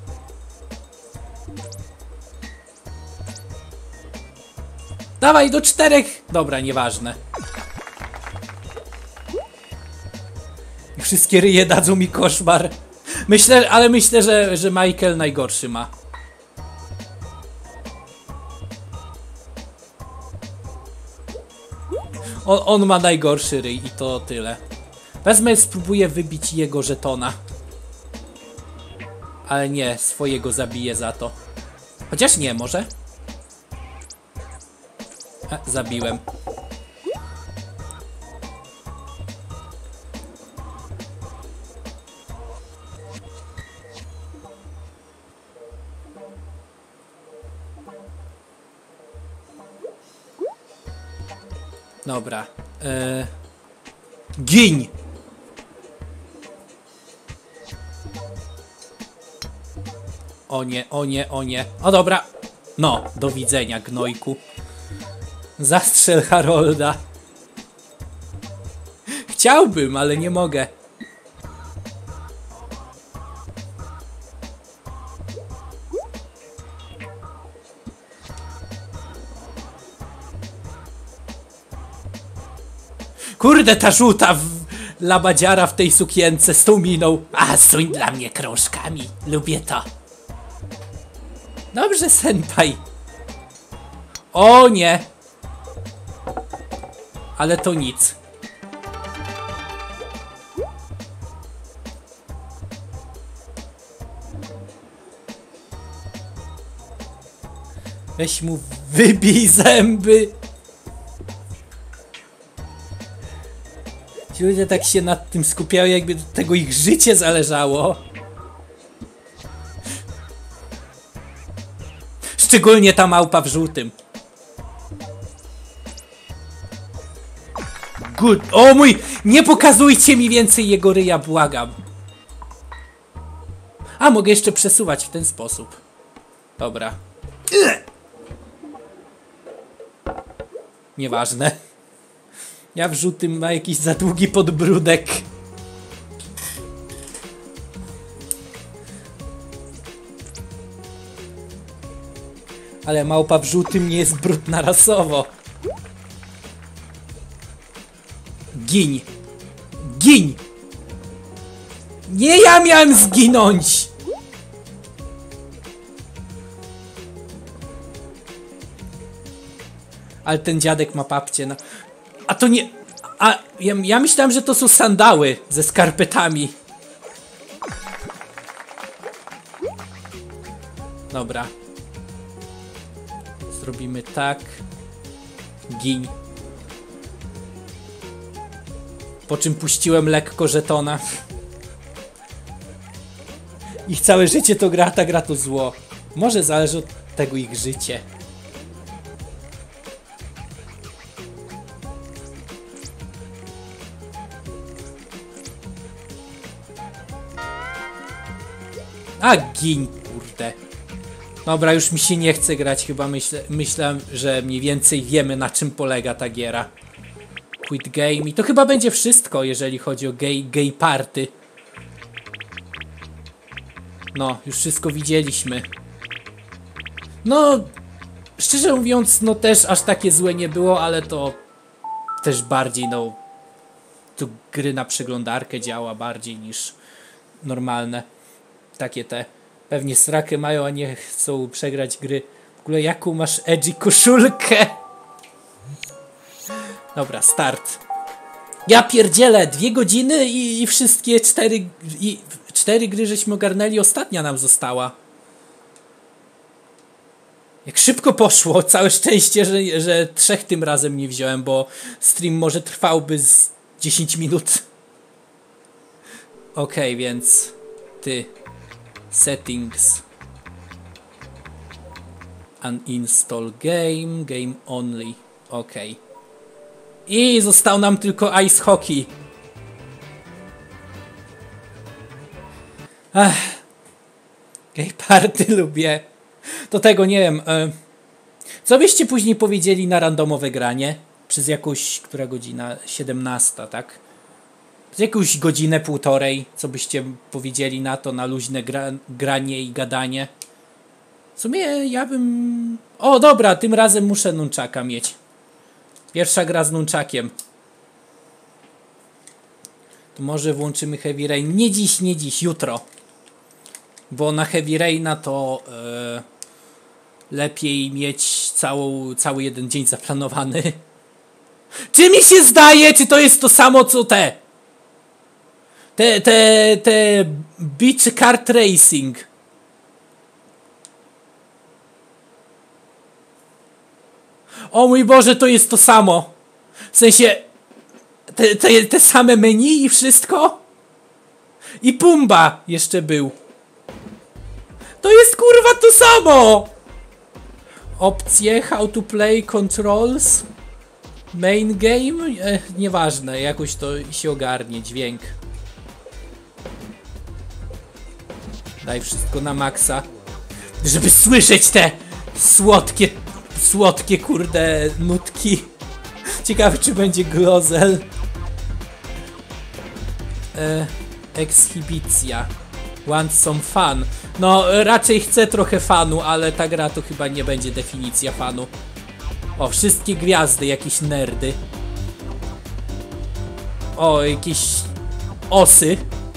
Dawaj do 4! Dobra, nieważne. Wszystkie ryje dadzą mi koszmar. Myślę, że Michael najgorszy ma. On ma najgorszy ryj i to tyle. Wezmę, spróbuję wybić jego żetona. Ale nie, swojego zabiję za to. Chociaż nie, może? Zabiłem. Dobra. Giń! O nie, o nie, o nie. O dobra. No, do widzenia, gnojku. Zastrzel Harolda. Chciałbym, ale nie mogę. Kurde, ta żółta labadziara w tej sukience z tą miną. A, suń dla mnie krążkami. Lubię to. Dobrze, senpai. O nie. Ale to nic. Weź mu wybij zęby. Ci ludzie tak się nad tym skupiają, jakby do tego ich życie zależało. Szczególnie ta małpa w żółtym. Good. O mój! Nie pokazujcie mi więcej jego ryja, błagam. A, mogę jeszcze przesuwać w ten sposób. Dobra. Nieważne. Ja w żółtym ma jakiś za długi podbródek. Ale małpa w żółtym nie jest brudna rasowo. Giń! Giń! Nie ja miałem zginąć! Ale ten dziadek ma papcie, no. A to nie... A ja myślałem, że to są sandały ze skarpetami. Dobra. Zrobimy tak. Giń. Po czym puściłem lekko żetona. Ich całe życie to gra, ta gra to zło. Może zależy od tego ich życie. A giń, kurde. Dobra, już mi się nie chce grać, chyba myślałem, że mniej więcej wiemy, na czym polega ta giera. Quit game i to chyba będzie wszystko, jeżeli chodzi o gay party. No, już wszystko widzieliśmy. No, szczerze mówiąc, no też aż takie złe nie było, ale to też bardziej, no, tu gry na przeglądarkę działa bardziej niż normalne. Takie te. Pewnie srakę mają, a nie chcą przegrać gry. W ogóle jaką masz edgy koszulkę? Dobra, start. Ja pierdzielę, 2 godziny i wszystkie 4 gry żeśmy ogarnęli. Ostatnia nam została. Jak szybko poszło. Całe szczęście, że 3 tym razem nie wziąłem, bo stream może trwałby z 10 minut. Okej, więc ty. Settings. Uninstall game. Game only. Okej. I został nam tylko ice hockey. Gay party lubię. Do tego nie wiem. Co byście później powiedzieli na randomowe granie? Przez jakąś, która godzina? 17, tak? Przez jakąś godzinę, półtorej. Co byście powiedzieli na to, na luźne granie i gadanie? W sumie ja bym... O, dobra, tym razem muszę nunchaka mieć. Pierwsza gra z nunczakiem. To może włączymy Heavy Rain. Nie dziś, nie dziś, jutro. Bo na Heavy Raina to lepiej mieć cały jeden dzień zaplanowany. Czy mi się zdaje, czy to jest to samo co te Beach Kart Racing? O mój Boże, to jest to samo. W sensie te same menu i wszystko? I Pumba jeszcze był. To jest kurwa to samo! Opcje, how to play, controls, main game, nieważne, jakoś to się ogarnie, dźwięk. Daj wszystko na maksa, żeby słyszeć te słodkie kurde nutki. Ciekawe czy będzie Glozel. Exhibicja. Want some fun. No raczej chcę trochę fanu, ale ta gra to chyba nie będzie definicja fanu. O, wszystkie gwiazdy, jakieś nerdy. O, jakieś osy.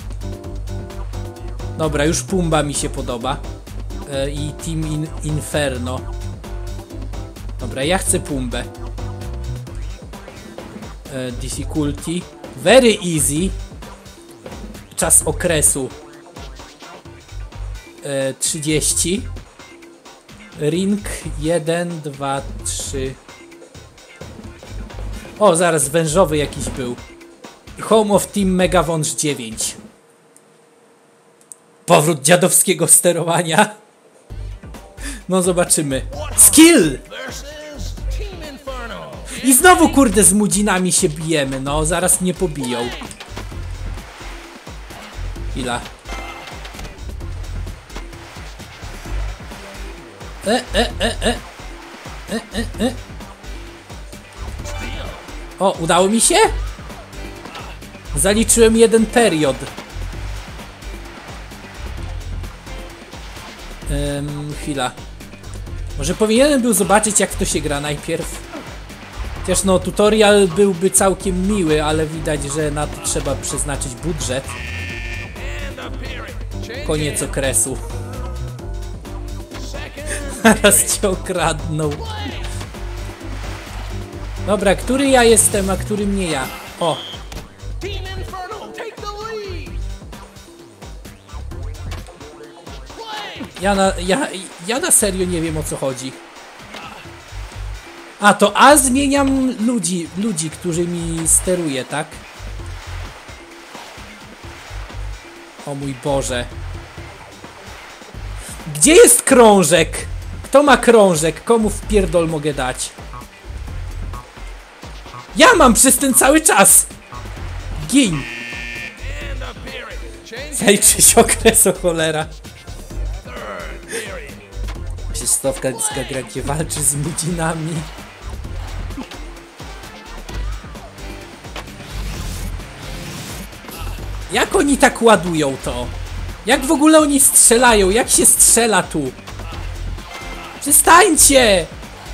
Dobra, już Pumba mi się podoba. I Team Inferno. Dobra, ja chcę Pumbę. Difficulty. Very easy. Czas okresu 30. Ring 1, 2, 3. O, zaraz wężowy jakiś był. Home of Team Mega Wąż 9. Powrót dziadowskiego sterowania. No zobaczymy. Skill! I znowu kurde z mudzinami się bijemy. No zaraz mnie pobiją. Chwila. O, udało mi się? Zaliczyłem jeden period. Chwila. Może powinienem był zobaczyć, jak to się gra najpierw. Chociaż no, tutorial byłby całkiem miły, ale widać, że na to trzeba przeznaczyć budżet. Koniec okresu. Zaraz cię okradną. Dobra, który ja jestem, a który nie ja? O! Ja na serio nie wiem, o co chodzi. A, to A zmieniam ludzi, którzy mi steruje, tak? O mój Boże. Gdzie jest krążek? Kto ma krążek? Komu w pierdol mogę dać? Ja mam przez ten cały czas! Gin! Zajczy się okres, o cholera. Stówka gra, gdzie walczy z mudzinami. Jak oni tak ładują to? Jak w ogóle oni strzelają? Jak się strzela tu? Przestańcie!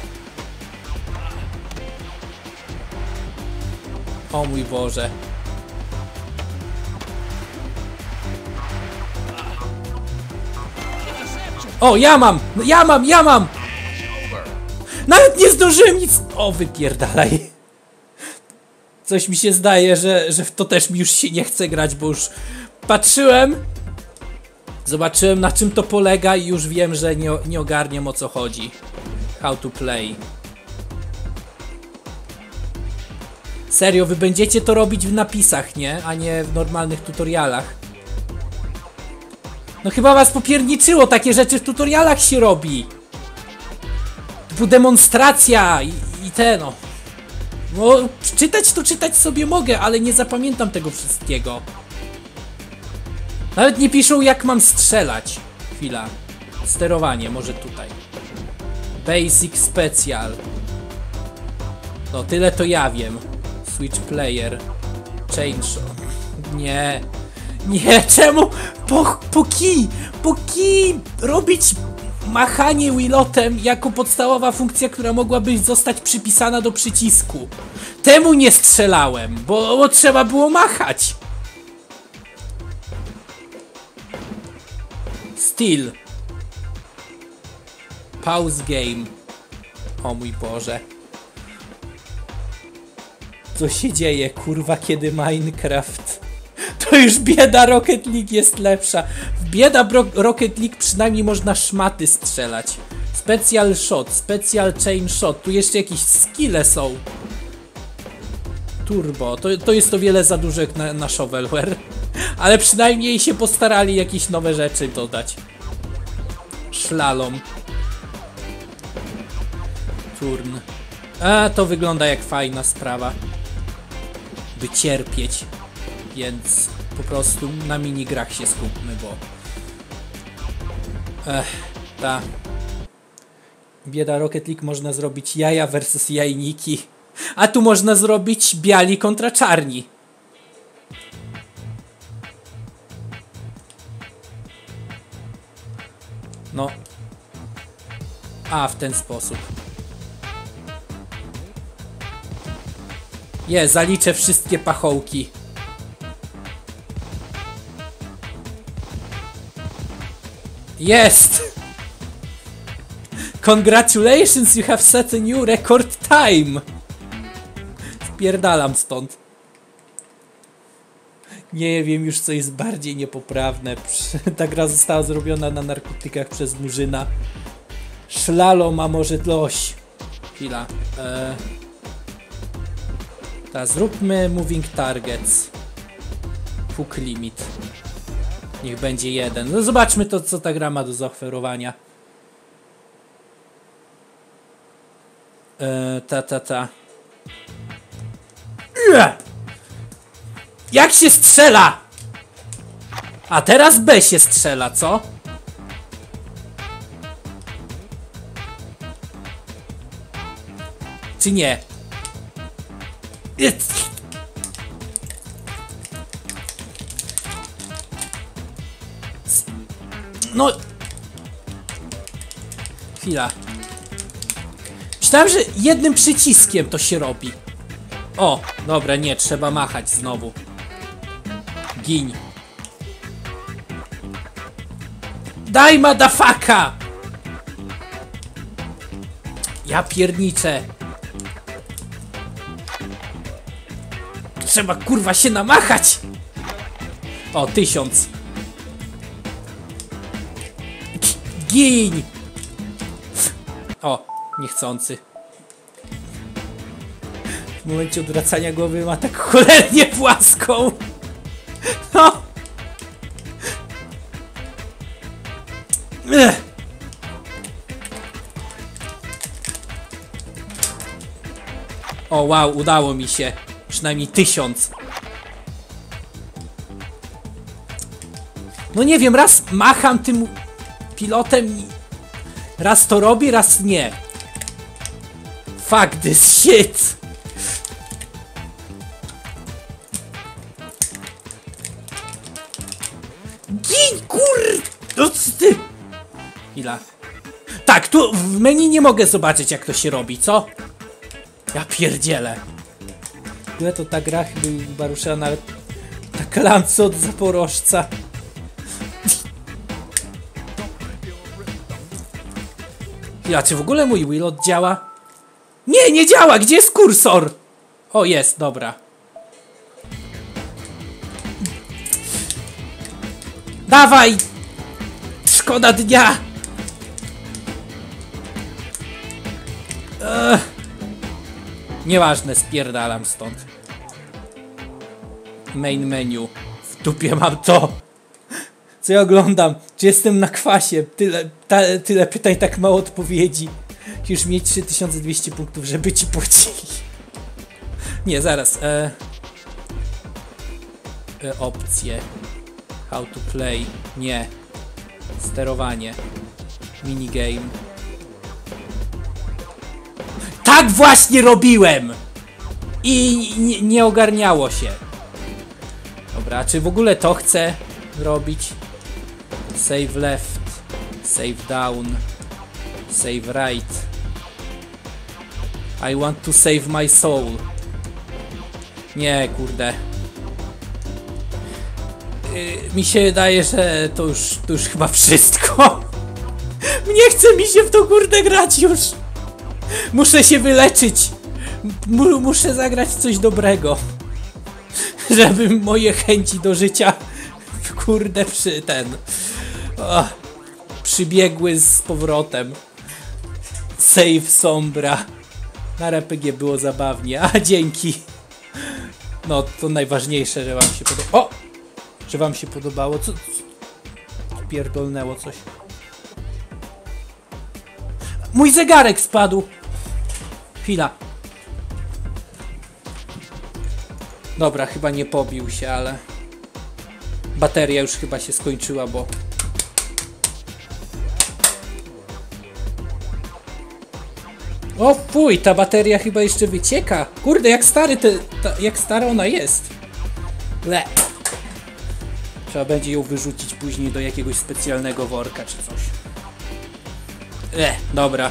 O mój Boże. O, ja mam! Ja mam! Nawet nie zdążyłem nic... O, wypierdalaj. Coś mi się zdaje, że w to też mi już się nie chce grać, bo już patrzyłem, zobaczyłem, na czym to polega i już wiem, że nie ogarniam, o co chodzi. How to play. Serio, wy będziecie to robić w napisach, nie? A nie w normalnych tutorialach. No chyba was popierniczyło, takie rzeczy w tutorialach się robi. Typu demonstracja i te no. No, czytać to czytać sobie mogę, ale nie zapamiętam tego wszystkiego. Nawet nie piszą, jak mam strzelać. Chwila. Sterowanie, może tutaj. Basic Special. No, tyle to ja wiem. Switch Player. Change. Nie. Nie, czemu? Po key robić machanie wheelotem jako podstawowa funkcja, która mogłaby zostać przypisana do przycisku. Temu nie strzelałem, bo trzeba było machać. Still. Pause game. O mój Boże. Co się dzieje, kurwa, kiedy Minecraft? To już bieda Rocket League jest lepsza. W bieda Rocket League przynajmniej można szmaty strzelać. Special shot, special chain shot. Tu jeszcze jakieś skille są. Turbo. To jest o wiele za dużo jak na shovelware. Ale przynajmniej się postarali jakieś nowe rzeczy dodać. Szlalom. Turn. A, to wygląda jak fajna sprawa. By cierpieć. Więc po prostu na minigrach się skupmy, bo... ta... Bieda Rocket League można zrobić jaja versus jajniki. A tu można zrobić biali kontra czarni. No. A, w ten sposób. Zaliczę wszystkie pachołki. Jest! Congratulations, you have set a new record time! Spierdalam stąd. Nie wiem już, co jest bardziej niepoprawne. Ta gra została zrobiona na narkotykach przez Murzyna. Szlalom, a może loś. Chwila. Zróbmy moving targets. Hook limit. Niech będzie 1. No zobaczmy to, co ta gra ma do zaoferowania. Jak się strzela? A teraz B się strzela, co? Czy nie? No. Chwila. Myślałem, że jednym przyciskiem to się robi. O, dobra, nie, trzeba machać znowu. Giń. Daj, madafaka! Ja pierniczę. Trzeba, kurwa, się namachać! O, 1000. Giń! O, niechcący. W momencie odwracania głowy ma tak cholernie płaską. No. O, wow, udało mi się. Przynajmniej 1000. No nie wiem, raz macham tym pilotem i raz to robi, raz nie. Fuck this shit. Gin, kur... No ty... Chwila. Tak, tu w menu nie mogę zobaczyć, jak to się robi, co? Ja pierdzielę. Ile to ta gra chyba ruszyła nawet na klance od Zaporożca. Ja, czy w ogóle mój Wilot działa? Nie, nie działa! Gdzie jest kursor? O, jest, dobra. Dawaj! Szkoda dnia! Nieważne, spierdalam stąd. Main menu. W dupie mam to. Co ja oglądam? Czy jestem na kwasie? Tyle pytań, tak mało odpowiedzi. Już mieć 3200 punktów, żeby ci płacili. Nie, zaraz. Opcje. How to play. Nie. Sterowanie. Minigame. Tak właśnie robiłem! I nie ogarniało się. Dobra, czy w ogóle to chcę robić? Save left. Save down. Save right. I want to save my soul. Nie, kurde. Mi się wydaje, że to już chyba wszystko. Nie chce mi się w to, kurde, grać już. Muszę się wyleczyć. Muszę zagrać coś dobrego. Żeby moje chęci do życia, kurde, przybiegły z powrotem. Save Sombra. Na RPG było zabawnie. A, dzięki. No, to najważniejsze, że wam się podobało. O! Że wam się podobało. Co? Pierdolnęło coś. Mój zegarek spadł. Chwila. Dobra, chyba nie pobił się, ale... Bateria już chyba się skończyła, bo... O fuj, ta bateria chyba jeszcze wycieka. Kurde, jak stara ona jest. Le. Trzeba będzie ją wyrzucić później do jakiegoś specjalnego worka czy coś. Dobra.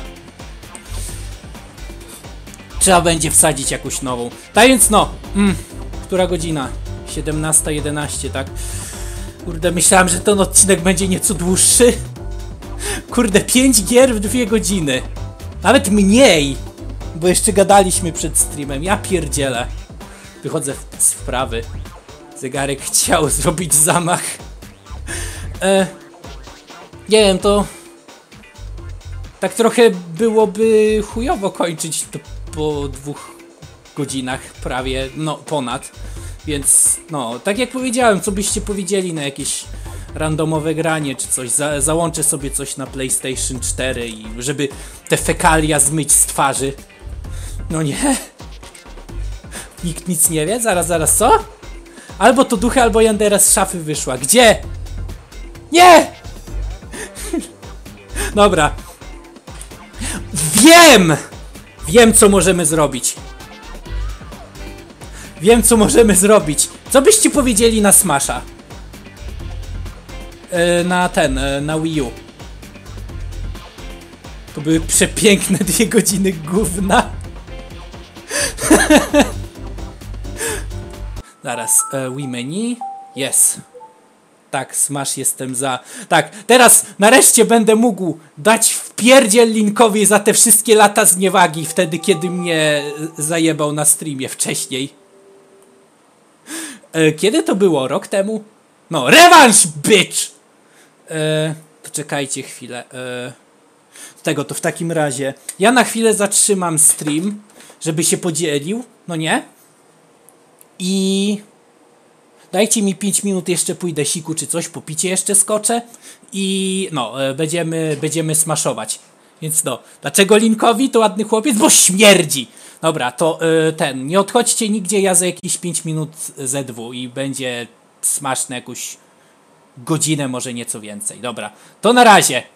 Trzeba będzie wsadzić jakąś nową. Tak więc no. Która godzina? 17:11, tak? Kurde, myślałem, że ten odcinek będzie nieco dłuższy. Kurde, 5 gier w 2 godziny. Nawet mniej. Bo jeszcze gadaliśmy przed streamem. Ja pierdzielę. wychodzę z wprawy. Zegarek chciał zrobić zamach. Nie wiem, to tak trochę byłoby chujowo kończyć to po 2 godzinach prawie, no ponad. Więc no, tak jak powiedziałem, co byście powiedzieli na jakieś randomowe granie czy coś. Załączę sobie coś na PlayStation 4 i żeby te fekalia zmyć z twarzy. No nie. Nikt nic nie wie? Zaraz, co? Albo to duchy, albo Yandera z szafy wyszła. Gdzie? Nie! Dobra. Wiem, co możemy zrobić. Co byście powiedzieli na Smasha? Na Wii U. To były przepiękne 2 godziny gówna. Zaraz, Wii menu. Yes. Tak, Smash jestem za. Tak, teraz nareszcie będę mógł dać wpierdziel Linkowi za te wszystkie lata zniewagi, wtedy kiedy mnie zajebał na streamie wcześniej. Kiedy to było? Rok temu? No, rewanż, bitch! To czekajcie chwilę. To w takim razie. Ja na chwilę zatrzymam stream, żeby się podzielił, no nie? I dajcie mi 5 minut, jeszcze pójdę siku czy coś, po picie jeszcze skoczę i no, będziemy smashować. Więc no, dlaczego Linkowi to ładny chłopiec? Bo śmierdzi! Dobra, to nie odchodźcie nigdzie, ja za jakieś 5 minut ZW i będzie smash na jakąś godzinę, może nieco więcej. Dobra, to na razie!